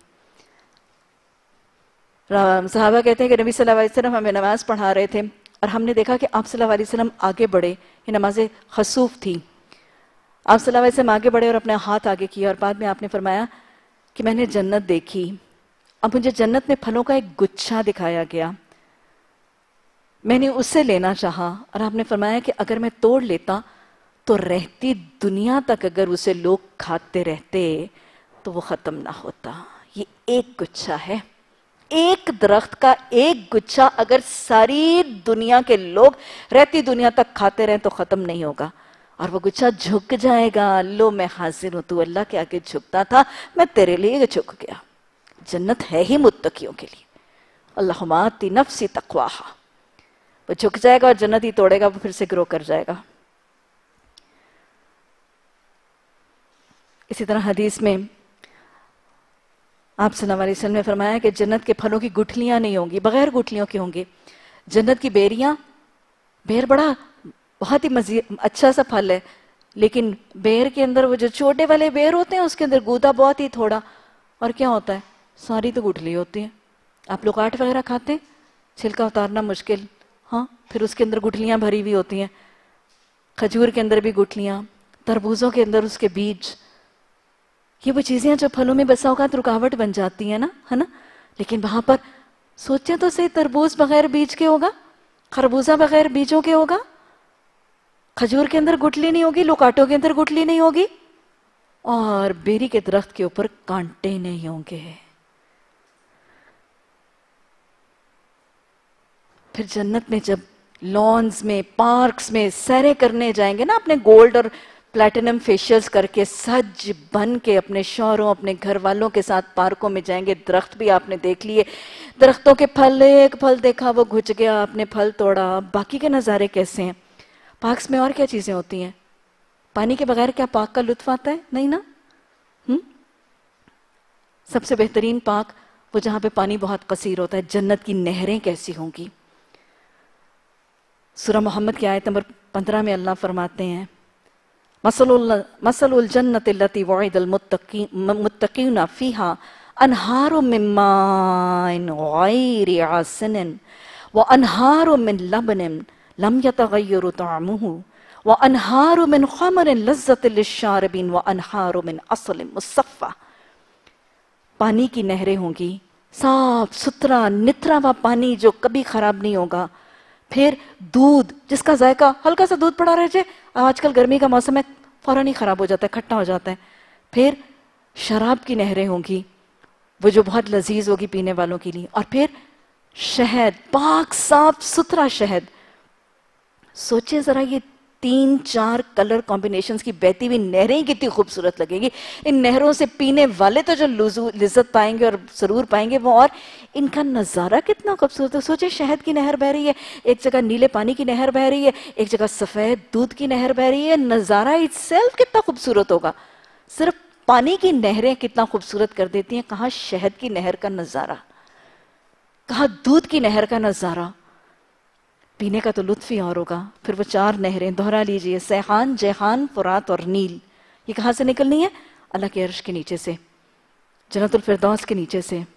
صحابہ کہتے ہیں کہ نبی صلی اللہ علیہ وسلم ہمیں نماز پڑھا رہے تھے، اور ہم نے دیکھا کہ آپ صلی اللہ علیہ وسلم آگے بڑھے، یہ نماز خسوف تھی، آپ صلی اللہ علیہ وسلم آگے بڑھے اور اپنے ہاتھ آگے کیا، اور بعد میں آپ نے فرمایا کہ میں نے جنت دیکھی، اب مجھے جنت میں پھلوں کا ایک گچھا دکھایا گیا، میں نے اسے لینا چاہا، اور آپ نے فرمایا کہ اگر میں توڑ لیتا تو رہتی دنیا تک اگر اسے لوگ کھاتے رہتے تو وہ ختم نہ ہوتا۔ یہ ایک گچھا ہے، ایک درخت کا ایک گچھا اگر ساری دنیا کے لوگ رہتی دنیا تک کھاتے رہیں تو ختم نہیں ہوگا، اور وہ گچھا جھک جائے گا، لو میں حاضر ہوں، تو اللہ کے آگے جھکتا تھا، میں تیرے لیے جھک گیا۔ جنت ہے ہی متقیوں کے لیے، اللہم آتی نفسی تقواہا، وہ جھک جائے گا اور جنت ہی توڑے گا، وہ پھر سے گرو کر جائے گا۔ اسی طرح حدیث میں آپ صلی اللہ علیہ وسلم نے فرمایا کہ جنت کے پھلوں کی گٹھلیاں نہیں ہوں گی، بغیر گٹھلیوں کے ہوں گے۔ جنت کی بیریاں، بیر بڑا بہت ہی مزید اچھا سا پھل ہے، لیکن بیر کے اندر وہ جو چھوٹے والے بیر ہوتے ہیں اس کے اندر گودا بہت ہی تھوڑا، اور کیا ہوتا ہے؟ ساری تو گٹھلی ہوتی ہیں۔ آپ لوگ آٹ وغیرہ کھاتے ہیں، چھلکا اتارنا مشکل، ہاں، پھر اس کے اندر گٹھلیاں بھری ہوئی ہوتی ہیں، کھجور کے اندر بھی گٹھلیاں، تربوزوں کے اندر اس کے بیج، یہ وہ چیزیں جو پھلوں میں بسا اوقات رکاوٹ بن جاتی ہیں نا، ہے نا؟ لیکن وہاں پر سوچیں تو صحیح، تربوز بغیر بیج کے ہوگا، خربوزہ بغیر بیجوں کے ہوگا، کھجور کے اندر گٹھلی نہیں ہوگی، لوکاٹوں کے اندر گٹھلی نہیں ہوگی، اور بیری کے درخت کے اوپر کانٹے نہیں ہوں گے۔ پھر جنت میں جب لانز میں، پارکس میں سیریں کرنے جائیں گے نا، اپنے گولڈ اور پلیٹینم فیشیلز کر کے سج بن کے اپنے شوہروں، اپنے گھر والوں کے ساتھ پارکوں میں جائیں گے، درخت بھی آپ نے دیکھ لیے، درختوں کے پھل، ایک پھل دیکھا وہ گھچ گیا، آپ نے پھل توڑا، باقی کے نظارے کیسے ہیں؟ پارکس میں اور کیا چیزیں ہوتی ہیں؟ پانی کے بغیر کیا پارک کا لطف آتا ہے؟ نہیں نا؟ ہم؟ سب سے بہترین پارک وہ جہاں پہ پانی بہت قصیر ہوتا ہے، جنت کی نہریں کیسی ہوں گی؟ سورہ محمد کی آیت نمبر پندرہ میں اللہ فرماتے ہیں، مثل الجنت التي وعد المتقین فیہا انہار من ماء غیر آسن وانہار من لبن لم يتغیر طعمه وانہار من خمر لذت للشاربین وانہار من عسل مصفى۔ پانی کی نہریں ہوں گی، صاف ستھرا نتھرا ہوا پانی جو کبھی خراب نہیں ہوگا، پھر دودھ جس کا ذائقہ، ہلکا سا دودھ پڑا رہ جائے، آج کل گرمی کا موسم ہے فوراً ہی خراب ہو جاتا ہے، کھٹا ہو جاتا ہے، پھر شراب کی نہریں ہوں گی، وہ جو بہت لذیذ ہوگی پینے والوں کے لیے. اور پھر شہد، پاک صاف ستھرا شہد. سوچے ذرا یہ تین چار کلر کمبینیشنز کی بہتی ہوئی نہریں کتنی خوبصورت لگیں گی. ان نہروں سے پینے والے تو جو لذت پائیں گے اور سرور پائیں گے وہ، اور ان کا نظارہ کتنا خوبصورت ہے. سوچے شہد کی نہر بہ رہی ہے، ایک جگہ نیلے پانی کی نہر بہ رہی ہے، ایک جگہ سفید دودھ کی نہر بہ رہی ہے. نظارہ اٹ سیلف کتنا خوبصورت ہوگا. صرف پانی کی نہریں کتنا خوبصورت کر دیتی ہیں، کہاں شہد کی نہر کا نظارہ، کہاں دودھ کی نہر کا نظارہ. پینے کا تو لطف ہی اور ہوگا. پھر وہ چار نہریں دوہرا لیجئے، سیحان، جیحان، فرات اور نیل. یہ کہاں سے نکلنی ہے؟ اللہ کے عرش کے نیچے سے، جنت الفردوس کے نیچے سے.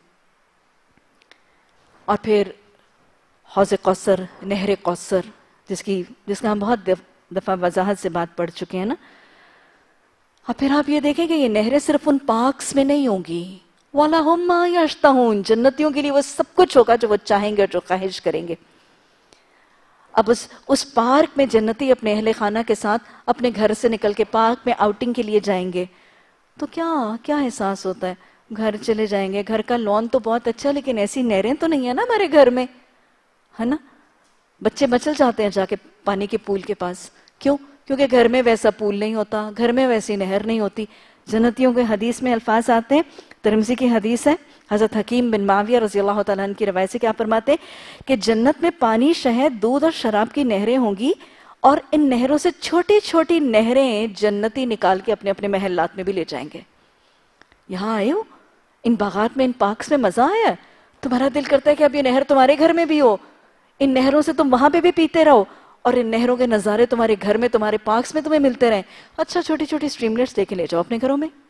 اور پھر حوض کوثر، نہر کوثر، جس کی جس کا ہم بہت دفعہ وضاحت سے بات پڑھ چکے ہیں نا. اور پھر آپ یہ دیکھیں کہ یہ نہریں صرف ان پارکس میں نہیں ہوں گی. وَلَهُمْ مَا يَشْتَهُونَ، جنتیوں کے لیے وہ سب کچھ ہوگا جو وہ چاہیں گے اور جو خواہش کریں گے. اب اس اس پارک میں جنتی اپنے اہل خانہ کے ساتھ اپنے گھر سے نکل کے پارک میں آؤٹنگ کے لیے جائیں گے تو کیا کیا احساس ہوتا ہے؟ گھر چلے جائیں گے، گھر کا لون تو بہت اچھا، لیکن ایسی نہریں تو نہیں ہے نا ہمارے گھر میں، ہے نا. بچے مچل جاتے ہیں جا کے پانی کے پول کے پاس. کیوں؟ کیونکہ گھر میں ویسا پول نہیں ہوتا، گھر میں ویسی نہر نہیں ہوتی. جنتیوں کے حدیث میں الفاظ آتے ہیں، ترمذی کی حدیث ہے، حضرت حکیم بن معاویہ رضی اللہ تعالیٰ عنہ کی روایت سے کیا فرماتے ہیں کہ جنت میں پانی، شہد، دودھ اور شراب کی نہریں ہوں گی، اور ان نہروں سے چھوٹی چھوٹی نہریں جنتی نکال کے اپنے اپنے محلات میں بھی لے جائیں گے. یہاں آئے ہو، ان باغات میں، ان پارکس میں مزہ آیا، تمہارا دل کرتا ہے کہ اب یہ نہر تمہارے گھر میں بھی ہو، ان نہروں سے تم وہاں پہ بھی پیتے رہو، اور ان نہروں کے نظارے تمہارے گھر میں، تمہارے پارکس میں تمہیں ملتے رہیں. اچھا چھوٹی چھوٹی اسٹریملیٹس لے کے لے جاؤ اپنے گھروں میں.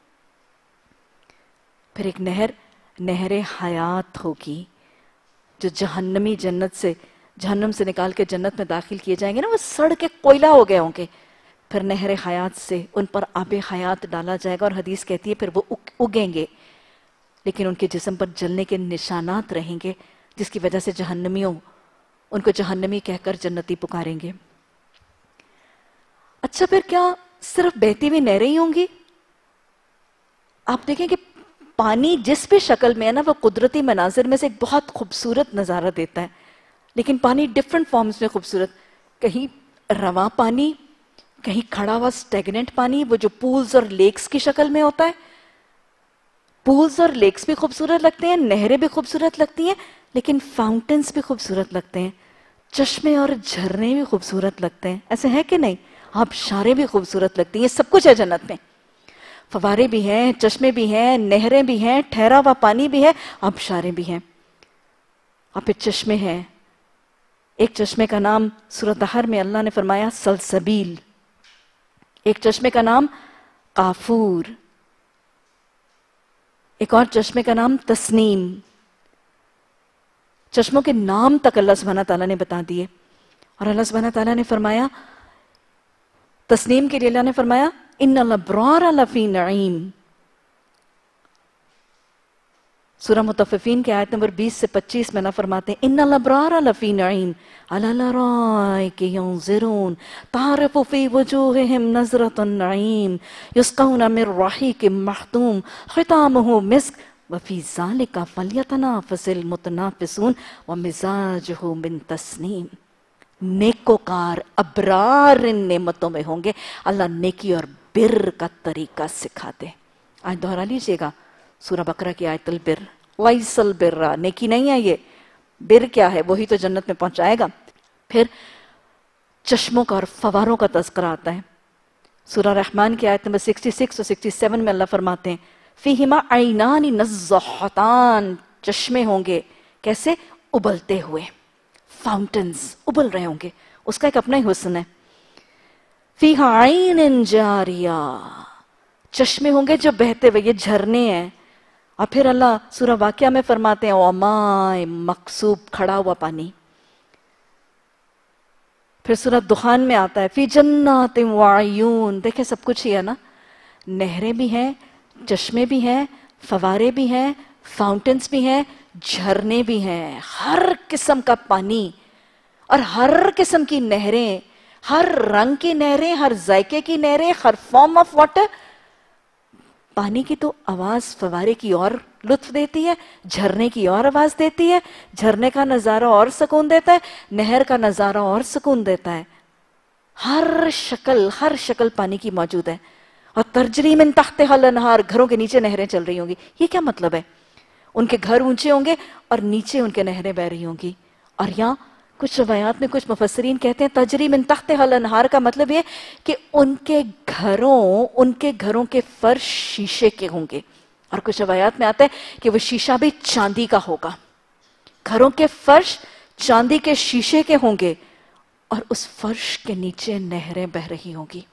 پھر ایک نہر، نہر حیات ہوگی، جو جہنمی جنت سے جہنم سے نکال کے جنت میں داخل کیے جائیں گے نا، وہ سڑ کے کوئلہ ہو گئے ہوں گے. پھر نہر حیات سے ان پر آب حیات ڈالا جائے گا، اور حدیث کہتی ہے پھر وہ اگیں گے، لیکن ان کے جسم پر جلنے کے نشانات رہیں گے، جس کی وجہ سے جہنمیوں ان کو جہنمی کہہ کر جنتی پکاریں گے. اچھا پھر کیا صرف بہتی ہوئی نہریں ہی ہوں گی؟ آپ دیکھیں کہ پانی جس بھی شکل میں ہے نا، وہ قدرتی مناظر میں سے ایک بہت خوبصورت نظارہ دیتا ہے، لیکن پانی ڈیفرنٹ فارمز میں خوبصورت، کہیں رواں پانی، کہیں کھڑا ہوا سٹیگننٹ پانی، وہ جو پولز اور لیکس کی شکل میں ہوتا ہے. پولز اور لیکس بھی خوبصورت لگتے ہیں، نہریں بھی خوبصورت لگتی ہیں، لیکن فاؤنٹنز بھی خوبصورت لگتے ہیں، چشمے اور جھرنے بھی خوبصورت لگتے ہیں. ایسے ہے کہ نہیں؟ آبشاریں بھی خوبصورت لگتی ہیں. یہ سب کچھ ہے جنت میں. فوارے بھی ہیں، چشمے بھی ہیں، نہریں بھی ہیں، ٹھہرا ہوا پانی بھی ہے، آبشاریں بھی ہیں. اور پھر چشمے ہیں. ایک چشمے کا نام سورۃ دہر میں اللہ نے فرمایا سلسبیل، ایک چشمے کا نام کافور، ایک اور چشمے کا نام تسنیم. چشموں کے نام تک اللہ سبحانہ تعالیٰ نے بتا دیے. اور اللہ سبحانہ تعالیٰ نے فرمایا، تسنیم کے لیے اللہ نے فرمایا ان الابرار لفی نعیم. سورہ مطففین کے آیت نمبر بیس سے پچیس میں اللہ فرماتے ہیں ان الابرار لفی نعیم علی الارائک ینظرون تعرف فی وجوہہم نظرۃ النعیم یسقون من رحیق مختوم ختامہ مسک وفی ذالک فلیتنافس المتنافسون ومزاجہ من تسنیم. نیکوکار ابرار ان نعمتوں میں ہوں گے. اللہ نیکی اور بر کا طریقہ سکھا دے. آج دوہرا لیجئے گا سورہ بقرہ کی آیت البر. وَيْسَ الْبِرَّ، نیکی نہیں ہے یہ، بر کیا ہے؟ وہی تو جنت میں پہنچائے گا. پھر چشموں کا اور فواروں کا تذکرہ آتا ہے. سورہ رحمان کی آیت نمبر چھیاسٹھ اور سکسٹی سیون میں اللہ فرماتے ہیں فِيهِمَا عَيْنَانِ نَضَّخَّتَانِ، چشمے ہوں گے کیسے؟ ابلتے ہوئے، فاؤنٹنز ابل رہے ہوں گے. اس کا ایک اپنا ہی حسن ہے. فِيهَا عَيْنٌ جَارِيَةٌ، چشمے ہوں گے جو بہتے ہوئے، یہ جھرنے ہیں. اور پھر اللہ سورہ واقعہ میں فرماتے ہیں وَمَاءٍ مَّقْصُوبٍ، کھڑا ہوا پانی. پھر سورہ دخان میں آتا ہے فِي جَنَّاتٍ وَعُيُونٍ، دیکھیں سب کچھ ہی ہے نا، نہریں بھی ہیں، چشمے بھی ہیں، فوارے بھی ہیں، فاؤنٹنز بھی ہیں، جھرنے بھی ہیں. ہر قسم کا پانی اور ہر قسم کی نہریں، ہر رنگ کی نہریں، ہر ذائقے کی نہریں، ہر فارم آف واٹر پانی کی تو آواز فوارے کی اور لطف دیتی ہے، جھرنے کی اور آواز دیتی ہے، جھرنے کا نظارہ اور سکون دیتا ہے، نہر کا نظارہ اور سکون دیتا ہے. ہر شکل ہر شکل پانی کی موجود ہے. اور تجری من تحتہا الانہار، گھروں کے نیچے نہریں چل رہی ہوں گی. یہ کیا مطلب ہے؟ ان کے گھر اونچے ہوں گے اور نیچے ان کے نہریں بہ رہی ہوں گی. اور یہاں کچھ روایات میں کچھ مفسرین کہتے ہیں تجری من تحتہا الانہار کا مطلب یہ کہ ان کے گھروں ان کے گھروں کے فرش شیشے کے ہوں گے. اور کچھ روایات میں آتا ہے کہ وہ شیشہ بھی چاندی کا ہوگا. گھروں کے فرش چاندی کے شیشے کے ہوں گے اور اس فرش کے نیچے نہریں بہ رہی ہوں گی.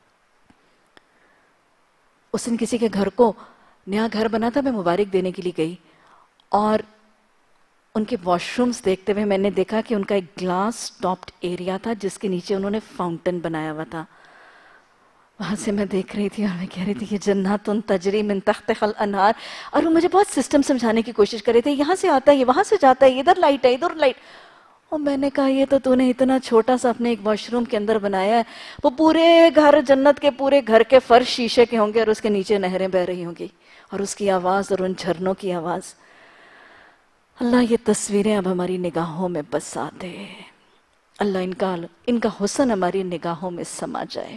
اس دن کسی کے گھر کو نیا گھر بنا تھا، میں مبارک دینے کے لیے گئی اور ان کے واش رومز دیکھتے ہوئے میں نے دیکھا کہ ان کا ایک گلاس ٹاپڈ ایریا تھا جس کے نیچے انہوں نے فاؤنٹن بنایا ہوا تھا. وہاں سے میں دیکھ رہی تھی اور میں کہہ رہی تھی یہ جنات تجری من تحتہا الانہار. اور وہ مجھے بہت سسٹم سمجھانے کی کوشش کر رہے تھے، یہاں سے آتا ہے یہ وہاں سے جاتا ہے، ادھر لائٹ ہے ادھر لائٹ. اور میں نے کہا یہ تو تو نے اتنا چھوٹا سا اپنے ایک واش روم کے اندر بنایا ہے، وہ پورے گھر جنت کے پورے گھر کے فرش شیشے کے ہوں گے اور اس کے نیچے نہریں بہ رہی ہوں گی اور اس کی آواز اور ان جھرنوں کی آواز. اللہ یہ تصویریں اب ہماری نگاہوں میں بسا دے. اللہ ان کا ان کا حسن ہماری نگاہوں میں سما جائے.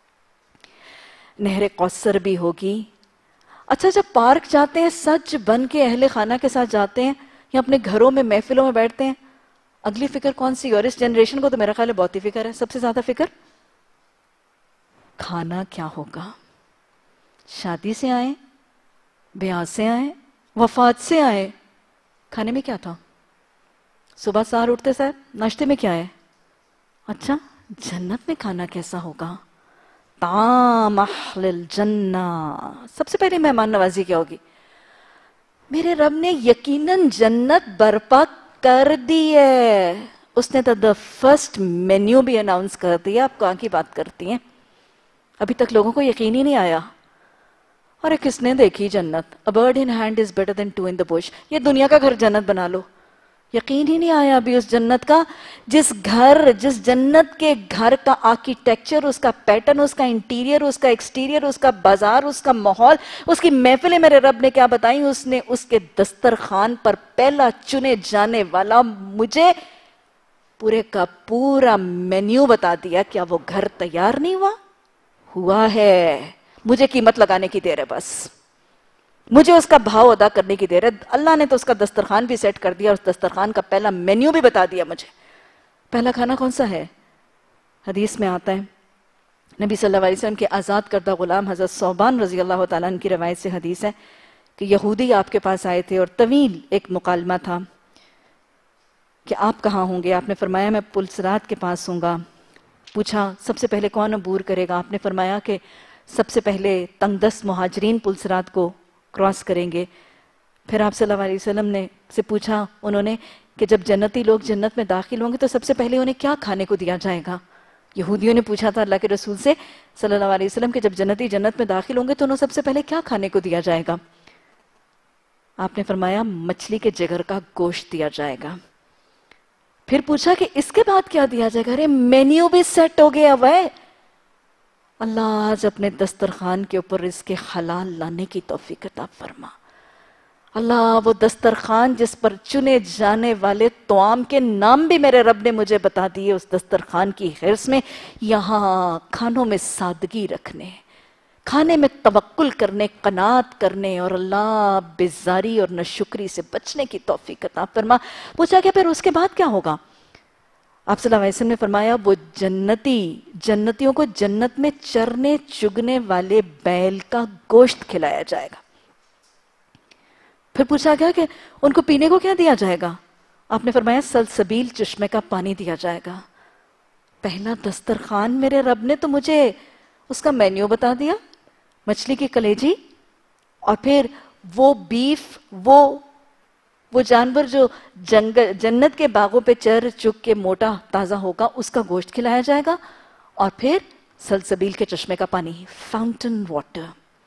نہر کوثر بھی ہوگی. اچھا جب پارک جاتے ہیں سج بن کے اہل خانہ کے ساتھ جاتے ہیں یا اپنے گھروں میں محفلوں میں بیٹھتے ہیں، اگلی فکر کون سی؟ اور اس جنریشن کو تو میرا خیال ہے بہت ہی فکر ہے. سب سے زیادہ فکر کھانا کیا ہوگا. شادی سے آئیں، بیاہ سے آئیں، وفات سے آئیں، کھانے میں کیا تھا؟ صبح سحر اٹھتے سر ناشتے میں کیا ہے؟ اچھا جنت میں کھانا کیسا ہوگا؟ طعام اہل الجنہ. سب سے پہلے مہمان نوازی کیا ہوگی؟ میرے رب نے یقیناً جنت برپا کر دی ہے. اس نے تو دا فرسٹ مینیو بھی اناؤنس کر دیا. آپ کہاں کی بات کرتی ہیں؟ ابھی تک لوگوں کو یقین ہی نہیں آیا. اور کس نے دیکھی جنت؟ A bird in hand is better than two in the bush. یہ دنیا کا گھر جنت بنا لو. یقین ہی نہیں آیا ابھی اس جنت کا، جس گھر جس جنت کے گھر کا آرکیٹیکچر، اس کا پیٹرن، اس کا انٹیریئر، اس کا ایکسٹیریئر، اس کا بازار، اس کا ماحول، اس کی محفلیں میرے رب نے کیا بتائیں. اس نے اس کے دسترخوان پر پہلا چنے جانے والا مجھے پورے کا پورا مینیو بتا دیا. کیا وہ گھر تیار نہیں ہوا؟ ہوا ہے. مجھے قیمت لگانے کی دیر ہے، بس مجھے اس کا بھاؤ ادا کرنے کی دیر ہے. اللہ نے تو اس کا دسترخوان بھی سیٹ کر دیا اور اس دسترخوان کا پہلا مینیو بھی بتا دیا مجھے. پہلا کھانا کون سا ہے؟ حدیث میں آتا ہے، نبی صلی اللہ علیہ وسلم کے آزاد کردہ غلام حضرت ثوبان رضی اللہ تعالیٰ عنہ کی روایت سے حدیث ہے کہ یہودی آپ کے پاس آئے تھے اور طویل ایک مکالمہ تھا کہ آپ کہاں ہوں گے. آپ نے فرمایا میں پلسرات کے پاس ہوں گا. پوچھا سب سے پہلے کون عبور کرے گا؟ آپ نے فرمایا کہ سب سے پہلے تنگ دست مہاجرین پلسرات کو کراس کریں گے. پھر آپ صلی اللہ علیہ وسلم نے سے پوچھا انہوں نے کہ جب جنتی لوگ جنت میں داخل ہوں گے تو سب سے پہلے انہیں کیا کھانے کو دیا جائے گا؟ یہودیوں نے پوچھا تھا اللہ کے رسول سے صلی اللہ علیہ وسلم کہ جب جنتی جنت میں داخل ہوں گے تو انہیں سب سے پہلے کیا کھانے کو دیا جائے گا؟ آپ نے فرمایا مچھلی کے جگر کا گوشت دیا جائے گا. پھر پوچھا کہ اس کے بعد کیا دیا جائے گا؟ ارے مینیو بھی سیٹ ہو گیا ہوا ہے. اللہ آج اپنے دسترخوان کے اوپر رزق حلال لانے کی توفیق عطا فرما. اللہ وہ دسترخوان جس پر چنے جانے والے طعام کے نام بھی میرے رب نے مجھے بتا دیے، اس دسترخوان کی حرص میں یہاں کھانوں میں سادگی رکھنے، کھانے میں توکل کرنے، قناعت کرنے اور اللہ بیزاری اور ناشکری سے بچنے کی توفیق عطا فرما. پوچھا کہ پھر اس کے بعد کیا ہوگا؟ آپ صلی اللہ علیہ وسلم نے فرمایا وہ جنتی جنتیوں کو جنت میں چرنے چگنے والے بیل کا گوشت کھلایا جائے گا. پھر پوچھا گیا کہ ان کو پینے کو کیا دیا جائے گا؟ آپ نے فرمایا سلسبیل چشمے کا پانی دیا جائے گا. پہلا دسترخوان میرے رب نے تو مجھے اس کا مینیو بتا دیا، مچھلی کی کلیجی اور پھر وہ بیف، وہ وہ جانور جو جنگل جنت کے باغوں پہ چر چک کے موٹا تازہ ہوگا اس کا گوشت کھلایا جائے گا اور پھر سلسبیل کے چشمے کا پانی، فاؤنٹن واٹر.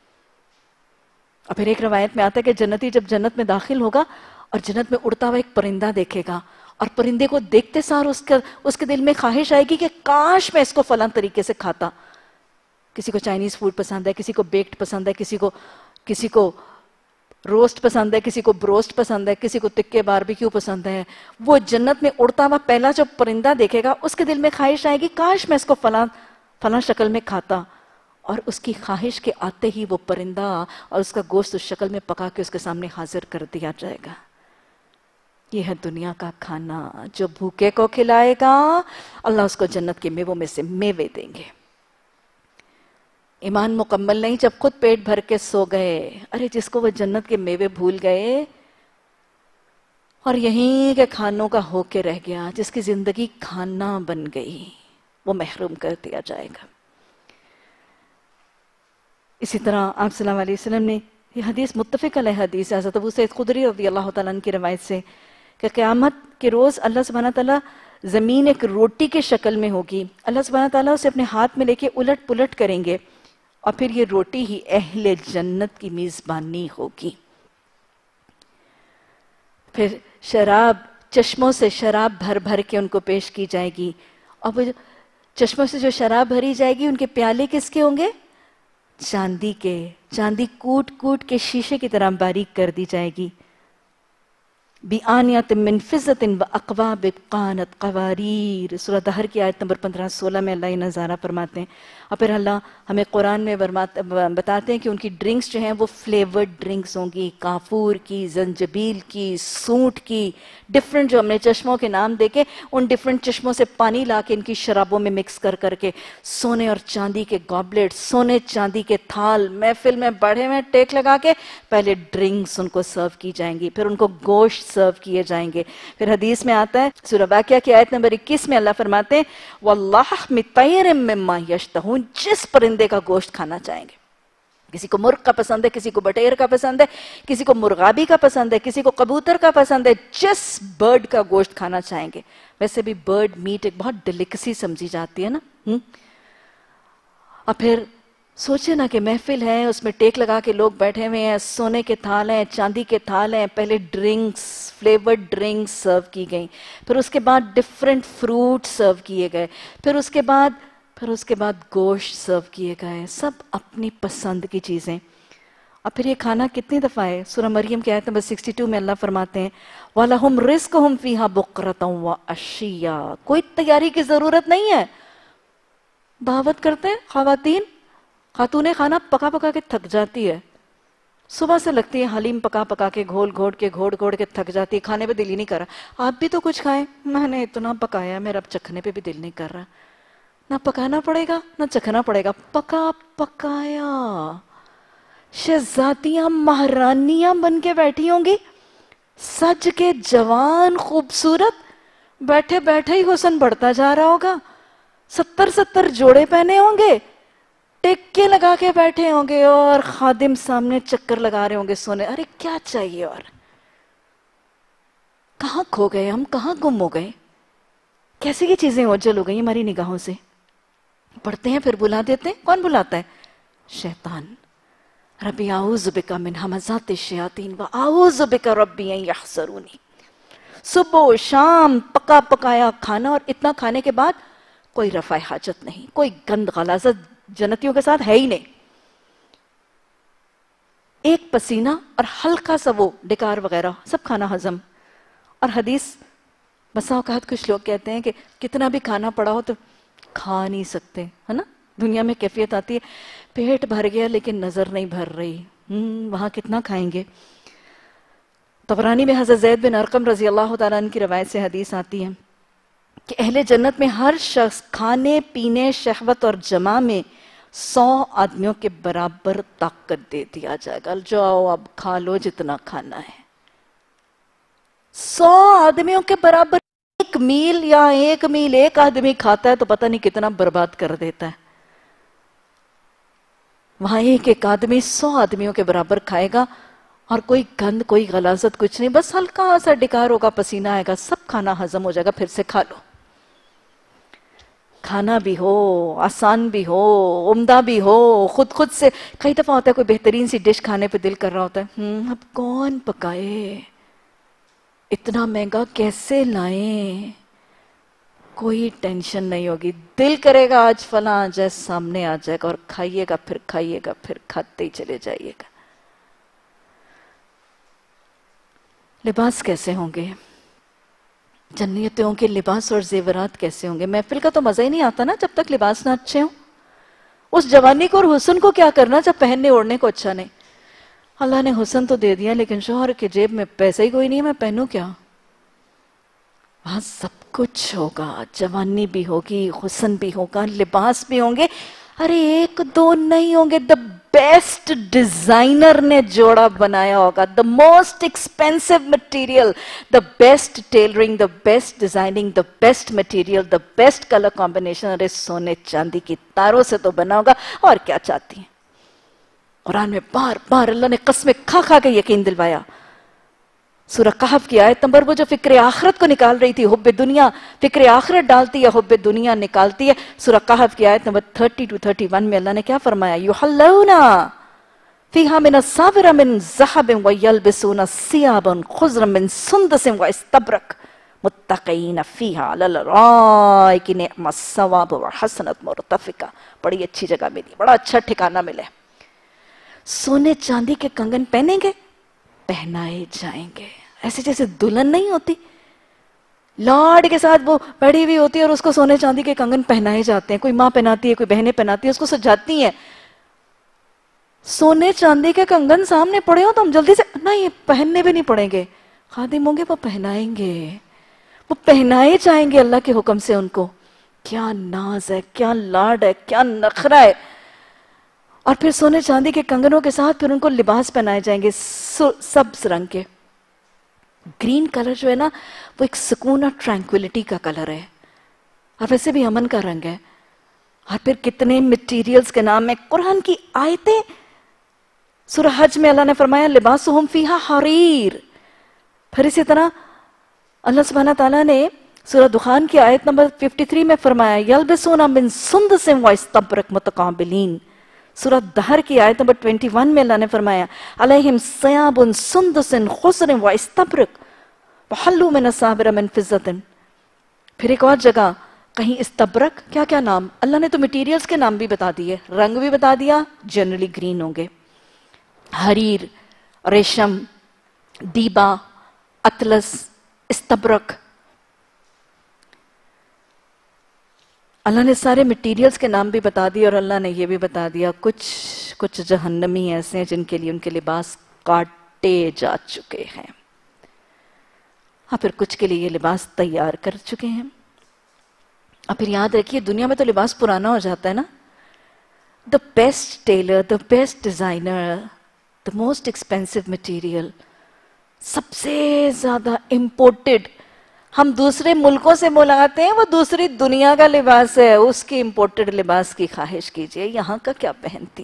اور پھر ایک روایت میں آتا ہے کہ جنتی جب جنت میں داخل ہوگا اور جنت میں اڑتا ہوا ایک پرندہ دیکھے گا اور پرندے کو دیکھتے سار اس کے اس کے دل میں خواہش آئے گی کہ کاش میں اس کو فلاں طریقے سے کھاتا. کسی کو چائنیز فوڈ پسند ہے، کسی کو بیکڈ پسند ہے، کسی کو किसी को रोस्ट पसंद है, किसी को ब्रोस्ट पसंद है, किसी को तिक्के बारबेक्यू पसंद है। वो जन्नत में उड़ता हुआ पहला जो परिंदा देखेगा उसके दिल में ख्वाहिश आएगी काश मैं इसको फला फला शक्ल में खाता, और उसकी ख्वाहिश के आते ही वो परिंदा और उसका गोश्त उस शक्ल में पका के उसके सामने हाजिर कर दिया जाएगा। ये है दुनिया का खाना। जो भूखे को खिलाएगा अल्लाह उसको जन्नत के मेवों में से मेवे देंगे। ईमान मुकम्मल नहीं जब खुद पेट भर के सो गए, अरे जिसको वो जन्नत के मेवे भूल गए और यहीं के खानों का होके रह गया, जिसकी जिंदगी खाना बन गई, वो महरूम कर दिया जाएगा। इसी तरह आप सल्लल्लाहु अलैहि वसल्लम ने ये हदीस मुत्तफ़िक़ अलैह हदीस है हज़रत अबू सईद खुदरी रज़ियल्लाहु तआला अन्हु की रवायत से कि क़यामत के रोज अल्लाह सुब्हानहू तआला जमीन एक रोटी के शक्ल में होगी, अल्लाह सुब्हानहू तआला उसे अपने हाथ में लेके उलट पुलट करेंगे और फिर ये रोटी ही अहले जन्नत की मेजबानी होगी। फिर शराब, चश्मों से शराब भर भर के उनको पेश की जाएगी, और वो चश्मों से जो शराब भरी जाएगी उनके प्याले किसके होंगे? चांदी के। चांदी कूट कूट के शीशे की तरह बारीक कर दी जाएगी। बिआनियत मिन फिज़्ज़तिन व अक़वाब कानत क़वारीर, सूरह दहर की आयत नंबर पंद्रह सोलह में अल्लाह नज़ारा फरमाते हैं। और फिर अल्लाह हमें कुरान में बताते हैं कि उनकी ड्रिंक्स जो हैं वो फ्लेवर्ड ड्रिंक्स होंगी, काफूर की, जंजबील की, सूंठ की, डिफरेंट जो हमने चश्मों के नाम देके उन डिफरेंट चश्मों से पानी ला के इनकी शराबों में मिक्स कर करके सोने और चांदी के गॉबलेट, सोने चांदी के थाल, महफिल में बढ़े में टेक लगा के पहले ड्रिंक्स उनको सर्व की जाएंगी, फिर उनको गोश्त सर्व किए जाएंगे। फिर हदीस में आता है, सूरह वाक़िया की आयत नंबर इक्कीस में अल्लाह फरमाते हैं वल्लाहमि तैरिम मिम्मा यश्तहून, जिस परिंदे का गोश्त खाना चाहेंगे। किसी को मुर्ग का पसंद है, किसी को बटेर का पसंद है, किसी को मुर्गाबी का पसंद है, किसी को कबूतर का पसंद है, जिस बर्ड का गोश्त खाना चाहेंगे। वैसे भी बर्ड मीट एक बहुत डेलिकेसी समझी जाती है ना। हुँ? और फिर सोचे ना कि महफिल है, उसमें टेक लगा के लोग बैठे हुए हैं, सोने के थाल हैं, चांदी के थाल हैं, पहले ड्रिंक्स, फ्लेवर्ड ड्रिंक्स सर्व की गई, फिर उसके बाद डिफरेंट फ्रूट सर्व किए गए, फिर उसके बाद फिर उसके बाद गोश्त सर्व किए गए, सब अपनी पसंद की चीज़ें। और फिर ये खाना कितनी दफ़ा है? सूरह मरियम की आयत नंबर बासठ में अल्लाह फरमाते हैं वलहुम रिज़्क़ुहुम फ़ीहा बुक़रतन व अशिया, कोई तैयारी की ज़रूरत नहीं है। दावत करते हैं ख़वातीन, खातूने खाना पका पका के थक जाती है, सुबह से लगती है हलीम पका पका के घोल घोट के घोड़ घोड़ के थक जाती है, खाने पे दिल ही नहीं कर रहा। आप भी तो कुछ खाएं, मैंने इतना पकाया मेरा अब चखने पे भी दिल नहीं कर रहा। ना पकाना पड़ेगा ना चखना पड़ेगा, पका पकाया शहजादियां महारानियां बन के बैठी होंगी, सज के जवान खूबसूरत, बैठे बैठे ही हुस्न बढ़ता जा रहा होगा, सत्तर सत्तर जोड़े पहने होंगे, टिक्के लगा के बैठे होंगे और खादिम सामने चक्कर लगा रहे होंगे सोने। अरे क्या चाहिए और? कहां खो गए हम, कहां गुम हो गए? कैसे ये चीजें ओझल हो गई हमारी निगाहों से? पढ़ते हैं फिर बुला देते हैं। कौन बुलाता है? शैतान। रब्बी आऊज़ु बिका मिन हमज़ाति शयातीन व आऊज़ु बिका रब्बी अन यहज़ुरूनी। सुबह शाम पका पकाया खाना, और इतना खाने के बाद कोई रफ़ाए हाजत नहीं, कोई गंद गलाजत जन्नतियों के साथ है ही नहीं। एक पसीना और हल्का सा वो डिकार वगैरह सब खाना हजम। और हदीस बसा औकात कुछ लोग कहते हैं कि कितना भी खाना पड़ा हो तो खा नहीं सकते, है ना। दुनिया में कैफियत आती है पेट भर गया लेकिन नजर नहीं भर रही, हम्म वहां कितना खाएंगे। तबरानी में हज़रत ज़ैद बिन अरकम रजी अल्लाह तआला अन्हु की रवायत से हदीस आती है कि अहले जन्नत में हर शख्स खाने पीने शहवत और जमा में सौ आदमियों के बराबर ताकत दे दिया जाएगा। जाओ अब खा लो जितना खाना है। सौ आदमियों के बराबर एक मील या एक मील एक आदमी खाता है तो पता नहीं कितना बर्बाद कर देता है। वहां एक एक आदमी सौ आदमियों के बराबर खाएगा और कोई गंद कोई गलाजत कुछ नहीं, बस हल्का सा डिकार होगा, पसीना आएगा, सब खाना हजम हो जाएगा, फिर से खा लो। खाना भी हो, आसान भी हो, उम्दा भी हो, खुद खुद से। कई दफा होता है कोई बेहतरीन सी डिश खाने पे दिल कर रहा होता है, हम्म अब कौन पकाए, इतना महंगा कैसे लाएं, कोई टेंशन नहीं होगी, दिल करेगा आज फला आ जाए, सामने आ जाएगा और खाइएगा, फिर खाइएगा, फिर खाते ही चले जाइएगा। لباس کیسے ہوں گے؟ جنتیوں کے لباس اور زیورات کیسے ہوں گے؟ محفل کا تو مزہ ہی نہیں آتا نا جب تک لباس نہ اچھے ہوں. اس جوانی کو اور حسن کو کیا کرنا جب پہننے اوڑھنے کو اچھا نہیں. اللہ نے حسن تو دے دیا لیکن شوہر کے جیب میں پیسہ ہی کوئی نہیں ہے، میں پہنوں کیا؟ وہاں سب کچھ ہوگا، جوانی بھی ہوگی، حسن بھی ہوگا، لباس بھی ہوں گے. ارے ایک دو نہیں ہوں گے، دا بیسٹ ڈیزائنر نے جوڑا بنایا ہوگا، the most expensive material, the best tailoring, the best designing, the best material, the best colour combination. ارے سونے چاندی کی تاروں سے تو بنا ہوگا، اور کیا چاہتی ہیں؟ قرآن میں بار بار اللہ نے قسمیں کھا کھا کے یقین دلوایا. سورہ کہف کی آیت نمبر وہ جو فکر آخرت کو نکال رہی تھی، حب دنیا، فکر آخرت ڈالتی ہے، حب دنیا نکالتی ہے. سورہ کہف کی آیت number thirty two thirty one میں اللہ نے کیا فرمایا؟ یحلون فیہا من الساور من ذہب ویلبسون ثیابا خضرا من سندس واستبرق متقین فیہا علی الارائک نعم الثواب وحسنت مرتفقہ. بڑی اچھی جگہ ملی، بڑا اچھا ٹھکانہ ملے. سونے چاندی کے کنگن پہنیں گے، پہنائے جائیں گے، ایسے جیسے دلہن نہیں ہوتی، لاڈ کے ساتھ وہ بیٹھی ہوئی ہوتی ہے اور اس کو سونے چاندی کے کنگن پہنائے جاتے ہیں. کوئی ماں پہناتی ہے، کوئی بہنیں پہناتی ہیں، اس کو سجاتی ہیں. سونے چاندی کے کنگن سامنے پڑے ہو تو ہم جلدی سے نہ یہ پہننے بھی نہیں پڑیں گے. خادم ہوں گے وہ پہنائیں گے، وہ پہنائے جائیں گے اللہ کے حکم سے. ان کو کیا ناز ہے، کیا لاڈ ہے، کیا نخرہ ہے. اور پھر سونے چاندی کے کنگنوں کے ساتھ پھر ان کو لباس پہنائے جائیں گے سبز رنگ کے. گرین کلر جو ہے نا وہ ایک سکون اور ٹرینکولیٹی کا کلر ہے، اور ویسے بھی امن کا رنگ ہے. اور پھر کتنے مٹیریلز کے نام ہے. قرآن کی آیتیں، سورہ حج میں اللہ نے فرمایا لباسہم فیہا حریر. پھر اسی طرح اللہ سبحانہ تعالیٰ نے سورہ دخان کی آیت نمبر تریپن میں فرمایا یلبسون من سندس واستبرق متقابلین. سورہ دہر کی آیت نمبر اکیس میں اللہ نے فرمایا علیہم ثیاب سندس خضر واستبرق وحلوا من اساور من فضة. پھر ایک اور جگہ کہیں استبرق، کیا کیا نام اللہ نے تو مٹیریلز کے نام بھی بتا دیے، رنگ بھی بتا دیا، جنرلی گرین ہوں گے. حریر، ریشم، دیبا، اطلس، استبرق. اللہ نے سارے مٹیریلز کے نام بھی بتا دیے، اور اللہ نے یہ بھی بتا دیا کچھ کچھ جہنمی ایسے ہیں جن کے لیے ان کے لباس کاٹے جا چکے ہیں، اور پھر کچھ کے لیے یہ لباس تیار کر چکے ہیں. اور پھر یاد رکھیے دنیا میں تو لباس پرانا ہو جاتا ہے نا. The best tailor, the best designer, the most expensive material, سب سے زیادہ امپورٹڈ ہم دوسرے ملکوں سے ملاتے ہیں، وہ دوسری دنیا کا لباس ہے. اس کی امپورٹڈ لباس کی خواہش کیجئے، یہاں کا کیا پہنتی؟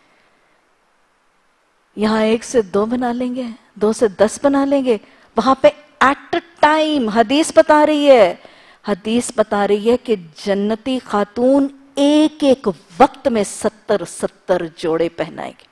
یہاں ایک سے دو بنا لیں گے، دو سے دس بنا لیں گے. وہاں پہ ایٹ اے ٹائم حدیث بتا رہی ہے حدیث بتا رہی ہے کہ جنتی خاتون ایک ایک وقت میں ستر ستر جوڑے پہنائے گی.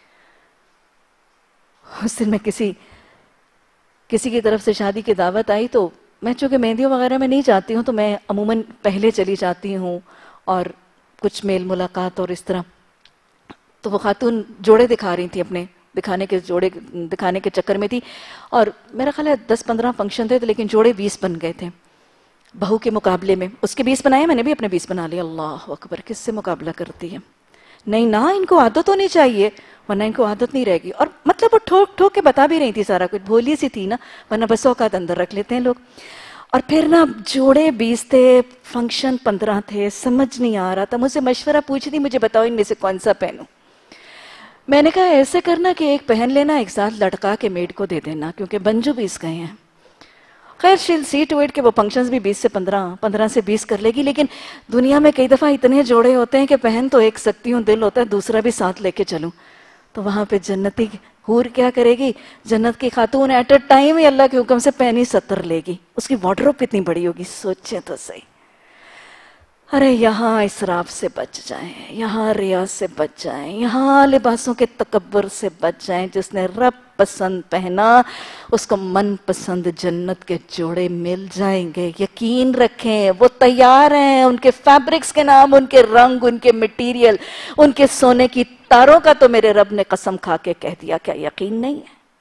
اس دن میں کسی کسی کی طرف سے شادی کی دعوت آئی، تو میں چونکہ مہندیوں وغیرہ میں نہیں جاتی ہوں تو میں عموماً پہلے چلی جاتی ہوں اور کچھ میل ملاقات اور اس طرح. تو وہ خاتون جوڑے دکھا رہی تھی، اپنے دکھانے کے جوڑے دکھانے کے چکر میں تھی، اور میرا خیال ہے دس پندرہ فنکشن تھے لیکن جوڑے بیس بن گئے تھے بہو کے مقابلے میں. اس کے بیس بنائے، میں نے بھی اپنے بیس بنا لیا. اللہ اکبر، کس سے مقابلہ کرتی ہے؟ نہیں نا، ان کو عادت ہونی چاہیے ورنہ ان کو عادت نہیں رہے گی. اور مطلب وہ ٹھوک ٹھوک کے بتا بھی رہی تھی سارا کچھ، بھولی سی تھی نا، ورنہ بس اوقات اندر رکھ لیتے ہیں لوگ. اور پھر نا جوڑے بیس تھے، فنکشن پندرہ تھے، سمجھ نہیں آ رہا تھا. مجھ سے مشورہ پوچھی تھی مجھے بتاؤ ان میں سے کون سا پہنوں. میں نے کہا ایسے کرنا کہ ایک پہن لینا، ایک ساتھ لٹکا کے میڈ کو دے دینا، کیونکہ بنجو بیس گئے ہیں. خیر شیل سی ٹو ایٹ کے وہ فنکشنز بھی بیس سے پندرہ پندرہ سے بیس کر لے گی. لیکن دنیا میں کئی دفعہ اتنے جوڑے ہوتے ہیں کہ پہن تو ایک سکتی ہوں، دل ہوتا ہے دوسرا بھی ساتھ لے کے چلوں. تو وہاں پہ جنتی حور کیا کرے گی؟ جنت کی خاتون ایٹ اے ٹائم ہی اللہ کے حکم سے پہنی ستر لے گی. اس کی وارڈروب کتنی بڑی ہوگی، سوچیں تو صحیح. ارے یہاں اسراف سے بچ جائیں، یہاں ریا سے بچ جائیں، یہاں لباسوں کے تکبر سے بچ جائیں. جس نے رب پسند پہنا اس کو من پسند جنت کے جوڑے مل جائیں گے. یقین رکھیں وہ تیار ہیں. ان کے فیبرکس کے نام، ان کے رنگ، ان کے مٹیریل، ان کے سونے کی تاروں کا تو میرے رب نے قسم کھا کے کہہ دیا. کیا یقین نہیں ہے؟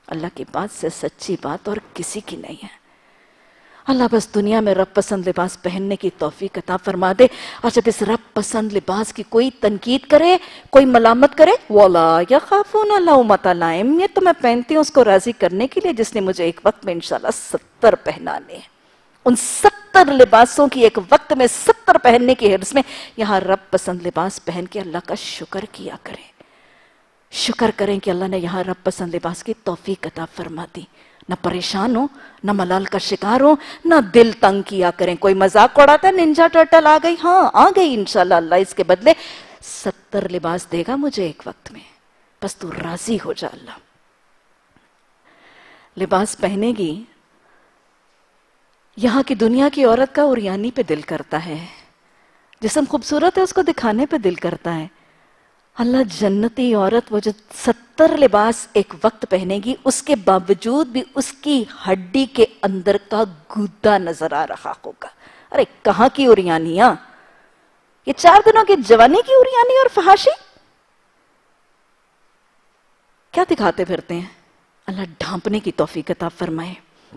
اللہ کی بات سے سچی بات اور کسی کی نہیں ہے۔ اللہ بس دنیا میں رب پسند لباس پہننے کی توفیق عطا فرما دے، اور جب اس رب پسند لباس کی کوئی تنقید کرے، کوئی ملامت کرے، وَلَا يَخَافُونَ لَوْمَةَ لَائِمٍ، یہ تو میں پہنتی ہوں اس کو راضی کرنے کے لیے جس نے مجھے ایک وقت میں انشاءاللہ ستر پہنانے ہیں۔ ان ستر لباسوں کی ایک وقت میں ستر پہننے کی حرص میں یہاں رب پسند لباس پہن کے اللہ کا شکر کیا کریں، شکر کریں کہ اللہ نے یہاں رب پسند لباس کی توفیق عطا فرما دی۔ نہ پریشان ہو، نہ ملال کا شکار ہو، نہ دل تنگ کیا کریں۔ کوئی مذاق اڑاتا ہے ننجا ٹرٹل آ گئی، ہاں آ گئی انشاءاللہ، اللہ اس کے بدلے ستر لباس دے گا مجھے ایک وقت میں، بس تو راضی ہو جا۔ اللہ لباس پہنے گی، یہاں کی دنیا کی عورت کا اوریانی پہ دل کرتا ہے، جسم خوبصورت ہے اس کو دکھانے پہ دل کرتا ہے۔ اللہ جنتی عورت وہ جو ستر لباس ایک وقت پہنے گی، اس کے باوجود بھی اس کی ہڈی کے اندر کا گودا نظر آ رہا ہوگا۔ ارے کہاں کی اوریانیاں، یہ چار دنوں کی جوانی کی اوریانی اور فحاشی کیا دکھاتے پھرتے ہیں؟ اللہ ڈھانپنے کی توفیق عطا فرمائے۔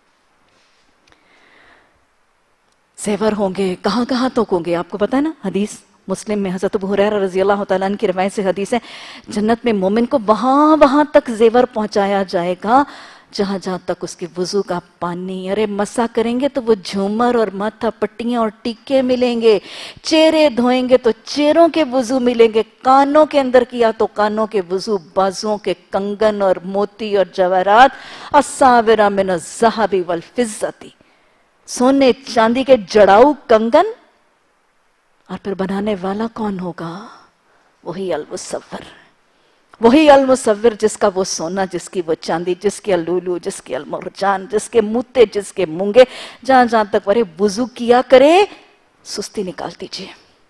زیور ہوں گے، کہاں کہاں تک ہوں گے، آپ کو پتا ہے نا، حدیث مسلم میں حضرت ابو ہریرہ رضی اللہ تعالیٰ عنہ کی روایت سے حدیث ہے، جنت میں مومن کو وہاں وہاں تک زیور پہنچایا جائے گا جہاں جہاں تک اس کے وضو کا پانی، ارے مسا کریں گے تو وہ جھومر اور ماتھا پٹیاں اور ٹیکے ملیں گے، چہرے دھوئیں گے تو چہروں کے وضو ملیں گے، کانوں کے اندر کیا تو کانوں کے وضو، بازوں کے کنگن اور موتی اور جواہرات، الساورہ من الذہب والفضة، سونے چاندی کے جڑاؤ کنگن، اور پھر بنانے والا کون ہوگا؟ وہی المصور، وہی المصور جس کا وہ سونا، جس کی وہ چاندی، جس کے اللولو، جس کے المرجان، جس کے موتے، جس کے مونگے، جہاں جہاں تک ورے وضو کیا کرے سستی نکال دیجئے،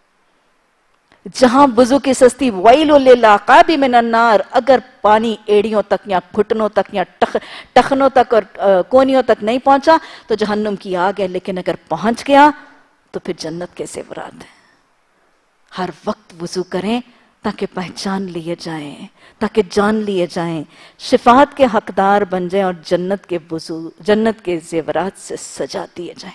جہاں وضو کی سستی، وَيْلٌ لِلْعَقَابِ مِنَ النَّارِ، اگر پانی ایڑیوں تک یا گھٹنوں تک یا ٹخنوں تک اور کونیوں تک نہیں پہنچا تو جہنم کی آگ ہے، لیکن اگر پہنچ گیا تو پھر جنت کے زیورات ہیں۔ ہر وقت وضو کریں تاکہ پہچان لیے جائیں، تاکہ جان لیے جائیں، شفاعت کے حقدار بن جائیں اور جنت کے وضو، جنت کے زیورات سے سجا دیے جائیں۔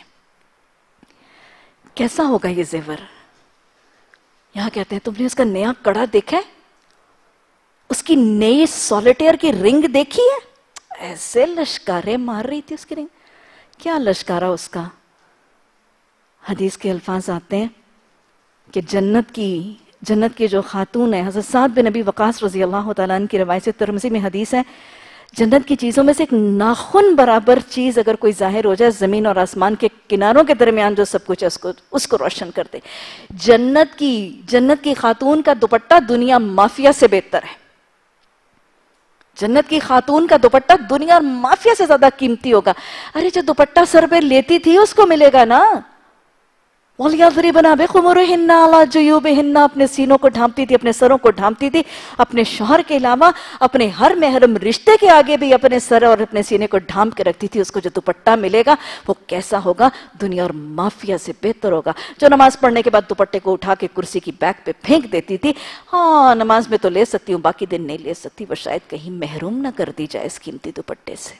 کیسا ہوگا یہ زیور؟ یہاں کہتے ہیں تم نے اس کا نیا کڑا دیکھا ہے؟ اس کی نئی سولیٹیئر کی رنگ دیکھی ہے؟ ایسے لشکارے مار رہی تھی اس کی رنگ، کیا لشکارہ اس کا؟ حدیث کے الفاظ آتے ہیں کہ جنت کی جنت کی جو خاتون ہے، حضرت سعد بن ابی وقاص رضی اللہ تعالیٰ عنہ کی روایت سے ترمذی میں حدیث ہے، جنت کی چیزوں میں سے ایک ناخن برابر چیز اگر کوئی ظاہر ہو جائے زمین اور آسمان کے کناروں کے درمیان جو سب کچھ ہے اس کو اس کو روشن کر دے۔ جنت کی جنت کی خاتون کا دوپٹہ دنیا مافیا سے بہتر ہے، جنت کی خاتون کا دوپٹہ دنیا اور مافیا سے زیادہ قیمتی ہوگا۔ ارے جو دوپٹہ سر پہ لیتی تھی اس کو ملے گا نا، وَلْيَضْرِبْنَ بِخُمُرِهِنَّ عَلَى جُيُوبِهِنَّ، اپنے سینوں کو ڈھانپتی تھی، اپنے سروں کو ڈھانپتی تھی، اپنے شوہر کے علاوہ اپنے ہر محرم رشتے کے آگے بھی اپنے سر اور اپنے سینے کو ڈھانپ کے رکھتی تھی۔ اس کو جو دوپٹہ ملے گا وہ کیسا ہوگا؟ دنیا اور مافیا سے بہتر ہوگا۔ جو نماز پڑھنے کے بعد دوپٹے کو اٹھا کے کرسی کی بیک پہ پھینک دیتی تھی، ہاں نماز میں تو لے سکتی ہوں باقی دن نہیں لے سکتی، وہ شاید کہیں محروم نہ کر دی جائے اس قیمتی دوپٹے سے۔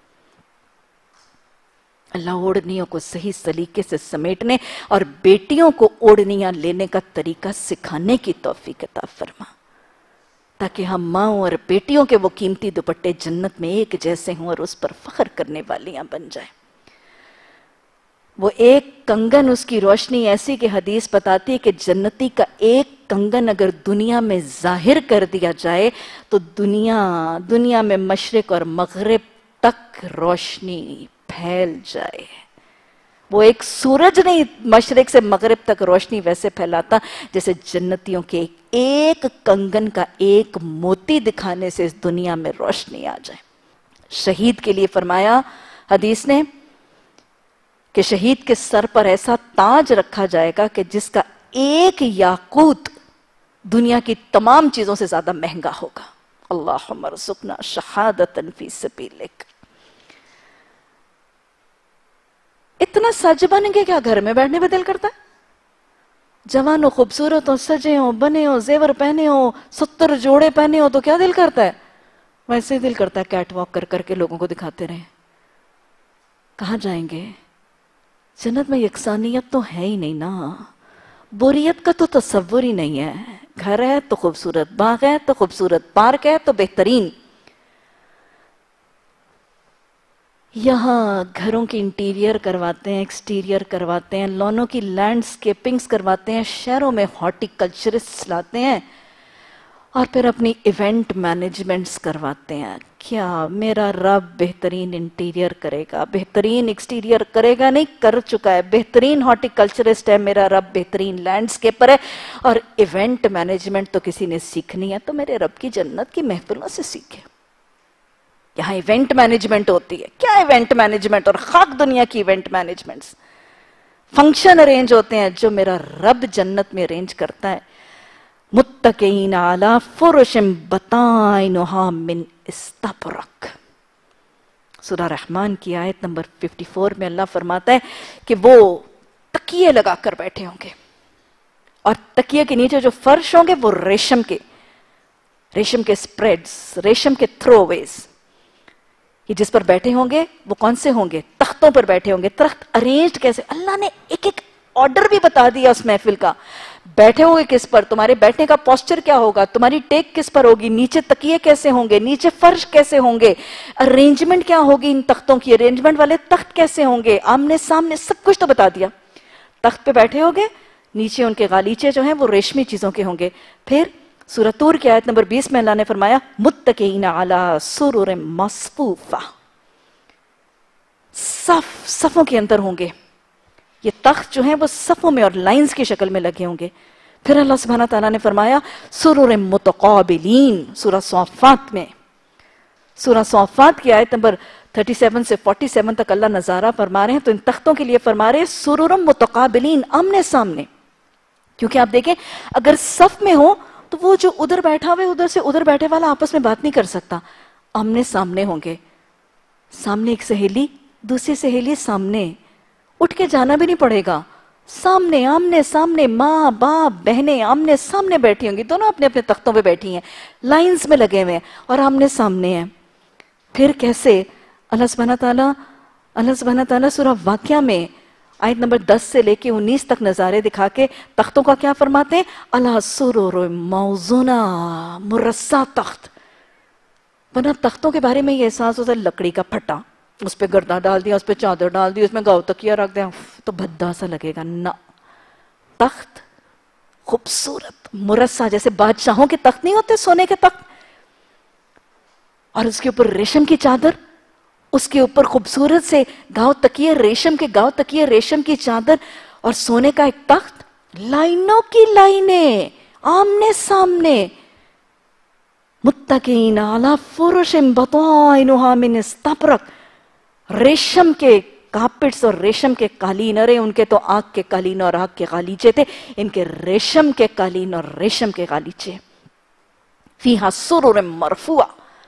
اللہ اوڑھنیوں کو صحیح سلیقے سے سمیٹنے اور بیٹیوں کو اوڑھنیاں لینے کا طریقہ سکھانے کی توفیق عطا فرما، تاکہ ہم ماں اور بیٹیوں کے وہ قیمتی دوپٹے جنت میں ایک جیسے ہوں اور اس پر فخر کرنے والیاں بن جائیں۔ وہ ایک کنگن، اس کی روشنی ایسی کہ حدیث بتاتی ہے کہ جنتی کا ایک کنگن اگر دنیا میں ظاہر کر دیا جائے تو دنیا دنیا میں مشرق اور مغرب تک روشنی پھیل جائے۔ وہ ایک سورج نہیں مشرق سے مغرب تک روشنی ویسے پھیلاتا جیسے جنتیوں کے ایک کنگن کا ایک موتی دکھانے سے اس دنیا میں روشنی آ جائے۔ شہید کے لیے فرمایا حدیث نے کہ شہید کے سر پر ایسا تاج رکھا جائے گا کہ جس کا ایک یاقوت دنیا کی تمام چیزوں سے زیادہ مہنگا ہوگا۔ اللہم ارزقنا شہادۃ فی سبیلک۔ اتنا سج بن کے کیا گھر میں بیٹھنے پہ دل کرتا ہے؟ جوان ہو، خوبصورت ہو، سجے ہو، بنے ہو، زیور پہنے ہو، ستر جوڑے پہنے ہو تو کیا دل کرتا ہے؟ वैसे ही दिल करता है कैट वॉक कर करके लोगों को दिखाते रहें। कहाँ जाएंगे? जन्नत में यकसानियत तो है ही नहीं ना, बोरियत का तो तस्वुर ही नहीं है। घर है तो खूबसूरत बाग है, तो खूबसूरत पार्क है, तो बेहतरीन। यहाँ घरों की इंटीरियर करवाते हैं, एक्सटीरियर करवाते हैं, लॉनों की लैंडस्केपिंग्स करवाते हैं, शहरों में हॉर्टिकल्चरिस्ट लाते हैं और फिर अपनी इवेंट मैनेजमेंट्स करवाते हैं। क्या मेरा रब बेहतरीन इंटीरियर करेगा, बेहतरीन एक्सटीरियर करेगा? नहीं, कर चुका है। बेहतरीन हॉर्टिकल्चरिस्ट है मेरा रब, बेहतरीन लैंडस्केपर है। और इवेंट मैनेजमेंट तो किसी ने सीखनी है तो मेरे रब की जन्नत की महफिलों से सीखे। यहाँ इवेंट मैनेजमेंट होती है। क्या इवेंट मैनेजमेंट और खाक दुनिया की इवेंट मैनेजमेंट्स। फंक्शन अरेंज होते हैं जो मेरा रब जन्नत में अरेंज करता है। मुत्तकीन अला फुरुशिन बताइनुहा मिन इस्तबरक। सूरह रहमान की आयत नंबर चौवन में अल्लाह फरमाता है कि वो तकिए लगाकर बैठे होंगे और तकिए के नीचे जो फर्श होंगे वो रेशम के रेशम के स्प्रेड्स, रेशम के थ्रोवेज। ये जिस पर बैठे होंगे वो कौन से होंगे? तख्तों पर बैठे होंगे। तख्त अरेंज्ड कैसे? अल्लाह ने एक एक ऑर्डर भी बता दिया उस महफिल का। बैठे होगे किस पर, तुम्हारे बैठने का पोस्चर क्या होगा, तुम्हारी टेक किस पर होगी, नीचे तकिए कैसे होंगे, नीचे फर्श कैसे होंगे, अरेंजमेंट क्या होगी इन तख्तों की, अरेंजमेंट वाले तख्त कैसे होंगे, आमने सामने सब कुछ तो बता दिया। तख्त पे बैठे होगे, नीचे उनके गालीचे जो हैं वो रेशमी चीजों के होंगे। फिर सूरह तूर की आयत नंबर बीस में अल्लाह ने फरमाया मुत्तकीन अला सुरुर मस्फूफा। सफ सफों के अंदर होंगे ये तख्त जो हैं वो सफों में और लाइंस की शक्ल में लगे होंगे। फिर अल्लाह सुब्हानहू तआला ने फरमाया सुरुर मुतकाबिलीन। सूरह सौफात में, सूरह सौफात की आयत नंबर सैंतीस से सैंतालीस तक अल्लाह नजारा फरमा रहे हैं। तो इन तख्तों के लिए फरमा रहे हैं सुरुर मुतकाबिलीन, आमने सामने। क्योंकि आप देखें अगर सफ में हो तो वो जो उधर बैठा हुआ है उधर से उधर बैठे वाला आपस में बात नहीं कर सकता। आमने सामने होंगे। सामने एक सहेली, दूसरी सहेली सामने, उठ के जाना भी नहीं पड़ेगा। सामने आमने सामने, माँ बाप बहनें आमने सामने बैठी होंगी, दोनों अपने अपने तख्तों पे बैठी हैं, लाइंस में लगे हुए हैं और आमने सामने हैं। फिर कैसे? अल्लाह सुब्हानहू तआला अल्लाह सुब्हानहू तआला सूरह वाक़िया में आयत नंबर दस से लेके उन्नीस तक नजारे दिखा के तख्तों का क्या फरमाते हैं? अला सुरुर मौज़ूना, मुरस्सा तख्त। वरना तख्तों के बारे में ये एहसास होता है लकड़ी का फटा, उस पर गर्दा डाल दिया, उस पर चादर डाल दी, उसमें गाँव तकिया रख दिया तो भद्दा सा लगेगा ना। तख्त खूबसूरत मुरस्सा, जैसे बादशाहों के तख्त नहीं होते सोने के तख्त, और उसके ऊपर रेशम की चादर, उसके ऊपर खूबसूरत से गाँव तकिए, रेशम के गाँव तकिए, रेशम की चादर और सोने का एक तख्त, लाइनों की लाइनें आमने सामने। मुत्तकीन अला फुरुशिन बताइनुहा मिन इस्तबरक। रेशम के कार्पेट्स और रेशम के कालीन, अरे उनके तो आग के कालीन और आग के गालीचे थे, इनके रेशम के कालीन और रेशम के गालीचे। फीहा सुरुर मरफुआ।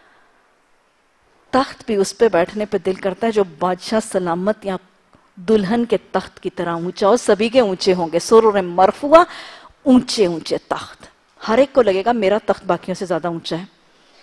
तख्त भी उस पे बैठने पे दिल करता है जो बादशाह सलामत या दुल्हन के तख्त की तरह ऊंचा हो, सभी के ऊंचे होंगे। सुरुर मरफुआ, ऊंचे ऊंचे तख्त। हर एक को लगेगा मेरा तख्त बाकियों से ज्यादा ऊंचा है।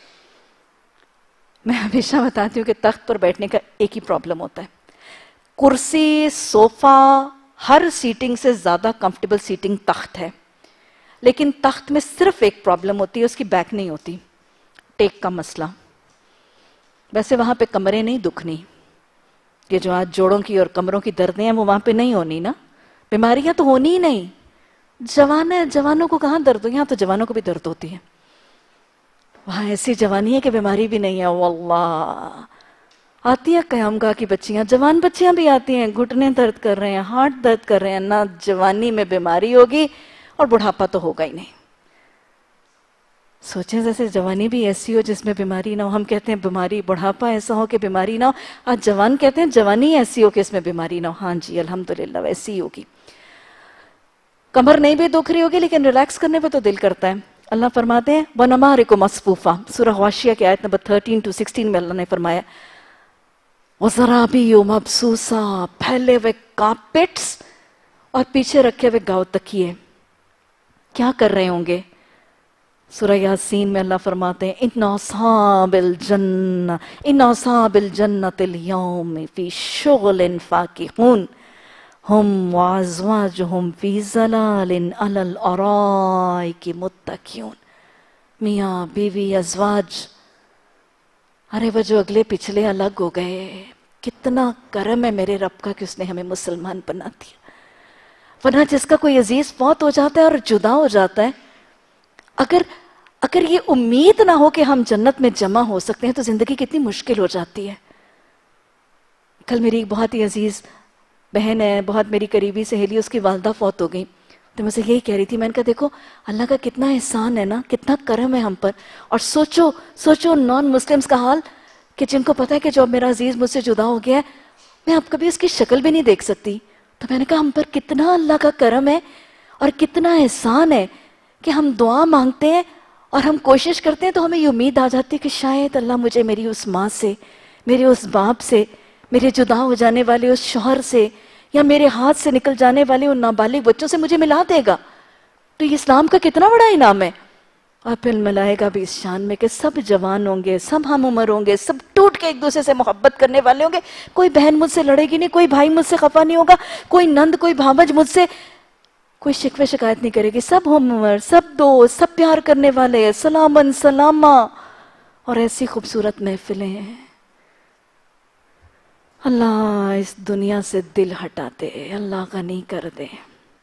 मैं हमेशा बताती हूँ कि तख्त पर बैठने का एक ही प्रॉब्लम होता है, कुर्सी सोफा हर सीटिंग से ज्यादा कंफर्टेबल सीटिंग तख्त है। लेकिन तख्त में सिर्फ एक प्रॉब्लम होती है, उसकी बैक नहीं होती, टेक का मसला। वैसे वहां पे कमरे नहीं दुखनी, ये जो आज जोड़ों की और कमरों की दर्दें हैं वो वहां पे नहीं होनी ना, बीमारियां तो होनी ही नहीं। जवान है, जवानों को कहाँ दर्द हो? यहाँ तो जवानों को भी दर्द होती है। वहां ऐसी जवानी है कि बीमारी भी नहीं है। वल्लाह आती है कयामगाह की बच्चियां, जवान बच्चियां भी आती हैं, घुटने दर्द कर रहे हैं, हार्ट दर्द कर रहे हैं। ना जवानी में बीमारी होगी और बुढ़ापा तो होगा ही नहीं। सोचें जैसे जवानी भी ऐसी हो जिसमें बीमारी ना हो। हम कहते हैं बीमारी, बुढ़ापा ऐसा हो कि बीमारी ना हो। आज जवान कहते हैं जवानी ऐसी हो कि इसमें बीमारी ना हो। हाँ जी अल्हम्दुलिल्लाह वैसी ही होगी। कमर नहीं भी दुख रही होगी लेकिन रिलैक्स करने पे तो दिल करता है। अल्लाह फरमाते हैं वनमारिकु मस्फूफा। सूरह वाशिया की आयत नंबर थर्टीन टू सिक्सटीन में अल्लाह ने फरमाया वज़राबिय्यु मबसूसा, फैले हुए कार्पेट्स और पीछे रखे हुए गाँव तकिए। क्या कर रहे होंगे? सूरह यासीन में अल्लाह फरमाते हैं इन्ना अस्हाबिल जन्नह इन्ना अस्हाबिल जन्नतिल यौम फी शुगलिन फाकिहून हुम व अज़वाजुहुम फी ज़लालिन अलल अराइकी मुत्तकिऊन। मियाँ बीवी अज़वाज, अरे वो जो अगले पिछले अलग हो गए, कितना करम है मेरे रब का कि उसने हमें मुसलमान बना दिया। वरना जिसका कोई अजीज फौत हो जाता है और जुदा हो जाता है, अगर अगर ये उम्मीद ना हो कि हम जन्नत में जमा हो सकते हैं तो जिंदगी कितनी मुश्किल हो जाती है। कल मेरी एक बहुत ही अजीज बहन है, बहुत मेरी करीबी सहेली, उसकी वालदा फौत हो गई, तो मुझसे यही कह रही थी, मैंने कहा देखो अल्लाह का कितना एहसान है ना, कितना करम है हम पर। और सोचो सोचो नॉन मुस्लिम्स का हाल, कि जिनको पता है कि जो मेरा अजीज मुझसे जुदा हो गया है, मैं अब कभी उसकी शक्ल भी नहीं देख सकती। तो मैंने कहा हम पर कितना अल्लाह का करम है और कितना एहसान है कि हम दुआ मांगते हैं और हम कोशिश करते हैं तो हमें ये उम्मीद आ जाती है कि शायद अल्लाह मुझे मेरी उस माँ से, मेरे उस बाप से, मेरे जुदा हो जाने वाले उस शौहर से, या मेरे हाथ से निकल जाने वाले उन नाबालिग बच्चों से मुझे मिला देगा। तो ये इस्लाम का कितना बड़ा इनाम है। और फिर मिलाएगा भी इस शान में कि सब जवान होंगे, सब हम उम्र होंगे, सब टूट के एक दूसरे से मोहब्बत करने वाले होंगे। कोई बहन मुझसे लड़ेगी नहीं, कोई भाई मुझसे खफा नहीं होगा, कोई नंद कोई भावज मुझसे कोई शिकवे शिकायत नहीं करेगी। सब हम उम्र, सब दोस्त, सब प्यार करने वाले, सलामन सलामा। और ऐसी खूबसूरत महफिलें हैं। अल्लाह इस दुनिया से दिल हटा दे, अल्लाह गनी कर दे।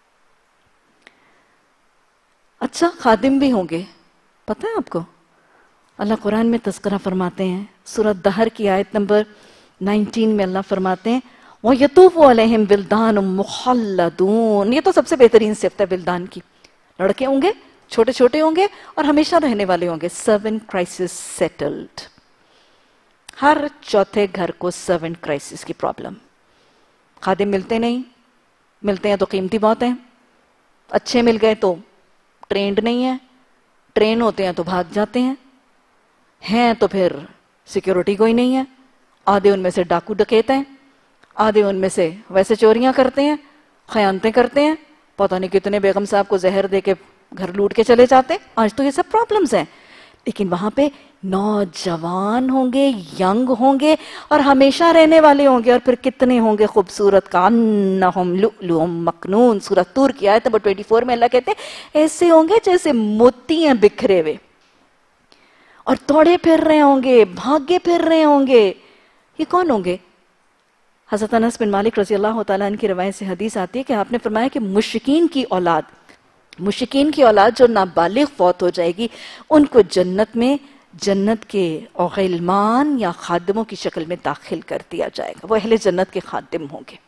अच्छा खादिम भी होंगे, पता है आपको? अल्लाह कुरान में तज़किरा फरमाते हैं, सूरह दहर की आयत नंबर उन्नीस में अल्लाह फरमाते हैं वो यतूफ़ु अलैहिम बिल्दान मुखल्लदून। ये तो सबसे बेहतरीन सिफ़त है बिल्दान की। लड़के होंगे, छोटे छोटे होंगे और हमेशा रहने वाले होंगे। Servant crisis settled. हर चौथे घर को सर्वेंट क्राइसिस की प्रॉब्लम। खादिम मिलते नहीं, मिलते हैं तो कीमती बहुत हैं, अच्छे मिल गए तो ट्रेंड नहीं है, ट्रेन होते हैं तो भाग जाते हैं, हैं तो फिर सिक्योरिटी कोई नहीं है। आधे उनमें से डाकू डकैत हैं, आधे उनमें से वैसे चोरियां करते हैं, खयानतें करते हैं, पता नहीं कितने बेगम साहब को जहर दे के घर लूट के चले जाते हैं। आज तो ये सब प्रॉब्लम्स हैं। लेकिन वहां पे नौजवान होंगे, यंग होंगे और हमेशा रहने वाले होंगे। और फिर कितने होंगे खूबसूरत, कान्नहुम लुअलुअम मकनून। सूरह तूर की आयत नंबर चौबीस में अल्लाह कहते हैं ऐसे होंगे जैसे मोती हैं बिखरे हुए, और दौड़े फिर रहे होंगे, भागे फिर रहे होंगे। ये कौन होंगे? हज़रत अनस बिन मालिक रज़ी अल्लाह तआला अन्हु की रवायत से हदीस आती है कि आपने फरमाया कि मुश्रिकीन की औलाद, मुश्रिकीन की औलाद जो नाबालिग फौत हो जाएगी, उनको जन्नत में जन्नत के ग़िलमान या खादिमों की शक्ल में दाखिल कर दिया जाएगा। वो अहले जन्नत के खादिम होंगे।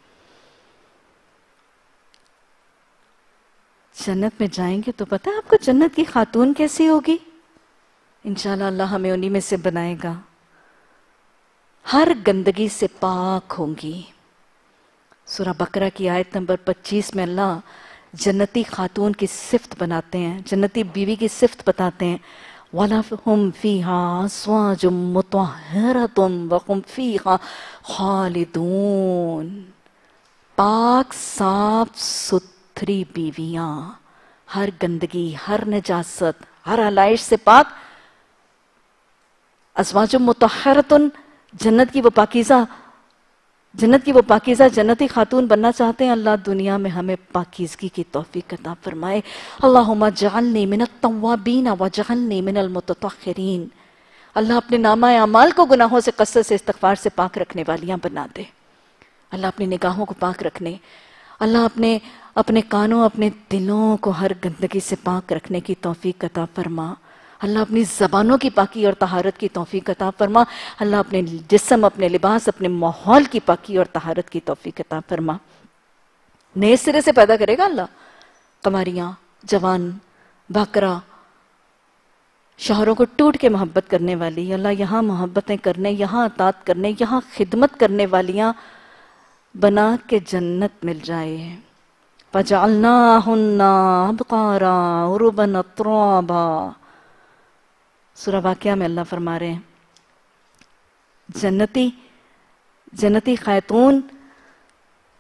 जन्नत में जाएंगे तो पता है आपको जन्नत की खातून कैसी होगी? इंशाअल्लाह अल्लाह हमें उन्हीं में से बनाएगा। हर गंदगी से पाक होंगी। सूरह बकरा की आयत नंबर पच्चीस में अल्लाह जन्नती खातून की सिफ्त बनाते हैं, जन्नती बीवी की सिफ्त बताते हैं। वलहुम फीहा अज़वाजुम मुतहहरतुम वहुम फीहा खालिदून। पाक साफ सुथरी बीवियां, हर गंदगी, हर नजासत, हर आलाइश से पाक। अज़वाजुम मुतहहरतुन, जन्नत की वो पाकीज़ा, जन्नत की वो पाकीज़ा जन्नती खातून बनना चाहते हैं। अल्लाह दुनिया में हमें पाकीज़गी की तौफीक अता फरमाए। अल्लाहुम्मा जअलनी मिनत तव्वाबीन व जअलनी मिनल मुततह्हिरीन। अल्लाह अपने नामा अमाल को गुनाहों से, कसरत से, इस्तिग़फ़ार से पाक रखने वालियां बना दे। अल्लाह अपनी निगाहों को पाक रखने, अल्लाह अपने अपने कानों, अपने दिलों को हर गंदगी से पाक रखने की तौफीक अता फरमा। अल्लाह अपनी ज़बानों की पाकी और तहारत की तौफीक अता फरमा। अल्लाह अपने जिस्म, अपने लिबास, अपने माहौल की पाकी और तहारत की तौफीक अता फरमा। नए सिरे से पैदा करेगा अल्लाह कमारियाँ, जवान, बाकरा, शौहरों को टूट के मोहब्बत करने वाली। अल्लाह यहाँ मोहब्बतें करने, यहाँ अतात करने, यहाँ खिदमत करने वालियाँ बना के जन्नत मिल जाए। फजअलनाहुन्ना अबकारा उरुबन अत्राबा। सूरह वाक़िया में अल्लाह फरमा रहे हैं जन्नती जन्नती खातून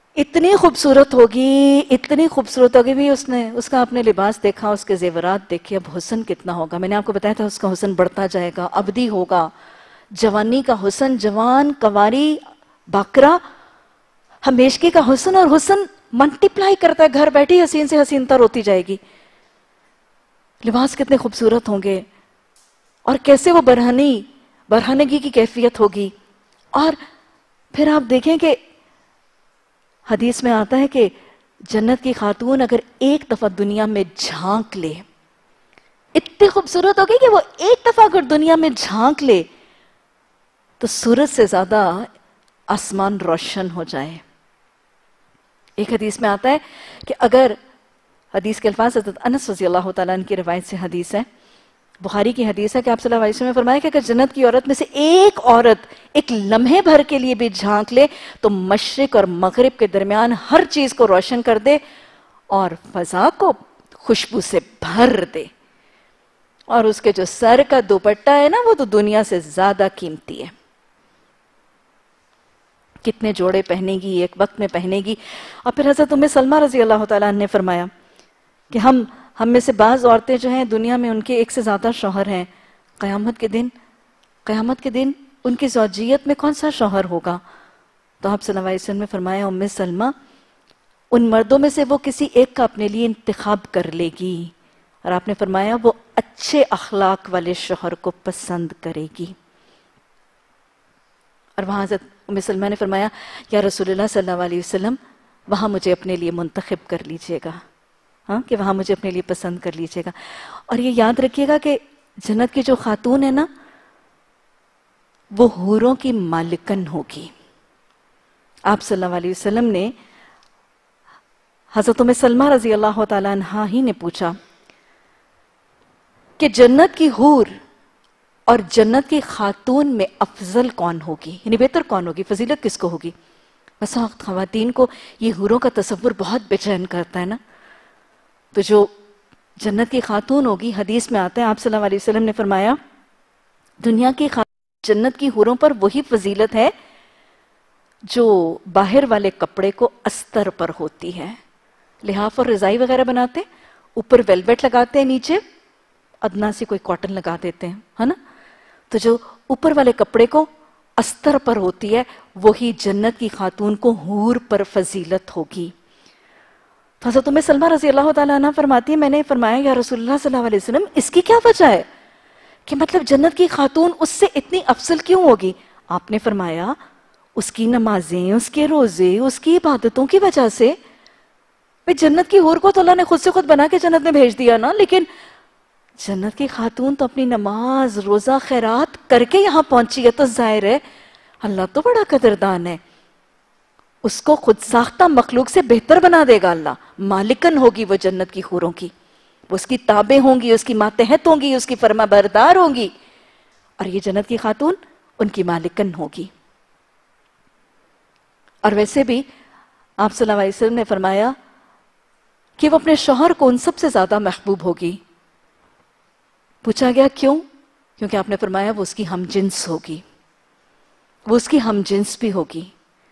اتنی خوبصورت ہوگی، اتنی خوبصورت ہوگی بھی. اس نے اس کا اپنے لباس دیکھا، اس کے زیورات دیکھے، اب حسن کتنا ہوگا. میں نے آپ کو بتایا تھا اس کا حسن بڑھتا جائے گا، ابدی ہوگا. جوانی کا حسن، جوان، کواری، باکرا، ہمیشگی کا حسن، اور حسن ملٹیپلائی کرتا ہے. گھر بیٹھی حسین سے حسین تر ہوتی جائے گی. لباس کتنے خوبصورت ہوں گے، اور کیسے وہ برہنی برہنگی کی کیفیت ہوگی. اور پھر آپ دیکھیں کہ حدیث میں آتا ہے کہ جنت کی خاتون اگر ایک دفعہ دنیا میں جھانک لے، اتنی خوبصورت ہوگی کہ وہ ایک دفعہ اگر دنیا میں جھانک لے تو سورج سے زیادہ آسمان روشن ہو جائے. ایک حدیث میں آتا ہے کہ اگر، حدیث کے الفاظ حضرت انس رضی اللہ تعالیٰ عنہ کی روایت سے حدیث ہے، بخاری کی حدیث ہے کہ آپ صلی اللہ علیہ وسلم نے فرمایا کہ اگر جنت کی عورت میں سے ایک عورت ایک لمحے بھر کے لیے بھی جھانک لے تو مشرق اور مغرب کے درمیان ہر چیز کو روشن کر دے اور فضا کو خوشبو سے بھر دے. اور اس کے جو سر کا دوپٹہ ہے نا، وہ تو دنیا سے زیادہ قیمتی ہے. کتنے جوڑے پہنے گی، ایک وقت میں پہنے گی. اور پھر حضرت ام سلمہ رضی اللہ تعالیٰ عنہ نے فرمایا کہ ہم ہم میں سے بعض عورتیں جو ہیں دنیا میں ان کے ایک سے زیادہ شوہر ہیں. قیامت کے دن قیامت کے دن ان کی زوجیت میں کون سا شوہر ہوگا؟ تو آپ صلی اللہ علیہ وسلم نے فرمایا ام سلمہ ان مردوں میں سے وہ کسی ایک کا اپنے لیے انتخاب کر لے گی، اور آپ نے فرمایا وہ اچھے اخلاق والے شوہر کو پسند کرے گی. اور وہاں حضرت ام سلمہ نے فرمایا یا رسول اللہ صلی اللہ علیہ وسلم وہاں مجھے اپنے لیے منتخب کر لیجئے گا، ہاں کہ وہاں مجھے اپنے لیے پسند کر لیجئے گا. اور یہ یاد رکھیے گا کہ جنت کی جو خاتون ہے نا، وہ حوروں کی مالکن ہوگی. آپ صلی اللہ علیہ وسلم نے حضرت ام سلمہ رضی اللہ تعالیٰ عنہا ہی نے پوچھا کہ جنت کی حور اور جنت کی خاتون میں افضل کون ہوگی، یعنی بہتر کون ہوگی، فضیلت کس کو ہوگی؟ بس وقت خواتین کو یہ حوروں کا تصور بہت بے چین کرتا ہے نا. تو جو جنت کی خاتون ہوگی، حدیث میں آتا ہے آپ صلی اللہ علیہ وسلم نے فرمایا دنیا کی خاتون جنت کی حوروں پر وہی فضیلت ہے جو باہر والے کپڑے کو استر پر ہوتی ہے. لحاف اور رضائی وغیرہ بناتے ہیں، اوپر ویلویٹ لگاتے ہیں، نیچے ادنا سے کوئی کاٹن لگا دیتے ہیں، ہے نا. تو جو اوپر والے کپڑے کو استر پر ہوتی ہے وہی جنت کی خاتون کو حور پر فضیلت ہوگی. تو حضرت ام سلمہ رضی اللہ تعالیٰ عنہ فرماتی ہے میں نے فرمایا یا رسول اللہ صلی اللہ علیہ وسلم اس کی کیا وجہ ہے کہ مطلب جنت کی خاتون اس سے اتنی افضل کیوں ہوگی؟ آپ نے فرمایا اس کی نمازیں، اس کے روزے، اس کی عبادتوں کی وجہ سے. جنت کی حور کو تو اللہ نے خود سے خود بنا کے جنت میں بھیج دیا نا، لیکن جنت کی خاتون تو اپنی نماز، روزہ، خیرات کر کے یہاں پہنچی ہے، تو ظاہر ہے اللہ تو بڑا قدردان ہے، اس کو خود ساختہ مخلوق سے بہتر بنا دے گا. اللہ مالکن ہوگی وہ جنت کی حوروں کی، وہ اس کی تابع ہوں گی، اس کی ماتحت ہوں گی، اس کی فرما بردار ہوں گی، اور یہ جنت کی خاتون ان کی مالکن ہوگی. اور ویسے بھی آپ صلی اللہ علیہ وسلم نے فرمایا کہ وہ اپنے شوہر کو ان سب سے زیادہ محبوب ہوگی. پوچھا گیا کیوں؟ کیونکہ آپ نے فرمایا وہ اس کی ہم جنس ہوگی، وہ اس کی ہم جنس بھی ہوگی.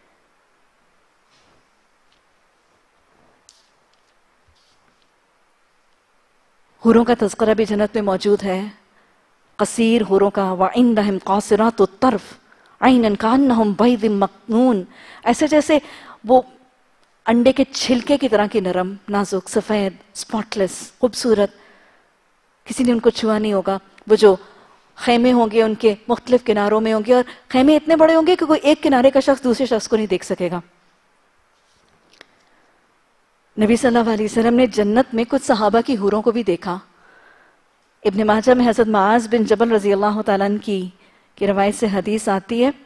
حوروں کا تذکرہ بھی جنت میں موجود ہے، قصیر حوروں کا. وَعِنْدَهِمْ قَاصِرَاتُ الطَّرْفِ عَيْنًا كَأَنَّهُمْ بَيْضٌ مَكْنُونٌ، ایسے جیسے وہ انڈے کے چھلکے کی طرح کی نرم، نازک، سفید، سپاٹلیس، خوبصورت. کسی نے ان کو چھوا نہیں ہوگا. وہ جو خیمے ہوں گے ان کے مختلف کناروں میں ہوں گے، اور خیمے اتنے بڑے ہوں گے کہ کوئی ایک کنارے کا شخص دوسرے شخص کو نہیں دیکھ سکے گا. نبی صلی اللہ علیہ وسلم نے جنت میں کچھ صحابہ کی حوروں کو بھی دیکھا. ابن ماجہ میں حضرت معاذ بن جبل رضی اللہ تعالیٰ عنہ کی کی روایت سے حدیث آتی ہے.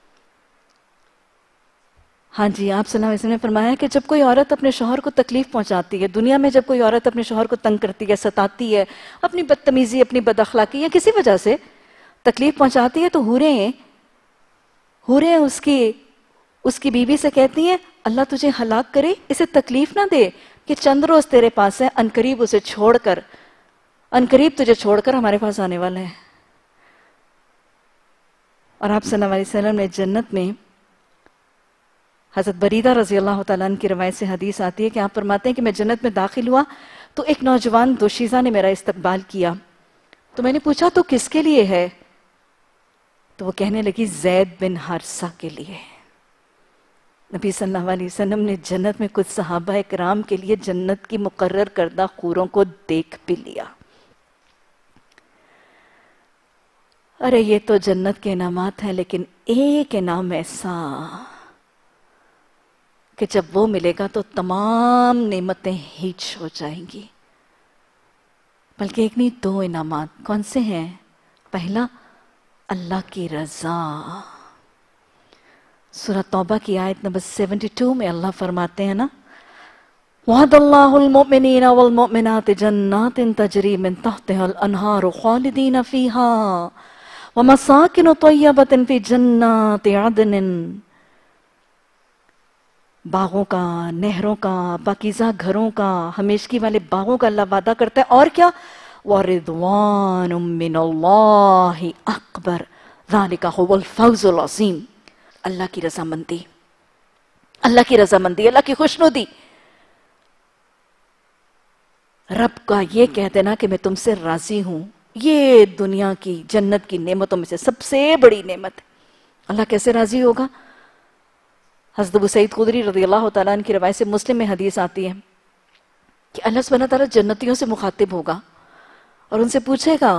ہاں جی، آپ صلی اللہ علیہ وسلم نے فرمایا کہ جب کوئی عورت اپنے شوہر کو تکلیف پہنچاتی ہے، دنیا میں جب کوئی عورت اپنے شوہر کو تنگ کرتی ہے، ستاتی ہے، اپنی بدتمیزی، اپنی بد اخلاقی یا کسی وجہ سے تکلیف پہنچاتی ہے، تو حوریں حوریں اس کی اس کی بیوی سے کہتی ہیں اللہ تجھے ہلاک کرے، اسے تکلیف نہ دے کہ چند روز تیرے پاس ہے، عنقریب اسے چھوڑ کر عنقریب تجھے چھوڑ کر ہمارے پاس آنے والا ہے. اور آپ صلی اللہ علیہ وسلم نے جنت میں حضرت بریدہ رضی اللہ تعالیٰ عنہ کی روایت سے حدیث آتی ہے کہ آپ فرماتے ہیں کہ میں جنت میں داخل ہوا تو ایک نوجوان دوشیزہ نے میرا استقبال کیا، تو میں نے پوچھا تو کس کے لیے ہے؟ تو وہ کہنے لگی زید بن حارثہ کے لیے۔ نبی صلی اللہ علیہ وسلم نے جنت میں کچھ صحابہ اکرام کے لیے جنت کی مقرر کردہ حوروں کو دیکھ بھی لیا۔ ارے یہ تو جنت کے انعامات ہیں، لیکن ایک انعام ایسا کہ جب وہ ملے گا تو تمام نعمتیں ہیچ ہو جائیں گی۔ بلکہ ایک نہیں، دو انعامات۔ کون سے ہیں؟ پہلا، اللہ کی رضا۔ سورہ توبہ کی آیت نمبر بہتر میں اللہ فرماتے ہیں نا، وعد اللہ المؤمنین والمؤمنات جنات تجری من تحتها الانہار خالدین فیہا ومساکن طیبۃ فی جنات عدن۔ باغوں کا، نہروں کا، پاکیزہ گھروں کا، ہمیشگی والے باغوں کا اللہ وعدہ کرتا ہے، اور کیا؟ وَرِضْوَانٌ مِّنَ اللَّهِ أَكْبَرُ ذَلِكَ هُوَ الْفَوْزُ الْعَظِيمُ۔ اللہ کی رضامندی، اللہ کی رضامندی، اللہ کی خوشنودی، رب کا یہ کہہ دینا کہ میں تم سے راضی ہوں، یہ دنیا کی جنت کی نعمتوں میں سے سب سے بڑی نعمت ہے۔ اللہ کیسے راضی ہوگا؟ حضرت ابو سعید خدری رضی اللہ تعالیٰ عنہ کی روایت سے مسلم میں حدیث آتی ہے کہ اللہ سبحانہ تعالیٰ جنتیوں سے مخاطب ہوگا اور ان سے پوچھے گا،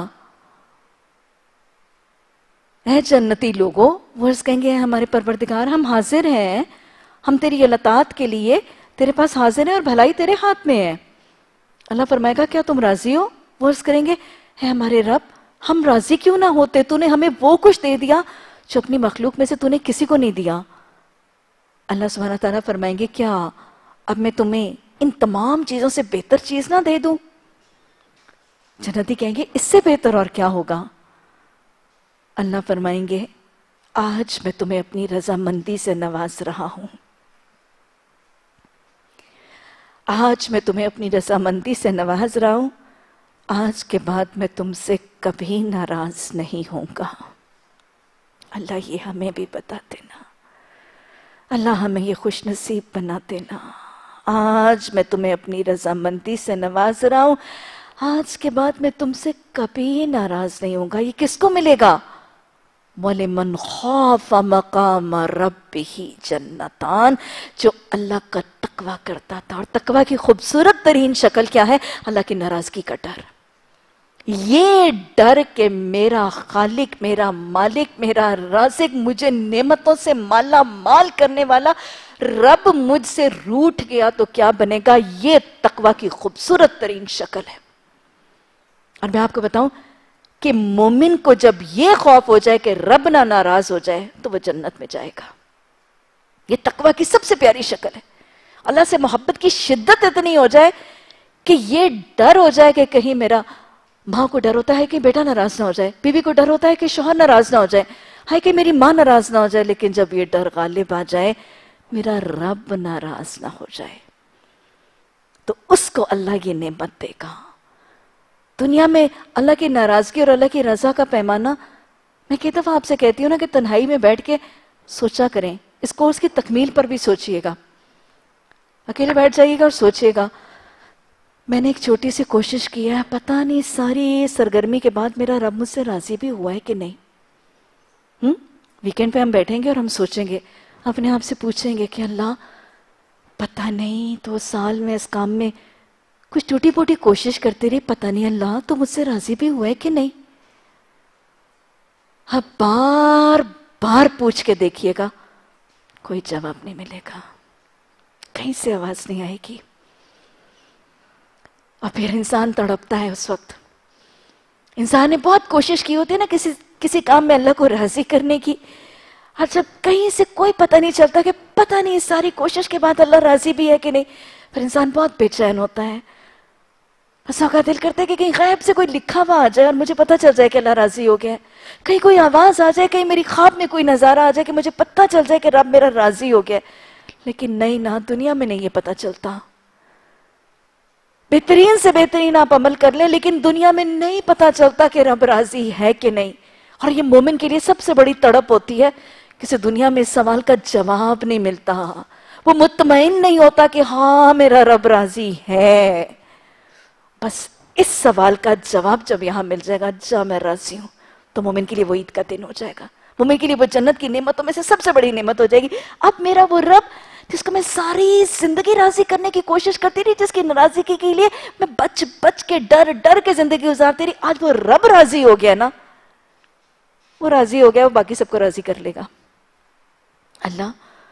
اے جنتی لوگوں، وہ عرض کہیں گے ہمارے پروردگار ہم حاضر ہیں، ہم تیری اطاعت کے لیے تیرے پاس حاضر ہیں اور بھلائی تیرے ہاتھ میں ہے۔ اللہ فرمائے گا کیا تم راضی ہو؟ وہ عرض کریں گے اے ہمارے رب ہم راضی کیوں نہ ہوتے، تو نے ہمیں وہ کچھ دے دیا جو اپنی مخلوق میں سے تو نے کسی کو نہیں دیا۔ اللہ سبحانہ تعالیٰ فرمائیں گے کیا اب میں تمہیں ان تمام چیزوں سے بہتر چیز نہ دے دوں؟ جنتی کہیں گے اس سے بہتر اور کیا ہوگا؟ اللہ فرمائیں گے آج میں تمہیں اپنی رضامندی سے نواز رہا ہوں، آج میں تمہیں اپنی رضامندی سے نواز رہا ہوں، آج کے بعد میں تم سے کبھی ناراض نہیں ہوں گا۔ اللہ یہ ہمیں بھی بتا دینا، اللہ ہمیں یہ خوش نصیب بنا دینا، آج میں تمہیں اپنی رضامندی سے نواز رہا ہوں، آج کے بعد میں تم سے کبھی ناراض نہیں ہوں گا۔ یہ کس کو ملے گا؟ وَلِمَنْ خَافَ مَقَامَ رَبِّهِ جَنَّتَانِ، جو اللہ کا تقوی کرتا تھا۔ اور تقوی کی خوبصورت ترین شکل کیا ہے؟ اللہ کی ناراضگی کا ڈر۔ یہ ڈر کہ میرا خالق، میرا مالک، میرا رازق، مجھے نعمتوں سے مالا مال کرنے والا رب مجھ سے روٹھ گیا تو کیا بنے گا؟ یہ تقوی کی خوبصورت ترین شکل ہے۔ اور میں آپ کو بتاؤں کہ مومن کو جب یہ خوف ہو جائے کہ رب نہ ناراض ہو جائے تو وہ جنت میں جائے گا۔ یہ تقوی کی سب سے پیاری شکل ہے۔ اللہ سے محبت کی شدت اتنی ہو جائے کہ یہ ڈر ہو جائے کہ کہیں میرا، ماں کو ڈر ہوتا ہے کہ بیٹا ناراض نہ ہو جائے، بیوی کو ڈر ہوتا ہے کہ شوہر ناراض نہ ہو جائے، ہے کہ میری ماں ناراض نہ ہو جائے، لیکن جب یہ ڈر غالب آ جائے میرا رب ناراض نہ ہو جائے تو اس کو اللہ یہ نعمت دے گا۔ دنیا میں اللہ کی ناراضگی اور اللہ کی رضا کا پیمانہ، میں کئی دفعہ آپ سے کہتی ہوں نا کہ تنہائی میں بیٹھ کے سوچا کریں، اس کورس کی تکمیل پر بھی سوچئے گا، اکیلے بیٹھ جائیے گا اور سوچئے گا میں نے ایک چھوٹی سی کوشش کی ہے، پتہ نہیں ساری سرگرمی کے بعد میرا رب مجھ سے راضی بھی ہوا ہے کہ نہیں۔ ہم ویکینڈ پہ ہم بیٹھیں گے اور ہم سوچیں گے، اپنے آپ سے پوچھیں گے کہ اللہ پتہ نہیں تو سال میں اس کام میں کچھ ٹوٹی پوٹی کوشش کرتے رہی، پتہ نہیں اللہ تو مجھ سے راضی بھی ہوا ہے کہ نہیں۔ اب بار بار پوچھ کے دیکھیے گا، کوئی جواب نہیں ملے گا، کہیں سے آواز نہیں آئے گی، اور پھر انسان تڑپتا ہے۔ اس وقت انسان نے بہت کوشش کی ہوتی ہے نا کسی کسی کام میں اللہ کو راضی کرنے کی، اور جب کہیں سے کوئی پتہ نہیں چلتا کہ پتہ نہیں اس ساری کوشش کے بعد اللہ راضی بھی ہے کہ نہیں، پھر انسان بہت بے چین ہوتا ہے۔ بس اوقات دل کرتا ہے کہ کہیں غیب سے کوئی لکھا ہوا آ جائے اور مجھے پتہ چل جائے کہ اللہ راضی ہو گیا ہے، کہیں کوئی آواز آ جائے، کہیں میری خواب میں کوئی نظارہ آ جائے کہ مجھے پتہ چل جائے کہ رب میرا راضی ہو گیا ہے۔ لیکن نہیں نا، دنیا میں نہیں یہ پتہ چلتا۔ بہترین سے بہترین آپ عمل کر لیں لیکن دنیا میں نہیں پتہ چلتا کہ رب راضی ہے کہ نہیں۔ اور یہ مومن کے لیے سب سے بڑی تڑپ ہوتی ہے کسی دنیا میں اس سوال کا جواب نہیں ملتا، وہ مطمئن نہیں ہوتا کہ ہاں میرا رب راضی ہے. بس اس سوال کا جواب جب یہاں مل جائے گا، جا میں راضی ہوں، تو مومن کے لیے وہ عید کا دن ہو جائے گا. مومن کے لیے وہ جنت کی نعمتوں میں سے سب سے بڑی نعمت ہو جائے گی. اب میرا وہ رب جس کو میں ساری زندگی راضی کرنے کی کوشش کرتی رہی، جس کی ناراضگی کے لیے میں بچ بچ کے ڈر ڈر کے زندگی گزارتی رہی، آج وہ رب راضی ہو گیا نا، وہ راضی ہو گیا، وہ باقی سب کو راضی کر لے گا. اللہ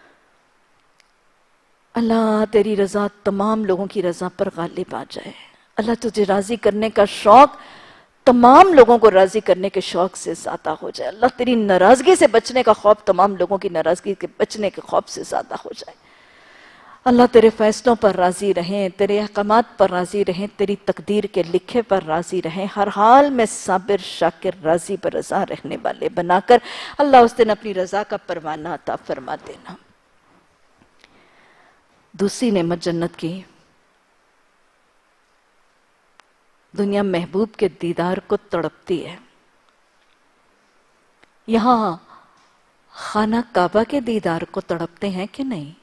اللہ تیری رضا تمام لوگوں کی رضا پر غالب آ جائے. اللہ تجھے راضی کرنے کا شوق تمام لوگوں کو راضی کرنے کے شوق سے زیادہ ہو جائے. اللہ تیری ناراضگی سے بچنے کا خوف تمام لوگوں کی ناراضگی کے بچنے کے خوف سے زیادہ ہو جائے. اللہ تیرے فیصلوں پر راضی رہیں، تیرے احکامات پر راضی رہیں، تیری تقدیر کے لکھے پر راضی رہیں، ہر حال میں صابر شاکر راضی برضا رہنے والے بنا کر اللہ اس دن اپنی رضا کا پروانہ عطا فرما دینا. دوسری نعمت جنت کی، دنیا محبوب کے دیدار کو تڑپتی ہے. یہاں خانہ کعبہ کے دیدار کو تڑپتے ہیں کہ نہیں؟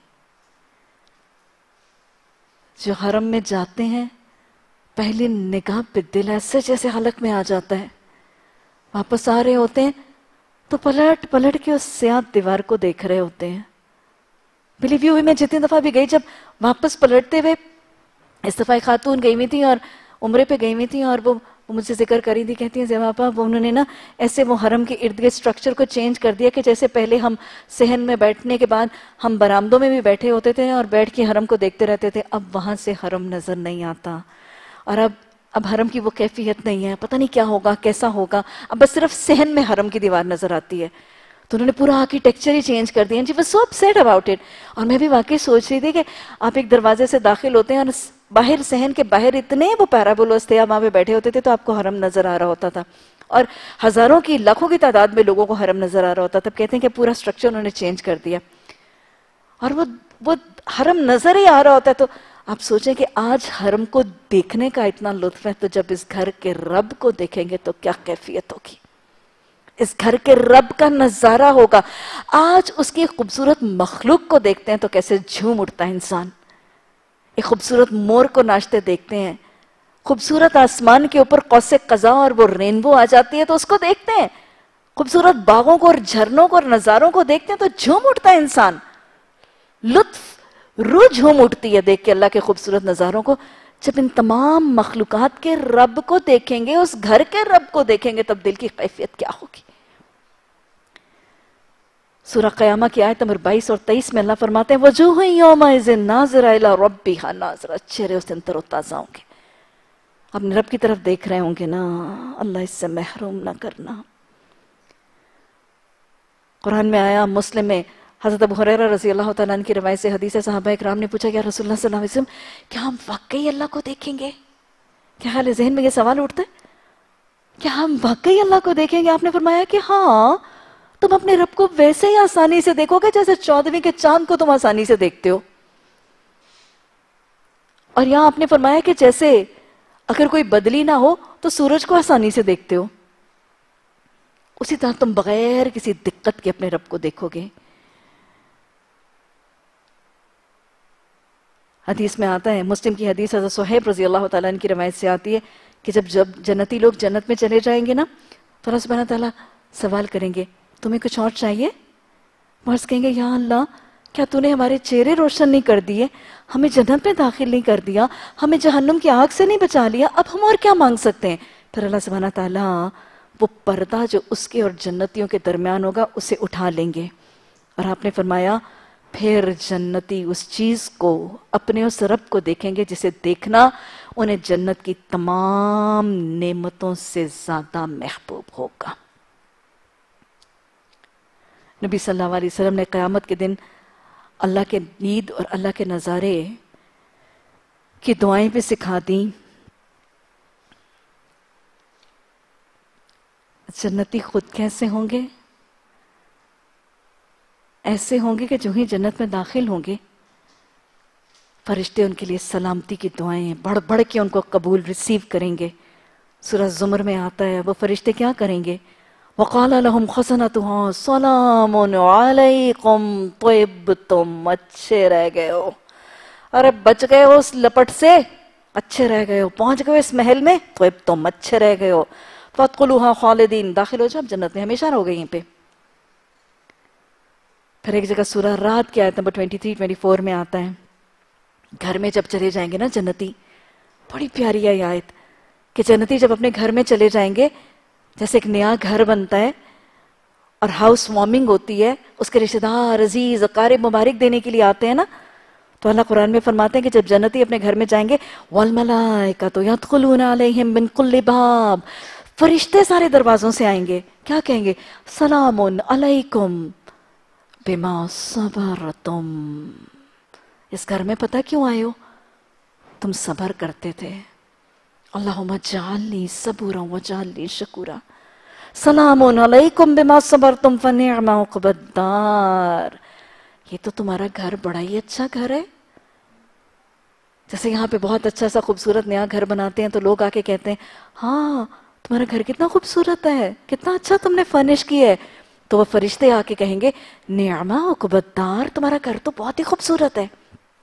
جو حرم میں جاتے ہیں پہلی نگاہ پہ دل ایسے جیسے حلق میں آ جاتا ہے، واپس آ رہے ہوتے ہیں تو پلٹ پلٹ کے اس سیاہ دیوار کو دیکھ رہے ہوتے ہیں. بلیو یو میں جتنی دفعہ بھی گئی، جب واپس پلٹتے ہوئے اس دفعہ خاتون گئی ہوئی تھی اور عمرے پہ گئی ہوئی تھی، اور وہ مجھ سے ذکر کری تھی، کہتی ہیں زیبا آپا وہ انہوں نے نا ایسے وہ حرم کے ارد گرد سٹرکچر کو چینج کر دیا کہ جیسے پہلے ہم صحن میں بیٹھنے کے بعد ہم برآمدوں میں بھی بیٹھے ہوتے تھے اور بیٹھ کے حرم کو دیکھتے رہتے تھے، اب وہاں سے حرم نظر نہیں آتا، اور اب اب حرم کی وہ کیفیت نہیں ہے، پتہ نہیں کیا ہوگا کیسا ہوگا، اب بس صرف صحن میں حرم کی دیوار نظر آتی ہے. تو انہوں نے پورا آرکیٹیکچر ہی چینج کر دیا. جی وہ سو اپسیٹ اباؤٹ اٹ. اور میں بھی واقعی سوچ رہی تھی کہ آپ ایک دروازے سے داخل ہوتے ہیں اور باہر صحن کے باہر اتنے وہ پیرابولوز تھے، آپ وہاں پہ بیٹھے ہوتے تھے تو آپ کو حرم نظر آ رہا ہوتا تھا، اور ہزاروں کی لاکھوں کی تعداد میں لوگوں کو حرم نظر آ رہا ہوتا تھا. کہتے ہیں کہ پورا سٹرکچر انہوں نے چینج کر دیا اور وہ وہ حرم نظر ہی آ رہا ہوتا ہے. تو آپ سوچیں کہ آج حرم کو دیکھنے کا اتنا لطف ہے، تو جب اس گھر کے رب کو دیکھیں گے تو کیا کیفیت ہوگی، اس گھر کے رب کا نظارہ ہوگا. آج اس کی خوبصورت مخلوق کو دیکھتے ہیں تو کیسے جھوم اٹھتا ہے انسان. ایک خوبصورت مور کو ناچتے دیکھتے ہیں، خوبصورت آسمان کے اوپر قوس قزح اور وہ رینبو آ جاتی ہے تو اس کو دیکھتے ہیں، خوبصورت باغوں کو اور جھرنوں کو اور نظاروں کو دیکھتے ہیں تو جھوم اٹھتا ہے انسان. لطف روح جھوم اٹھتی ہے دیکھ کے اللہ کے خوبصورت نظاروں کو. جب ان تمام مخلوقات کے رب کو دیکھیں گے، اس گھر کے رب کو دیکھیں گے، تب دل کی کیفیت کیا ہوگی. سورہ قیامہ کی آیت نمبر بائیس اور تیئیس میں اللہ فرماتے ہیں وَجُوهٌ يَوْمَئِذٍ نَاظِرَةٌ إِلَىٰ رَبِّهَا نَاظِرَةٌ. چہرے اس دن تر و تازہ ہوں گے، اپنے رب کی طرف دیکھ رہے ہوں گے نا. اللہ اس سے محروم نہ کرنا. قرآن میں آیا، مسلم میں حضرت ابو ہریرہ رضی اللہ تعالیٰ عنہ کی روایت سے حدیث ہے، صحابہ اکرام نے پوچھا کہ رسول اللہ صلی اللہ علیہ وسلم کیا ہم واقعی اللہ کو دیکھیں گے؟ کیا حال ذہن میں یہ سوال اٹھتا ہے، کیا ہم واقعی اللہ کو دیکھیں گے؟ آپ نے فرمایا کہ ہاں، تم اپنے رب کو ویسے ہی آسانی سے دیکھو گے جیسے چودھویں کے چاند کو تم آسانی سے دیکھتے ہو. اور یہاں آپ نے فرمایا کہ جیسے اگر کوئی بدلی نہ ہو تو سورج کو آسانی سے دیکھتے ہو، اسی طرح تم بغیر کسی دقت کے اپنے رب کو دیکھو گے. حدیث میں آتا ہے، مسلم کی حدیث حضرت صہیب رضی اللہ تعالیٰ عنہ کی روایت سے آتی ہے کہ جب جب جنتی لوگ جنت میں چلے جائیں گے نا تو اللہ سبحانہ تعالیٰ سوال کریں گے تمہیں کچھ اور چاہیے؟ مرض کہیں گے یا اللہ کیا تو نے ہمارے چہرے روشن نہیں کر دیے، ہمیں جنت میں داخل نہیں کر دیا، ہمیں جہنم کی آگ سے نہیں بچا لیا، اب ہم اور کیا مانگ سکتے ہیں؟ پھر اللہ سبحانہ تعالیٰ وہ پردہ جو اس کے اور جنتیوں کے درمیان ہوگا اسے اٹھا لیں گے. اور آپ نے فرمایا پھر جنتی اس چیز کو اپنے اس رب کو دیکھیں گے جسے دیکھنا انہیں جنت کی تمام نعمتوں سے زیادہ محبوب ہوگا. نبی صلی اللہ علیہ وسلم نے قیامت کے دن اللہ کے نید اور اللہ کے نظارے کی دعائیں بھی سکھا دیں. جنتی خود کیسے ہوں گے؟ ایسے ہوں گے کہ جو ہی جنت میں داخل ہوں گے فرشتے ان کے لیے سلامتی کی دعائیں بڑھ بڑھ کے ان کو قبول ریسیو کریں گے. سورہ زمر میں آتا ہے وہ فرشتے کیا کریں گے؟ वक़ाल लहुम ख़ज़नतुहा सलामुन अलैकुम तिब्तुम, अच्छे रह गए हो, अरे बच गए हो उस लपट से, अच्छे रह गए हो, पहुंच गए इस महल में, तिब्तुम अच्छे रह गए हो, फदखुलूहा खालिदीन, दाखिल हो जाओ जन्नत में, हमेशा रहोगे यहीं पे। फिर एक जगह सूरह रात की आयत नंबर तेईस चौबीस में आता है, घर में जब चले जाएंगे ना जन्नती, बड़ी प्यारी है आयत कि जन्नती जब अपने घर में चले जाएंगे, जैसे एक नया घर बनता है और हाउस वार्मिंग होती है, उसके रिश्तेदार अजीज अकारिब मुबारक देने के लिए आते हैं ना, तो अल्लाह कुरान में फरमाते हैं कि जब जन्नती अपने घर में जाएंगे, वल मलाइकतु यदखुलूना अलैहिम मिन कुल्लि बाब, फरिश्ते सारे दरवाजों से आएंगे, क्या कहेंगे, सलामुन अलैकुम बिमा सबरतुम, इस घर में पता क्यों आए हो, तुम सबर करते थे, अल्लाहुम्मा जअलनी सबूरा व जअलनी शकूरा, सलामुन अलैकुम बिमा सबरतुम फनिअमा उक़बद्दार, ये तो तुम्हारा घर बड़ा ही अच्छा घर है। जैसे यहाँ पे बहुत अच्छा सा खूबसूरत नया घर बनाते हैं तो लोग आके कहते हैं, हाँ तुम्हारा घर कितना खूबसूरत है, कितना अच्छा तुमने फर्निश किया है, तो वह फरिश्ते आके कहेंगे, निअमा उक़बद्दार, तुम्हारा घर तो बहुत ही खूबसूरत है।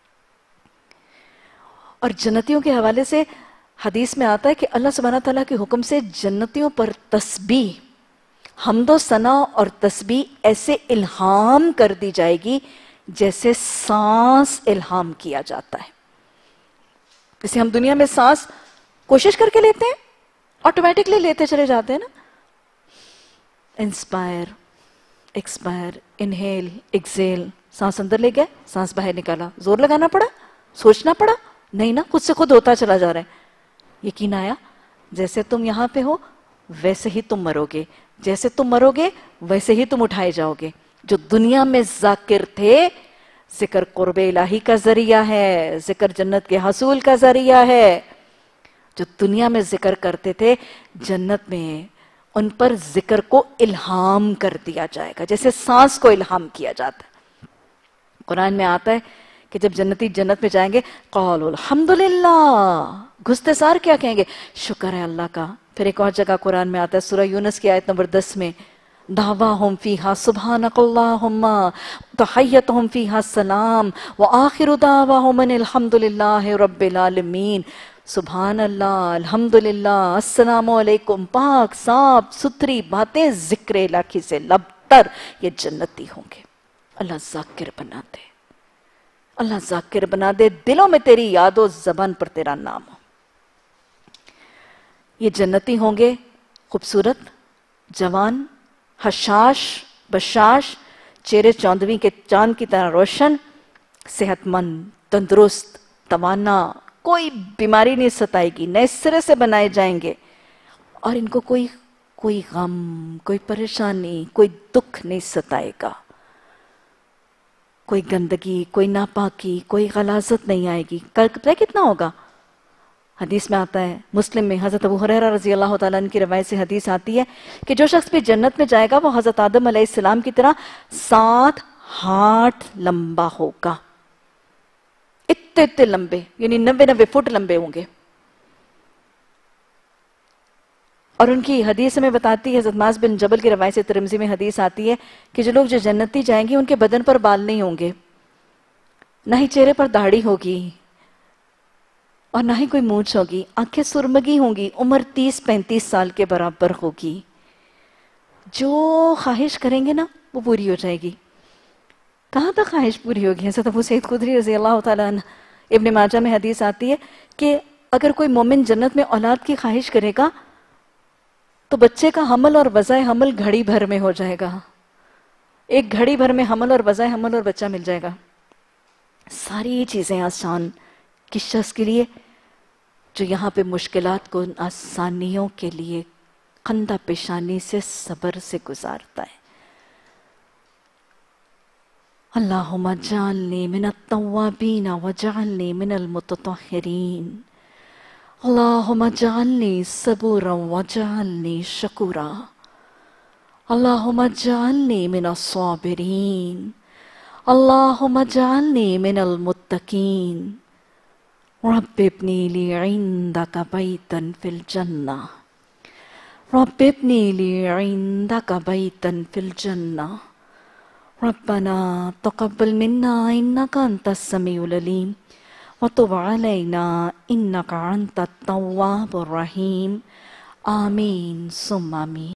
और जन्नतियों के हवाले से हदीस में आता है कि अल्लाह सुब्हानहू तआला के हुक्म से जन्नतियों पर तस्बीह, हम्दो सना और तस्बीह ऐसे इल्हाम कर दी जाएगी जैसे सांस इल्हाम किया जाता है। जैसे हम दुनिया में सांस कोशिश करके लेते हैं, ऑटोमेटिकली लेते चले जाते हैं ना, इंस्पायर एक्सपायर, इनहेल एक्सेल, सांस अंदर ले गया, सांस बाहर निकाला, जोर लगाना पड़ा, सोचना पड़ा, नहीं ना, खुद से खुद होता चला जा रहा है। यकीन आया, जैसे तुम यहां पे हो वैसे ही तुम मरोगे, जैसे तुम मरोगे वैसे ही तुम उठाए जाओगे। जो दुनिया में जाकिर थे, जिक्र कुर्बे इलाही का जरिया है, जिक्र जन्नत के हसूल का जरिया है। जो दुनिया में जिक्र करते थे, जन्नत में उन पर जिक्र को इल्हाम कर दिया जाएगा, जैसे सांस को इल्हाम किया जाता है। कुरान में आता है कि जब जन्नती जन्नत में जाएंगे, क़ालू अल्हम्दुलिल्लाह, घुसते सार क्या कहेंगे, शुक्र है अल्लाह का। फिर एक और जगह कुरान में आता है, सूरह यूनुस की आयत नंबर दस में, दावाहुम फीहा सुब्हानकल्लाहुम्मा तहय्यतुहुम फीहा सलाम व आखिरु दावाहुम अनिल हम्दुलिल्लाहि रब्बिल आलमीन। सुभान अल्लाह, अल्हम्दुलिल्लाह, अस्सलामु अलैकुम, पाक साफ सुथरी बातें जिक्र इलाही से लबतर ये जन्नती होंगे। अल्लाह जाकिर बना दे, अल्लाह जाकिर बना दे, दिलों में तेरी याद हो, जबान पर तेरा नाम हो। ये जन्नती होंगे खूबसूरत, जवान, हशाश बशाश, चेहरे चौंदवी के चांद की तरह रोशन, सेहतमंद, तंदुरुस्त, तवाना, कोई बीमारी नहीं सताएगी, नए सिरे से बनाए जाएंगे और इनको कोई कोई गम, कोई परेशानी, कोई दुख नहीं सताएगा, कोई गंदगी, कोई नापाकी, कोई गलाजत नहीं आएगी। कल पता है कितना होगा? हदीस में आता है, मुस्लिम में हजरत अबू हुरैरा रजी अल्लाह तआला अन्हु की रवायत से हदीस आती है कि जो शख्स भी जन्नत में जाएगा वो हजरत आदम अलैहिस्सलाम की तरह सात हाथ लंबा होगा, इतने इतने लंबे, यानी नब्बे नब्बे फुट लंबे होंगे। और उनकी हदीस में बताती है, हजरत माज बिन जबल की रवायत से तिरमिज़ी में हदीस आती है कि जो लोग जो जन्नती जाएंगे उनके बदन पर बाल नहीं होंगे, ना ही चेहरे पर दाढ़ी होगी और ना ही कोई मूंछ होगी, आंखें सुरमगी होंगी, उम्र तीस पैंतीस साल के बराबर होगी। जो ख्वाहिश करेंगे ना वो पूरी हो जाएगी। कहाँ तक ख्वाहिश पूरी होगी? हज़रत अबू सईद खुदरी रज़ी अल्लाह तआला अन्हु, इब्न माजा में हदीस आती है कि अगर कोई मोमिन जन्नत में औलाद की ख्वाहिश करेगा तो बच्चे का हमल और वज़ाए हमल घड़ी भर में हो जाएगा। एक घड़ी भर में हमल और वज़ाए हमल और बच्चा मिल जाएगा। सारी चीजें आसान किस शख्स के लिए जो यहाँ पे मुश्किलात को आसानियों के लिए खंदा पेशानी से सब्र से गुजारता है। अल्लाहुम्मा जअलनी मिनत तव्वाबीन व जअलनी मिनल मुतत्तहिरीन, अल्लाहुम्मा जअलनी सबूरन व जअलनी शकूरा, अल्लाहुम्मा जअलनी मिनस साबिरीन, अल्लाहुम्मा जअलनी मिनल मुत्तकीन, रब्बि इब्नी ली इंदका बैतन फिल जन्नह, رب ابن لي عندك بيتا في الجنة ربنا تقبل منا إنك أنت السميع العليم وتب علينا إنك أنت التواب الرحيم آمين ثم آمين.